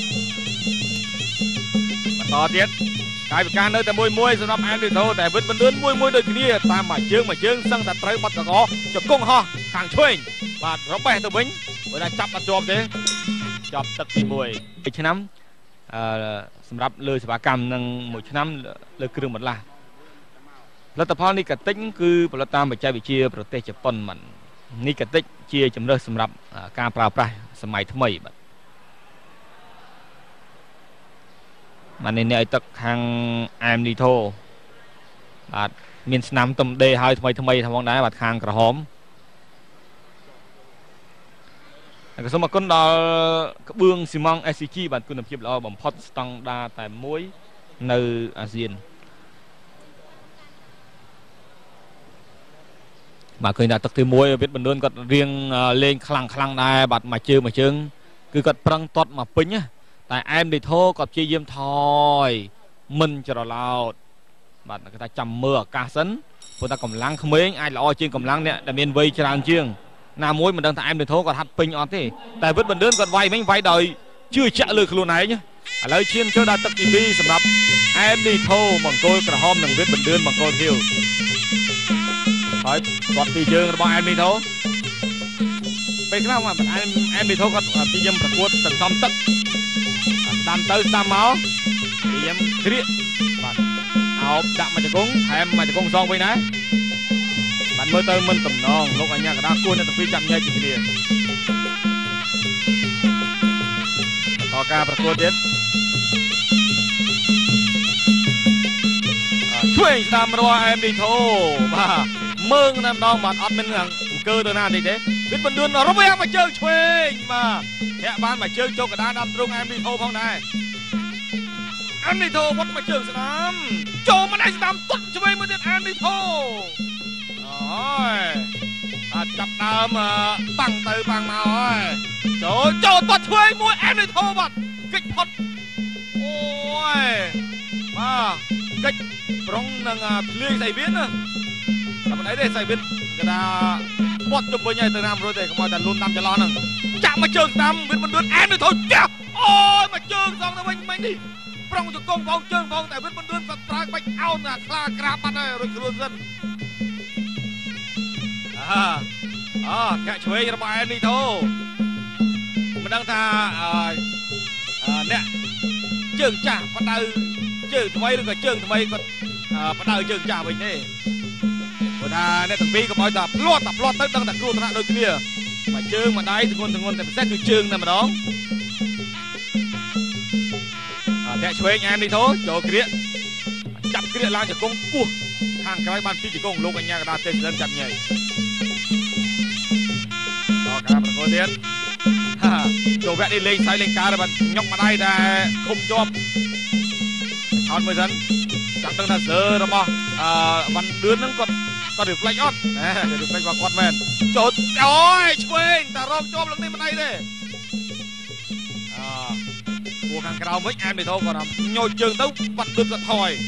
បន្តទៀតកាយវិការនៅតែមួយមួយសម្រាប់អែមឌីថូតែវិតបណ្ឌឿនមួយមួយដូចគ្នាតាមមួយជើងមួយជើងសឹងតែត្រូវបាត់កកជង្គង់ហោះខាងឆ្វេងបាទរបេះទៅវិញបើថាចាប់អត់ជាប់ទេចាប់ទឹកទីមួយឆ្នាំអឺសម្រាប់លើសេវាកម្មនឹងមួយឆ្នាំលើគ្រឿងបន្លាស់លទ្ធផលនីកាទិចគឺផលិតតាមបច្ចេកវិទ្យាប្រទេសជប៉ុនមិននីកាទិចជាជំរើសសម្រាប់ការប្រើប្រាស់សម័យថ្មីបាទបាននេះឲ្យទឹកខាងអែមឌីថូបាទមានស្នាមទំដេហើយថ្មីថ្មីផងដែរបាទខាងក្រហមក៏សូមអរគុណដល់ក្បឿងស៊ីម៉ង់ เอส ซี จี បាទគុណភាពល្អបំផុតស្តង់ដារតែមួយនៅអាស៊ានបាទឃើញថាទឹកទីមួយវិតបណ្ឌឿនគាត់រៀងលេងខ្លាំងខ្លាំងដែរបាទមួយជើងមួយជើងគឺគាត់ប្រឹងទាត់មកពេញណាតែអែមឌីថូគាត់ព្យាយាមថយមិនច្រឡោតបាទគាត់ថាចាំមើលឱកាសសិនព្រោះថាកម្លាំងក្មេងអាចល្អជាងកម្លាំងអ្នកដែលមានវ័យច្រើនជាងណាមួយមិនដឹងថាអែមឌីថូគាត់ហាត់ពេញអត់ទេតែវិតបណ្ឌឿនគាត់វាយវិញវាយដោយជឿជាក់លើខ្លួនឯងឥឡូវឈានចូលដល់ទឹកទីពីរសម្រាប់អែមឌីថូបង្គោលក្រហមនិងវិតបណ្ឌឿនបង្គោលខៀវហើយគាត់ពីជើងរបស់អែមឌីថូពេលខ្លះអែមអែមឌីថូគាត់ព្យាយាមប្រកួតសន្សំទឹកស្ដាំទៅស្ដាំមកព្យាយាមគ្រាកបាទអោបដាក់មកជង្គង់ថែមមកជង្គង់សងវិញដែរបានមើលទៅមិនតំណងលោកអញ្ញាកដាគួរអ្នកទាំងពីរចាប់ញែកជាគ្នាតការប្រកួតទៀតឆ្វេងស្ដាំរបស់អែមឌីថូបាទមើងតែម្ដងបាទអត់មានអង្គើទៅណាតិចទេវិតបណ្ឌឿនរវាងមកជើងឆ្វេងបាទធាក់បានមកជើងចូលកណ្ដាលដើមទ្រូងអែមឌីថូផងដែរអែមឌីថូវត្តមកជើងស្ដាំចូលមកដៃស្ដាំទុតឆ្វេងមួយទៀតអែមឌីថូហើយអាចចាប់ដើមបាំងទៅបាំងមកហើយចូលចូលទាត់ឆ្វេងមួយអែមឌីថូបាទកិច្ចផុតអូយបាទកិច្ចប្រុងនឹងភ្លាយសៃវៀនណាតែមិនអីទេសៃវៀនគេថាពាត់ជុំវិញហើយទៅណាមរួចទេកុំឲ្យតែលូនតាមចន្លោះហ្នឹងចាក់មកជើងតាមវិតបណ្ឌឿនអែមឌីថូចាស់អូយមកជើងសងទៅវិញមិញនេះប្រុងជង្គង់បងជើងបងតែវិតបណ្ឌឿនគាត់ប្រើបាច់អោនអាខ្លាក្រាបបាត់ហើយរួចខ្លួនសិនអូធាក់ឆ្វេងរបស់អែមឌីថូមិនដឹងថាអ្នកជើងចាស់បដៅជើងថ្មីឬក៏ជើងថ្មីគាត់បដៅជើងចាស់វិញទេព្រោះថាអ្នកទាំងពីរកុំឲ្យតែផ្លាត់តែផ្លាត់ទៅដឹងតែគ្រោះថ្នាក់ដូចគ្នាមកជើងមកដៃធ្ងន់ធ្ងន់តែពិសេសគឺជើងតែម្ដងធាក់ឆ្វេងអែមឌីថូចូលគ្រាកចាប់គ្រាកឡើងជង្គង់គោះខាងក្រោយបានពីជង្គង់លោកអញ្ញាកដាទេសរិនចាប់ញែកតការប្រកួតទៀតចូលវគ្គនេះលេងសើចលេងការតែញុកម្ដាយតែឃុំជាប់អត់មើលសិនចាំដឹងថាសើរបស់អឺវ៉ាន់ឌឿនហ្នឹងគាត់គាត់ reflect អត់ណែ reflect របស់គាត់មែនចូលអូយឆ្វេងតែរងជាប់ឡើងនេះមិនអីទេអឺគួរខាងក្រៅវិញអែមនេះទៅគាត់ញោចជើងទៅវ៉ាន់ឌឿនគាត់ថយ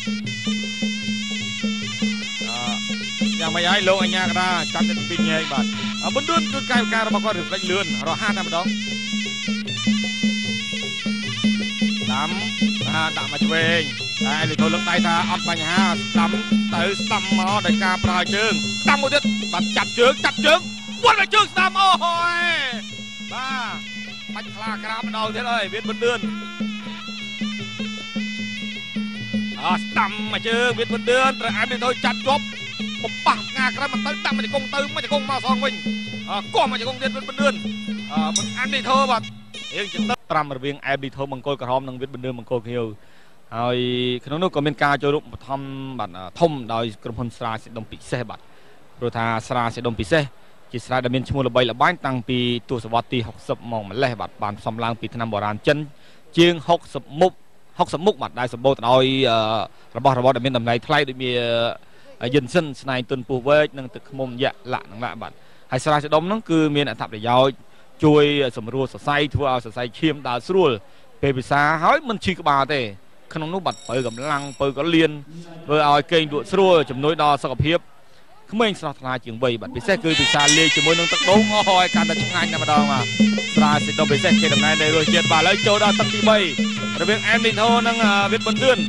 អឺយ៉ាងម៉េចហើយលោកអញ្ញាកដាចាំតែពីញែកបាទប៊ុនឌឿនគឺកាយវិការរបស់គាត់ reflect លឿនរហ័សតែម្ដងតាមថាដាក់មកឆ្វេងតែលីថូលើកដៃថាអត់បញ្ហាស្ដាំទៅស្ដាំមកដោយការប្រើជើងស្ដាំមួយទៀតបាទចាប់ជើងចាប់ជើងវត្តមកជើងស្ដាំអូយបាទបាច់ខ្លាក្រាបម្ដងទៀតអើយវាប៊ុនឌឿនអើស្ដាំមកជើងវាប៊ុនឌឿនត្រូវអែមលីថូចាប់ជាប់បំប៉ះងាក្រៅមកទៅដាក់មកជង្គង់ទៅមកជង្គង់មកសងវិញអើគោះមកជង្គង់ទៀតប៊ុនឌឿនអឺមិនអែមលីថូបាទរៀងជិតប្រាំរវាងអែមលីថូមង្គលក្រហមនិងវិទ្យប៊ុនឌឿនមង្គលខៀវហើយក្នុងនោះក៏មានការចូលរួមបឋមបាទធំដោយក្រុមហ៊ុនស្រាសេដុំពិសេសបាទព្រោះថាស្រាសេដុំពិសេសជាស្រាដែលមានឈ្មោះល្បីល្បាញតាំងពីទសវត្សរ៍ទីហុកសិបមកម្លេះបាទបានផ្សំឡើងពីថ្នាំបុរាណចិនជាងហុកសិបមុខហុកសិបមុខបាទដែលសម្បូរទៅដោយរបស់របរដែលមានតម្លៃថ្លៃដូចមានយិនសិនស្នែងទុនពោះវែកនិងទឹកឃ្មុំយៈលាក់នឹងឡាក់បាទហើយស្រាសេដុំហ្នឹងគឺមានអត្ថប្រយោជន៍ជួយសម្រួលសរសៃធ្វើឲ្យសរសៃឈាមដើរស្រួលពេលពិសាហើយមិនឈឺក្បាលទេក្នុងនោះបាត់បើកម្លាំងបើក៏លៀនធ្វើឲ្យគេងលក់ស្រួលជំនួយដល់សុខភាពក្មេងស្រស់ថ្លាជាងវ័យបាទពិសេសគឺពិសាលេងជាមួយនឹងទឹកដូងអូយកាន់តែឆ្ងាញ់តែម្ដងបាទស្រាសេដុំពិសេសគេដំណើរនៃរសជាតិបាទឥឡូវចូលដល់ទឹកទីបីរវាងអែមលីថូនិងវិទ្យប៊ុនឌឿន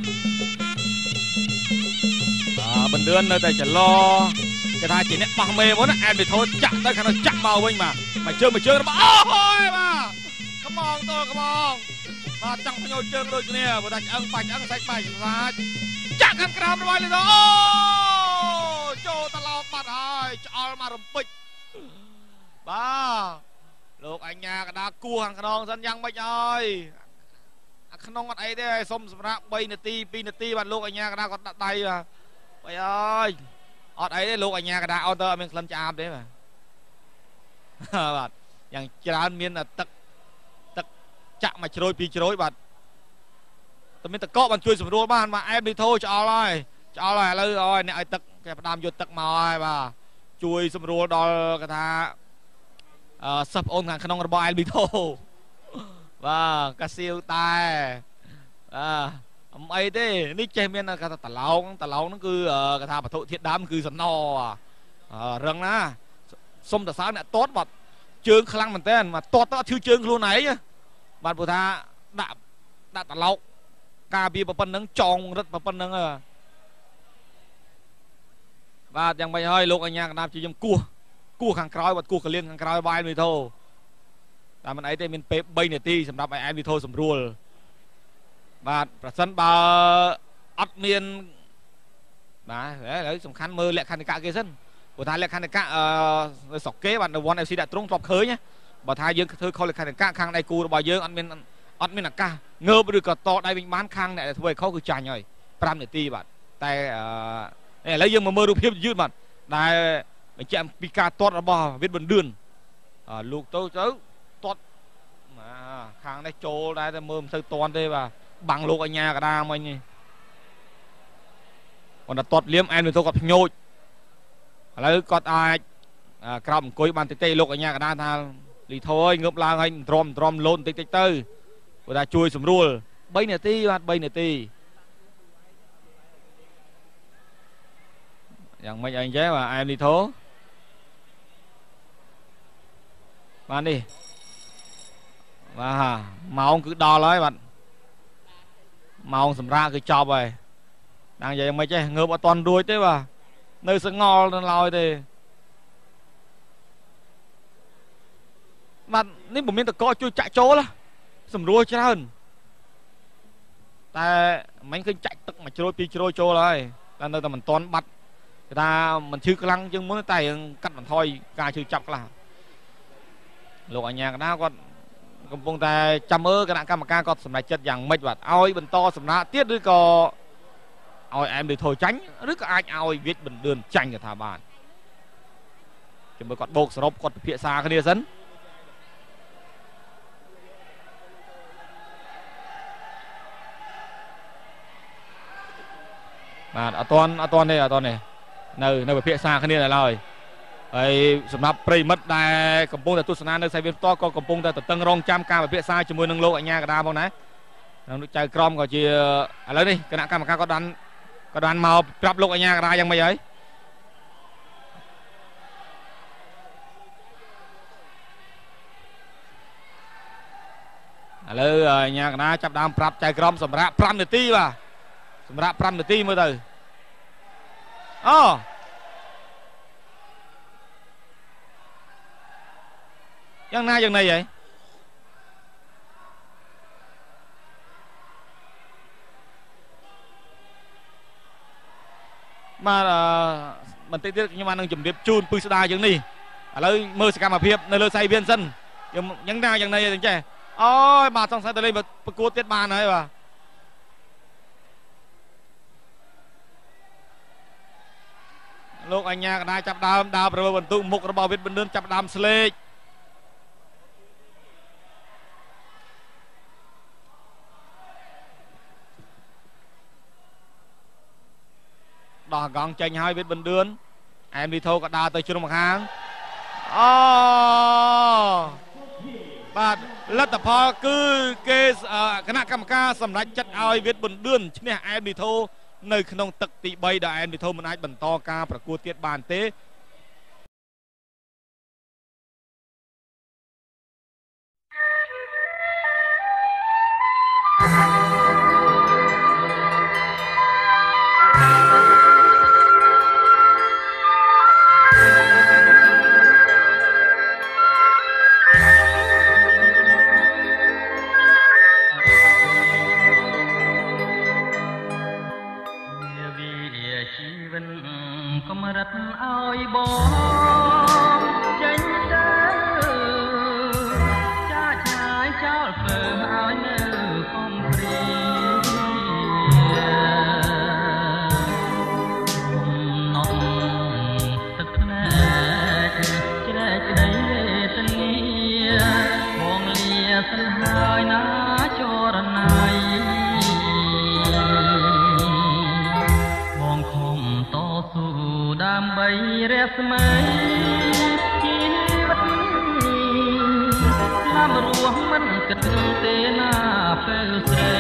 បាទប៊ុនឌឿននៅតែចន្លោគេថាជាអ្នកបោះមេមុនអែមលីថូចាក់ទៅខាងនោះចាក់មកវិញបាទមកជើងមកជើងរបស់អូយបាទខ្មងតខ្មងបាទចង់ផ្ញើជើងដូចគ្នាបើថាឆ្អឹងបាច់ឆ្អឹងសាច់បាច់ស្រាចចាក់ខាងក្រោមរបស់លីថូអូចូលតឡោកបាត់ហើយឆ្អល់មករំពេចបាទលោកអញ្ញាកដាគួរខាងក្នុងសិនយ៉ាងម៉េចហើយអាក្នុងអត់អីទេសុំសម្រាប់បីនាទីពីរនាទីបាទលោកអញ្ញាកដាគាត់ដាក់ដៃបាទបាយអើយអត់អីទេលោកអញ្ញាកដាអត់ទៅអត់មានក្លិនឆ្អាបទេបាទបាទយ៉ាងច្រើនមានទឹកទឹកចាក់មកជ្រោយពីជ្រោយបាទតែមានតកកបានជួយសម្រួលបានបាទអែមលីថូឆ្អល់ហើយឆ្អល់ហើយឥឡូវអូយអ្នកឲ្យទឹកគេផ្ដាំយកទឹកមកហើយបាទជួយសម្រួលដល់គេថាអឺសិស្សប្អូនខាងក្នុងរបស់អែមលីថូបាទកាសៀវតែបាទអមអីទេនេះចេះមានគេថាតឡោងតឡោងហ្នឹងគឺគេថាវត្ថុធាតុដើមគឺសំណរឹងណាសុំតសើអ្នកតតបាទជើងខ្លាំងមែនតើមកតតទៅអត់ឈឺជើងខ្លួនឯងបាទព្រោះថាដាក់ដាក់តឡោកការពារប៉ុណ្្នឹងចងរឹតប៉ុណ្្នឹងបាទយ៉ាងម៉េចហើយលោកអញ្ញាកណ្ដាប់ជាខ្ញុំគោះគោះខាងក្រោយបាទគោះកលៀនខាងក្រោយបាយលីថូតែមិនអីទេមានពេលបីនាទីសម្រាប់ឲ្យអែមលីថូសម្រួលបាទប្រសិនបើអត់មានបាទឥឡូវសំខាន់មើលលក្ខន្តិកៈគេសិនព្រោះថាលក្ខន្តិកៈអឺស្រុកគេបាទនៅ វ៉ាន់ អេហ្វ ស៊ី ដាក់ទ្រង់ធ្លាប់ឃើញបើថាយើងធ្វើខុសលក្ខន្តិកៈខាងដៃគូរបស់យើងអត់មានអត់មានឱកាសងើបឬក៏តដៃវិញបានខាងអ្នកដែលធ្វើឲ្យខុសគឺចាញ់ហើយប្រាំនាទីបាទតែអឺឥឡូវយើងមកមើលរូបភាពយឺតបាទដែលបញ្ជាក់ពីការទាត់របស់វិទ្យប៊ុនឌឿនលោកទៅទៅទាត់ខាងនេះចូលដែរតែមើលមិនសូវទាន់ទេបាទបាំងលោកអញ្ញាកដាមិញនេះគាត់ទាត់លៀមអែមទៅគាត់ភ្ញោចឥឡូវគាត់អាចក្រោបអង្គុយបានតិចតិចលោកអញ្ញាកដាថាលីថូអើយងើបឡើងហើយទ្រាំទ្រាំលោនតិចតិចទៅគាត់ថាជួយសម្រួលបីនាទីបាទបីនាទីយ៉ាងម៉េចអីចេះបាទអែមលីថូបាទនេះបាទម៉ោងគឺដល់ហើយបាទម៉ោងសម្រាប់គឺចប់ហើយđang vậy mấy chứ ngើបអត់តន់រួចទេបាទនៅសងល់នៅឡើយទេបាទនេះមិនមានតកកជួយចាក់ចូលសម្រួលច្រើនតែមិនឃើញចាក់ទឹកមួយជ្រោយពីរជ្រោយចូលហើយតែនៅតែមិនតន់បាត់គេថាមិនឈឺខ្លាំងជាងមុនតែកាត់បន្ថយការឈឺចាប់ខ្លះលោកអញ្ញាកណាគាត់កំពុងតែចាំមើលគណៈកម្មការគាត់សម្រេចចិត្តយ៉ាងម៉េចបាទឲ្យបន្តសម្រាប់ទៀតឬក៏ឲ្យអែមលីថូចាញ់ឬក៏អាចឲ្យវិទ្យប៊ុនឌឿនចាញ់ក៏ថាបានចាំមើលគាត់បោកសរុបគាត់ពិភាក្សាគ្នាសិនបាទអត់ទាន់អត់ទាន់ទេអត់ទាន់ទេនៅនៅវិភាសាគ្នាតែឡើយហើយសម្រាប់ប្រិមិត្តដែលកំពុងតែទស្សនានៅសាយវានផ្ទាល់ក៏កំពុងតែតតឹងរង់ចាំការវិភាសាជាមួយនឹងលោកអញ្ញាកដាផងដែរលោកចៅក្រមក៏ជាឥឡូវនេះគណៈកម្មការក៏បានក៏បានមកប្រាប់លោកអញ្ញាកដាយ៉ាងម៉េចហើយឥឡូវអញ្ញាកដាចាប់ដើមប្រាប់ចៅក្រមសម្រាប់5នាទីបាទសម្រាប់5នាទីមើលទៅអូយ៉ាងណាយ៉ាងណីហីបាទបន្តិចទៀតខ្ញុំបាននឹងជម្រាបជូនពឹសស្ដារយ៉ាងនេះឥឡូវមើលសកម្មភាពនៅលើសាយវានសិនយ៉ាងណាយ៉ាងណីចឹងចេះអូយបាទសង្ស័យទៅលេងប្រកួតទៀតបានហើយបាទលោកអញ្ញាកដាចាប់ដើមដើរប្រមើលបន្ទុកមុខរបស់វិទ្យបណ្ឌិតចាប់ដើមស្លេកដោះកង់ចេញហើយវិទ្យបណ្ឌិតអែមលីថូក៏ដើរទៅជ្រុំខាងអូបាទលទ្ធផលគឺគេគណៈកម្មការសម្រេចចិត្តឲ្យវិទ្យបណ្ឌិតឈ្នះអែមលីថូនៅក្នុងទឹកទី3ដែលអែមលីថូមិនអាចបន្តការប្រកួតទៀតបានទេឲ្យបងចេញទៅចាក់ឆាយចោលធ្វើឲ្យនៅខំព្រីនំទឹកភ្នែកជ្រែកក្តីវេទនាបងលាសិនហើយណាចរណៃបងខំតស៊ូដើម្បីរស្មីជីវិតតាមរស់មិនគិតទេណាពេលស្រី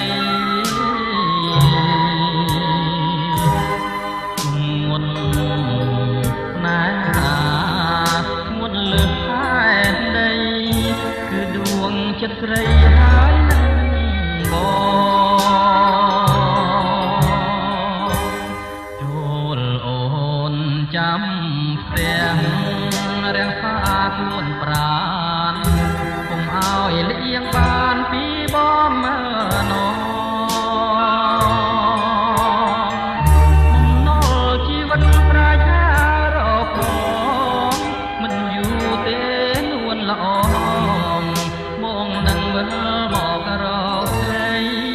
ងន់ណាងន់លើផែនដីគឺដួងចិត្តស្រីហើយនឹងបងចាំផ្ទះរាំងសាខ្លួនប្រានកុំឲ្យលៀងបានពីបំណងបំណុលជីវិតប្រាជ្ញារកបងមិនយូរទេនួនល្អបងនឹងវិលមករកស្រី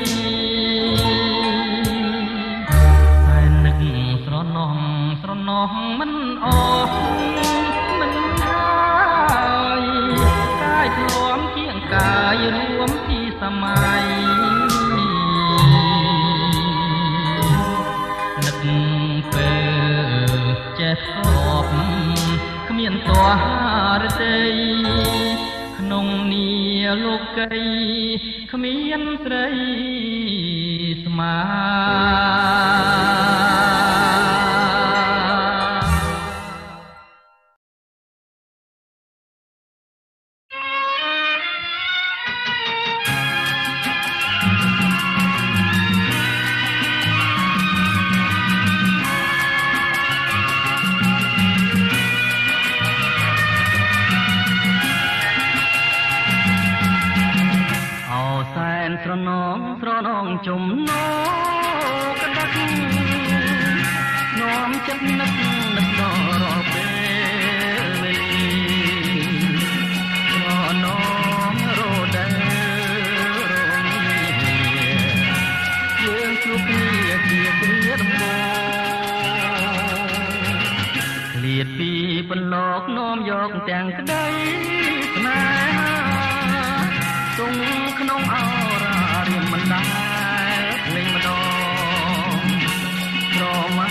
តែនឹកស្រណោះស្រណោះមិនអស់មិនហើយកាយធ្លាំជាងកាយរួមពីសម័យនឹកពេលចេះស្បគ្មានទោះរទេក្នុងនីលោកីគ្មានស្រីស្មាស្រណងស្រណងជំនោក្តាក់នាំចិត្តនឹកនឹកដល់រាល់ពេលវេលាស្រណងរដែលរងយើងជួបគ្នាជាគ្រាដំបូងឃ្លាតពីបន្លកនាំយកទាំងក្តីស្នេហាទុំក្នុងអរារៀមមិនដែលភ្លេងម្ដងក្រម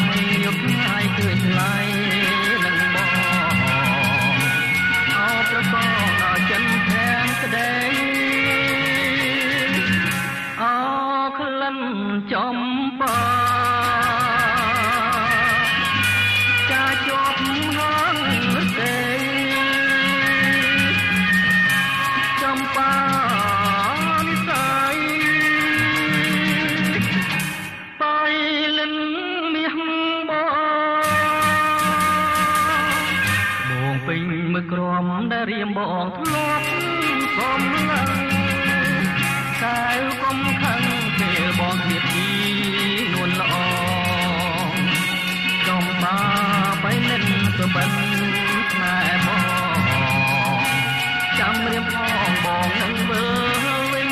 มือกรอมได้เรียมบอกทลบสมลังสายกมขังเกลบอกเหตุดีนวลละอองจอมมาไปเล่นตัวบันนายมองจำเรียมพ้องบอกนังเบอร์วิง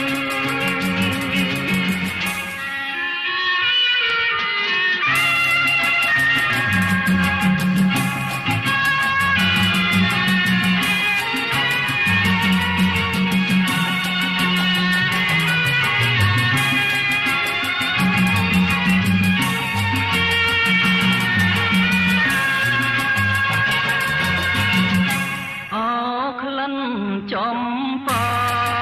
จอมป่า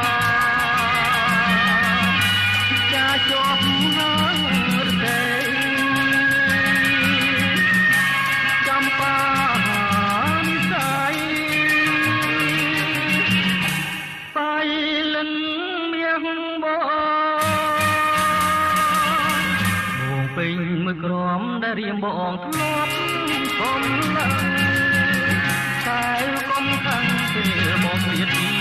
จะจบหางเดจำป่านิสัยไปเล่นเมียงบ่โบงปิงมือกรอมได้เรียมบ่องทลบสมลังสายกมขังเสือบอกเสียที